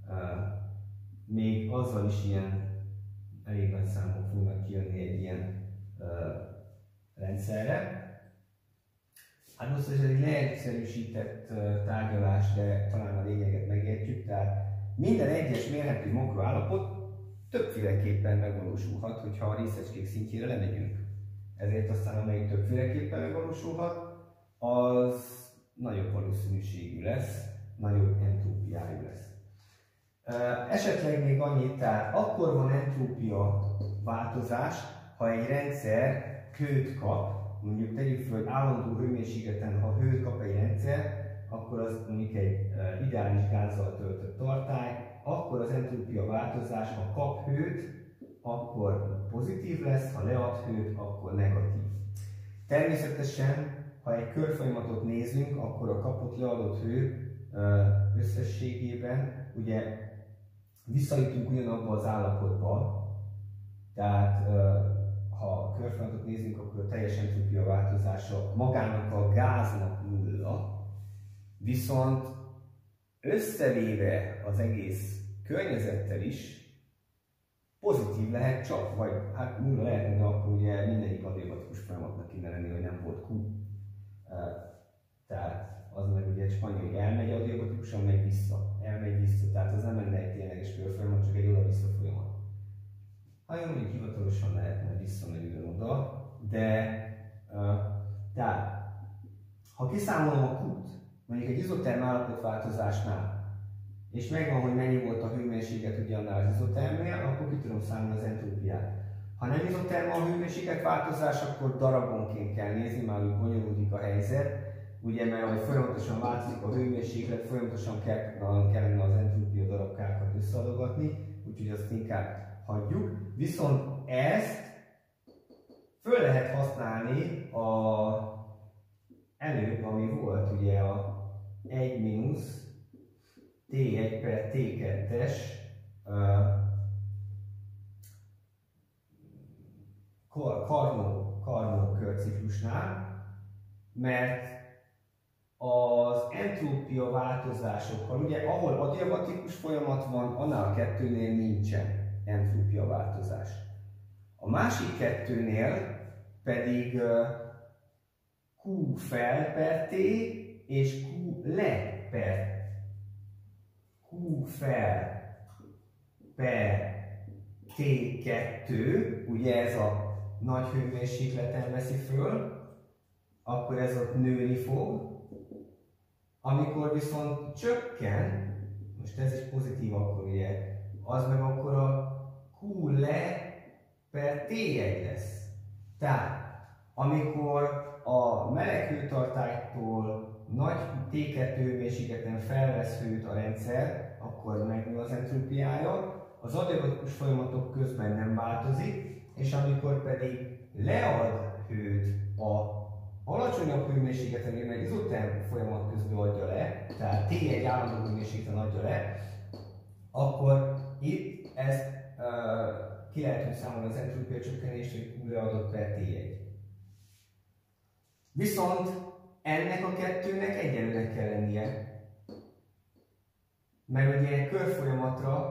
még azzal is ilyen elég nagy számok fognak kijönni egy ilyen rendszerre. Hát most ez egy leegyszerűsített tárgyalás, de talán a lényeget megértjük. Tehát minden egyes mérhető makroállapot többféleképpen megvalósulhat, hogyha a részecskék szintjére lemegyünk. Ezért aztán amelyik többféleképpen megvalósulhat, az nagyobb valószínűségű lesz, nagyobb entrópiájú lesz. Esetleg még annyit, tehát akkor van entrópia változás, ha egy rendszer hőt kap, mondjuk tegyük fel, hogy állandó hőmérsékleten, ha hőt kap egy rendszer, akkor az mondjuk egy ideális gázzal töltött tartály, akkor az entrópia változás, ha kap hőt, akkor pozitív lesz, ha lead hőt, akkor negatív. Természetesen, ha egy körfolyamatot nézünk, akkor a kapott leadott hő összességében ugye visszajutunk ugyanabba az állapotba, tehát ha a körfolyamatot nézünk, akkor a teljes entrópia változása magának a gáznak nulla, viszont összevéve az egész környezettel is pozitív lehet csak, vagy hát nulla lehet, de akkor ugye mindegyik adiabatikus folyamatnak kéne lenni, hogy nem volt Q. Tehát az meg ugye egy spanyol, hogy elmegy adiabatikusan, megy vissza. Elmegy vissza, tehát az nem lenne egy tényleges körfolyamat, csak egy oda-vissza folyamat. Ha jól mondjuk hivatalosan lehet, mert visszamegy ugyanoda, de Tehát, ha kiszámolom a Q-t, mondjuk egy izoterm állapotváltozásnál, és megvan, hogy mennyi volt a hőmérséklet ugyannál az izotermnél, akkor ki tudom számolni az entrópiát. Ha nem izoterm a hőmérsékletváltozás, akkor darabonként kell nézni, már úgy bonyolódik a helyzet. Ugye, mert hogy folyamatosan változik a hőmérséklet, folyamatosan kellene az entrópia darabkákat összeadogatni, úgyhogy azt inkább hagyjuk. Viszont ezt föl lehet használni előbb, ami volt ugye a 1 mínusz T1 per T2-es Carnot körciklusnál, mert az entrópia változásokkal, ugye ahol adiabatikus folyamat van, annál a kettőnél nincsen entrópia változás. A másik kettőnél pedig Q fel per T és Q le per Q fel per T2, ugye ez a nagy hőmérsékleten veszi föl, akkor ez ott nőni fog. Amikor viszont csökken, most ez is pozitív akkor ugye, az meg akkor a Q le per T1 lesz. Tehát, amikor a meleg hőtartálytól nagy T2 hőmérsékleten felvesz hőt a rendszer, akkor megnő az entrópiája, az adiabatikus folyamatok közben nem változik, és amikor pedig lead hőt a alacsonyabb hőmérsékleten lévő izoterm folyamat közben adja le, tehát T1 állandó hőmérsékleten adja le, akkor itt ezt ki lehet számolni az entrópia csökkenést, hogy Q leadott per T1. Viszont ennek a kettőnek egyenlőnek kell lennie, mert ugye körfolyamatra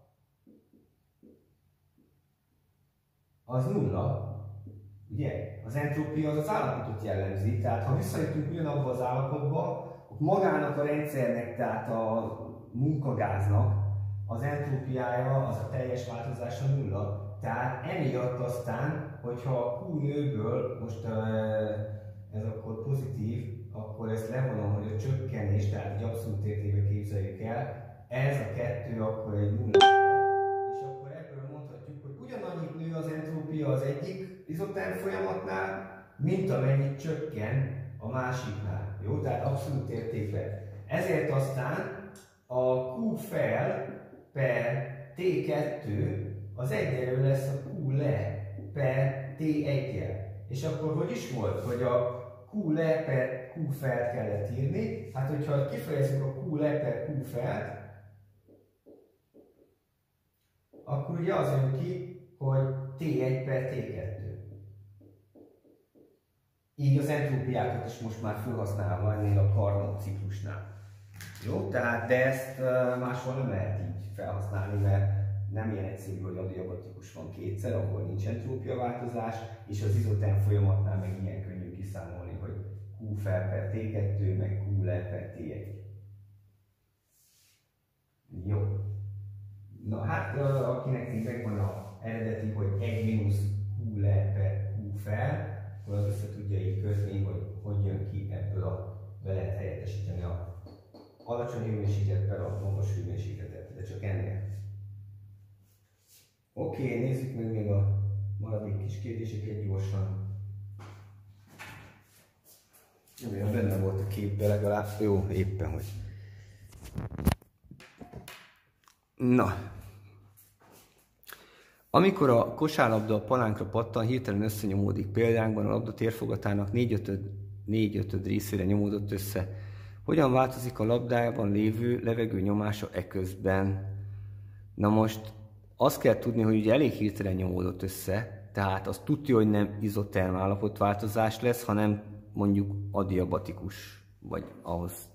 az nulla, ugye? Az entrópia az állapotot jellemzi, tehát ha visszajutunk ugyanabba az állapotba, magának a rendszernek, tehát a munkagáznak az entrópiája, az a teljes változása nulla. Tehát emiatt aztán, hogyha a Q nőből, most ez akkor pozitív, akkor ezt levonom, hogy a csökkenés, tehát egy abszolút értékben képzeljük el, ez a kettő akkor egy nulla. És akkor ebből mondhatjuk, hogy ugyanannyit nő az entrópia az egyik izoterm folyamatnál, mint amennyit csökken a másiknál. Jó? Tehát abszolút értékben. Ezért aztán a Q fel per T2 az egyenlő lesz a Q le per T1-jel. És akkor hogy is volt, hogy a Q le per Q felt kellett írni? Hát, hogyha kifejezzük a Q le per Q felt, akkor ugye az jön ki, hogy T1 per T2. Így az entrópiákat is most már felhasználva ennél a Carnot ciklusnál. Jó, tehát de ezt máshol nem lehet így felhasználni, mert nem ilyen egyszerű, hogy adiabatikus van kétszer, ahol nincs entrópia változás, és az izoterm folyamatnál meg ilyen könnyű kiszámolni, hogy Q fel per T2, meg Q le per T1. Jó. Na hát, akinek még megvan az eredeti, hogy 1 mínusz Q le per Q fel, akkor az össze tudja így kötni, hogy jön ki ebből be lehet helyettesíteni a alacsony hőmérséklet per a magas hőmérsékletet, de csak ennél. Oké, nézzük meg még a maradék kis kérdéseket gyorsan. Jó, benne volt a képben legalább. Jó, éppen hogy. Na. Amikor a kosárlabda a palánkra pattan, hirtelen összenyomódik. Példánkban a labda térfogatának 4/5 részére nyomódott össze. Hogyan változik a labdában lévő levegő nyomása eközben? Na most azt kell tudni, hogy ugye elég hirtelen nyomódott össze, tehát az tudja, hogy nem izoterm állapotváltozás lesz, hanem mondjuk adiabatikus, vagy ahhoz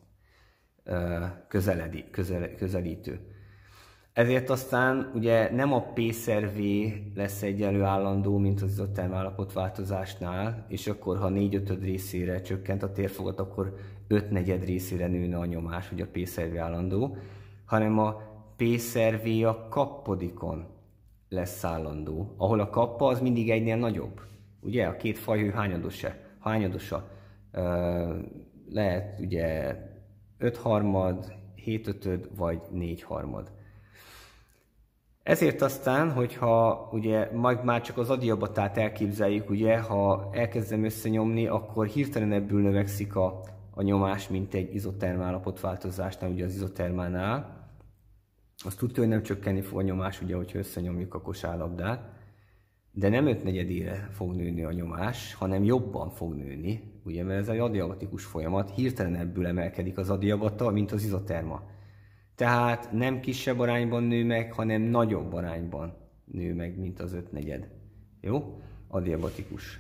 közelítő. Ezért aztán ugye nem a P/V lesz egyenlő állandó, mint az izoterm állapotváltozásnál, és akkor ha 4/5 részére csökkent a térfogat, akkor 5/4 részére nőne a nyomás, hogy a P/V állandó, hanem a P/V a kappodikon lesz állandó, ahol a kappa az mindig egynél nagyobb. Ugye? A két fajhő hányadosa. lehet ugye 5/3, 7/5 vagy 4/3. Ezért aztán, hogyha ugye majd már csak az adiabatát elképzeljük, ugye, ha elkezdem összenyomni, akkor hirtelen ebből növekszik a nyomás, mint egy izoterm állapotváltozásnál, ugye az izotermánál. Azt tudja, hogy nem csökkenni fog a nyomás, ugye, hogyha összenyomjuk a kosárlabdát, de nem 5/4-ére fog nőni a nyomás, hanem jobban fog nőni, ugye, mert ez egy adiabatikus folyamat, hirtelen ebből emelkedik az adiabata, mint az izoterma. Tehát nem kisebb arányban nő meg, hanem nagyobb arányban nő meg, mint az 5/4. Jó? Adiabatikus.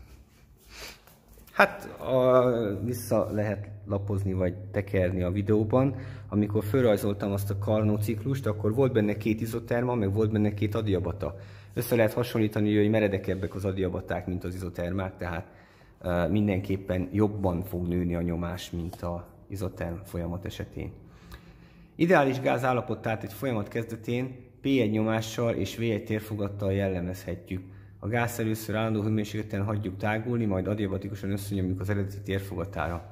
Hát vissza lehet lapozni vagy tekerni a videóban. Amikor felrajzoltam azt a Carnot ciklust, akkor volt benne 2 izoterma, meg volt benne 2 adiabata. Össze lehet hasonlítani, hogy meredekebbek az adiabaták, mint az izotermák, tehát mindenképpen jobban fog nőni a nyomás, mint az izoterm folyamat esetén. Ideális gázállapot tehát egy folyamat kezdetén P1 nyomással és V1 térfogattal jellemezhetjük. A gáz először állandó hőmérsékleten hagyjuk tágulni, majd adiabatikusan összenyomjuk az eredeti térfogatára.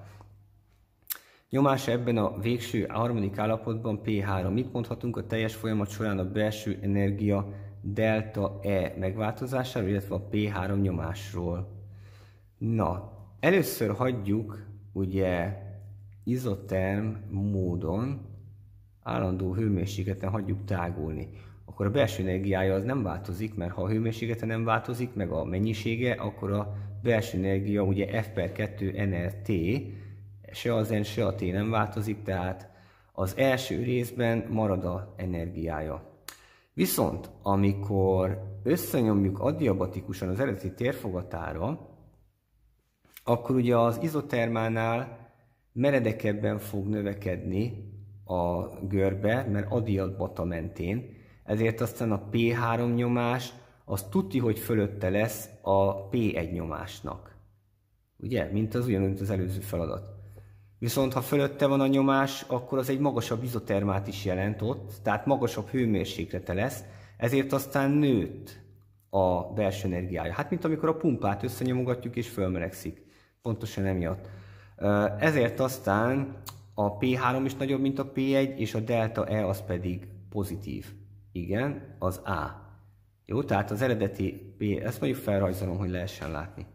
Nyomása ebben a végső harmadik állapotban P3. Mit mondhatunk a teljes folyamat során a belső energia delta E megváltozásáról, illetve a P3 nyomásról? Na, először hagyjuk ugye izoterm módon, állandó hőmérsékleten hagyjuk tágulni. Akkor a belső energiája az nem változik, mert ha a hőmérséklete nem változik, meg a mennyisége, akkor a belső energia ugye F/2 nRT, se az N, se a T nem változik, tehát az első részben marad az energiája. Viszont amikor összenyomjuk adiabatikusan az eredeti térfogatára, akkor ugye az izotermánál meredekebben fog növekedni a görbe, mert adiabata mentén, ezért aztán a P3 nyomás az tudti, hogy fölötte lesz a P1 nyomásnak. Ugye? Mint az előző feladat. Viszont ha fölötte van a nyomás, akkor az egy magasabb izotermát is jelent ott, tehát magasabb hőmérséklete lesz, ezért aztán nőtt a belső energiája. Hát mint amikor a pumpát összenyomogatjuk és fölmelegszik. Pontosan emiatt. Ezért aztán a P3 is nagyobb, mint a P1, és a delta E az pedig pozitív. Igen, az A. Jó, tehát az eredeti P, ezt mondjuk felrajzolom, hogy lehessen látni.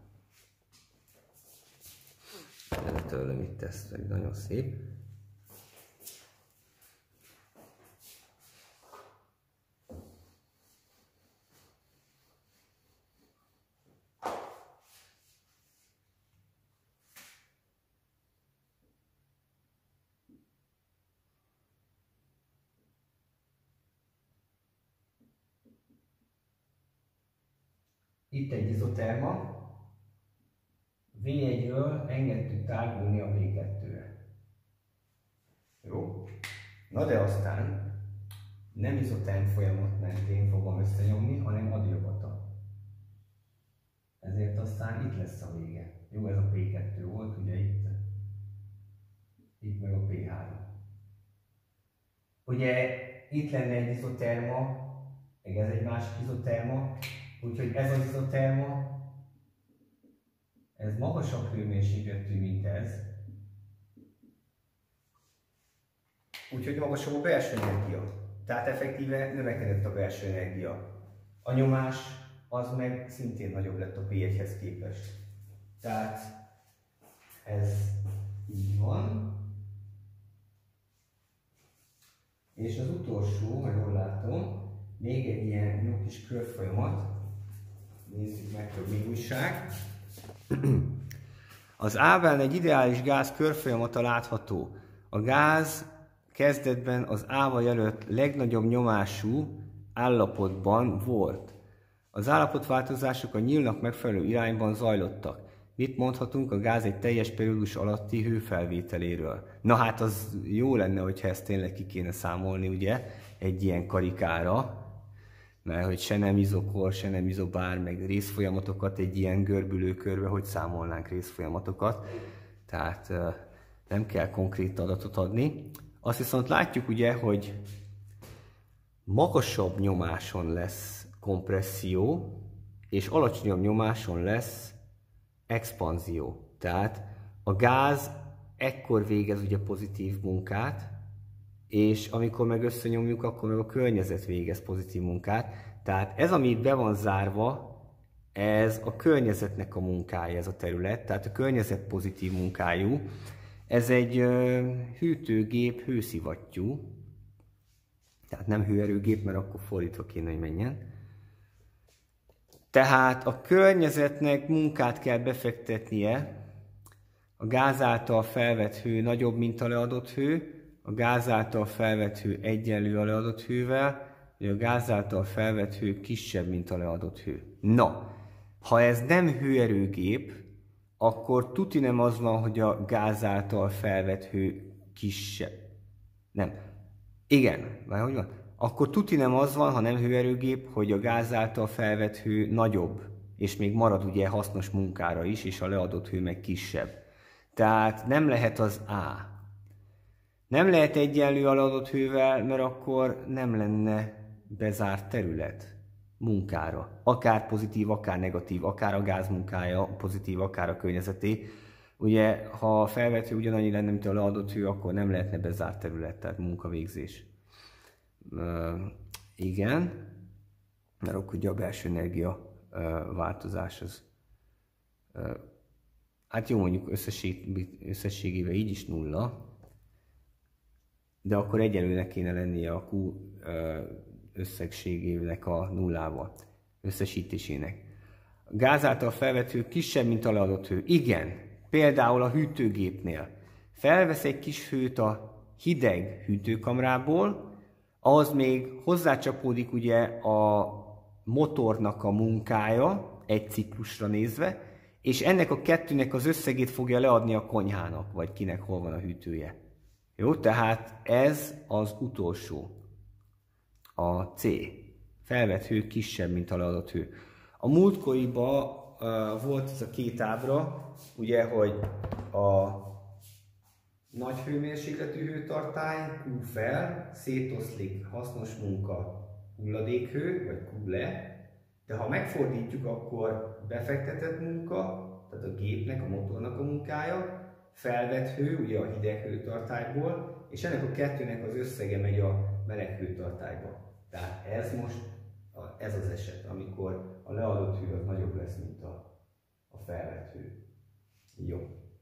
Tőlem itt ez pedig nagyon szép. Itt egy izoterma, V1-ről engedtük tágulni a V2-re. Jó? Na de aztán nem izoterm folyamat mentén fogom összenyomni, hanem adiabata. Ezért aztán itt lesz a vége. Jó, ez a P2 volt, ugye itt. Itt meg a P3. Ugye itt lenne egy izoterma, meg ez egy másik izoterma, úgyhogy ez az izoterma, ez magasabb hőmérsékletű, mint ez. Úgyhogy magasabb a belső energia. Tehát effektíve növekedett a belső energia. A nyomás az meg szintén nagyobb lett a P1-hez képest. Tehát ez így van. És az utolsó, ha jól látom, még egy ilyen jó kis körfolyamat. Nézzük meg, hogy mi újság. Az A-ben egy ideális gáz körfolyamata látható. A gáz kezdetben az A-val jelölt legnagyobb nyomású állapotban volt. Az állapotváltozások a nyílnak megfelelő irányban zajlottak. Mit mondhatunk a gáz egy teljes periódus alatti hőfelvételéről? Na hát az jó lenne, hogyha ezt tényleg ki kéne számolni, ugye, egy ilyen karikára, mert hogy se nem izokor, se nem izobár, meg részfolyamatokat egy ilyen görbülő körbe, hogy számolnánk részfolyamatokat. Tehát nem kell konkrét adatot adni. Azt viszont látjuk ugye, hogy magasabb nyomáson lesz kompresszió, és alacsonyabb nyomáson lesz expanzió. Tehát A gáz ekkor végez ugye pozitív munkát, és amikor meg összenyomjuk, akkor meg a környezet végez pozitív munkát. Tehát ez, ami itt be van zárva, ez a környezetnek a munkája, ez a terület, tehát a környezet pozitív munkájú. Ez egy hűtőgép hőszivattyú, tehát nem hőerőgép, mert akkor fordítva kéne, hogy menjen. Tehát a környezetnek munkát kell befektetnie, a gáz által felvett hő nagyobb, mint a leadott hő, a gáz által felvett hő egyenlő a leadott hővel, vagy a gáz által felvett hő kisebb, mint a leadott hő. Na, ha ez nem hőerőgép, akkor tuti nem az van, hogy a gáz által felvett hő kisebb. Nem. Igen, vagy hogy van? Akkor tuti nem az van, ha nem hőerőgép, hogy a gáz által felvett hő nagyobb, és még marad ugye hasznos munkára is, és a leadott hő meg kisebb. Tehát nem lehet az A. Nem lehet egyenlő a leadott hővel, mert akkor nem lenne bezárt terület munkára. Akár pozitív, akár negatív, akár a gáz munkája pozitív, akár a környezeté. Ugye, ha a felvett hő ugyanannyi lenne, mint a leadott hő, akkor nem lehetne bezárt terület, tehát munkavégzés. Igen, mert akkor ugye a belső energia változás az... Hát jó, mondjuk összességével így is nulla, de akkor egyenlőnek kéne lennie a Q összegségének a nullával, összesítésének. A gáz által felvett hő kisebb, mint a leadott hő. Igen, például a hűtőgépnél. Felvesz egy kis hőt a hideg hűtőkamrából, ahhoz még hozzácsapódik ugye a motornak a munkája, egy ciklusra nézve, és ennek a kettőnek az összegét fogja leadni a konyhának, vagy kinek hol van a hűtője. Jó, tehát ez az utolsó. A C. Felvett hő kisebb, mint a leadott hő. A múltkoriban volt ez a két ábra, ugye, hogy a nagy hőmérsékletű hőtartály Q fel, szétoszlik hasznos munka hulladékhő, vagy Q le, de ha megfordítjuk, akkor befektetett munka, tehát a gépnek, a motornak a munkája, felvett hő, ugye a hideg hőtartályból, és ennek a kettőnek az összege megy a meleg hőtartályba. Tehát ez most ez az eset, amikor a leadott hő az nagyobb lesz, mint a felvett hő. Jó.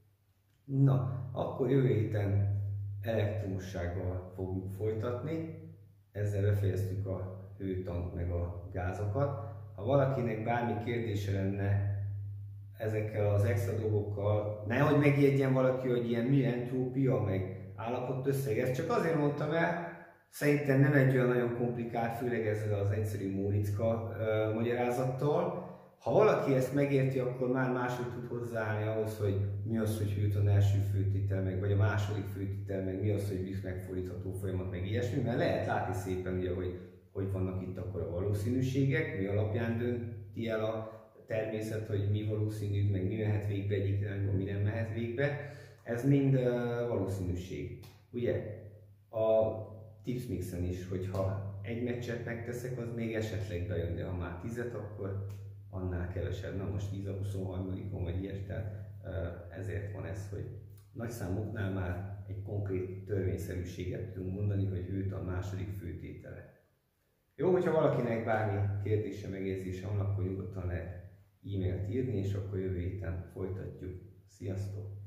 Na, akkor jövő héten elektromossággal fogjuk folytatni. Ezzel befejeztük a hőtant meg a gázokat. Ha valakinek bármi kérdése lenne ezekkel az extra dolgokkal, nehogy megjegyen valaki, hogy ilyen mi entrópia, meg állapotösszeg, ezt csak azért mondtam el, szerintem nem egy olyan nagyon komplikált, főleg ezzel az egyszerű Móriczka magyarázattal. Ha valaki ezt megérti, akkor már máshogy tud hozzáállni ahhoz, hogy mi az, hogy hőtan első főtétel, meg vagy a második főtétel, meg mi az, hogy víz megfordítható folyamat, meg ilyesmi, mert lehet látni szépen, ugye, hogy vannak itt akkor a valószínűségek, mi alapján dönti el a természet, hogy mi valószínű, meg mi mehet végbe egyik irányba, mi nem mehet végbe. Ez mind valószínűség. Ugye a tipsmixen is, hogyha egy meccset megteszek, az még esetleg bejön, de ha már 10-et, akkor annál kevesebb. Na most 10 a 23-on vagy ilyes, tehát ezért van ez, hogy nagy számoknál már egy konkrét törvényszerűséget tudunk mondani, hogy hőt a második főtétele. Jó, hogyha valakinek bármi kérdése, megjegyzése van, akkor nyugodtan lehet e-mailt írni, és akkor jövő héten folytatjuk. Sziasztok!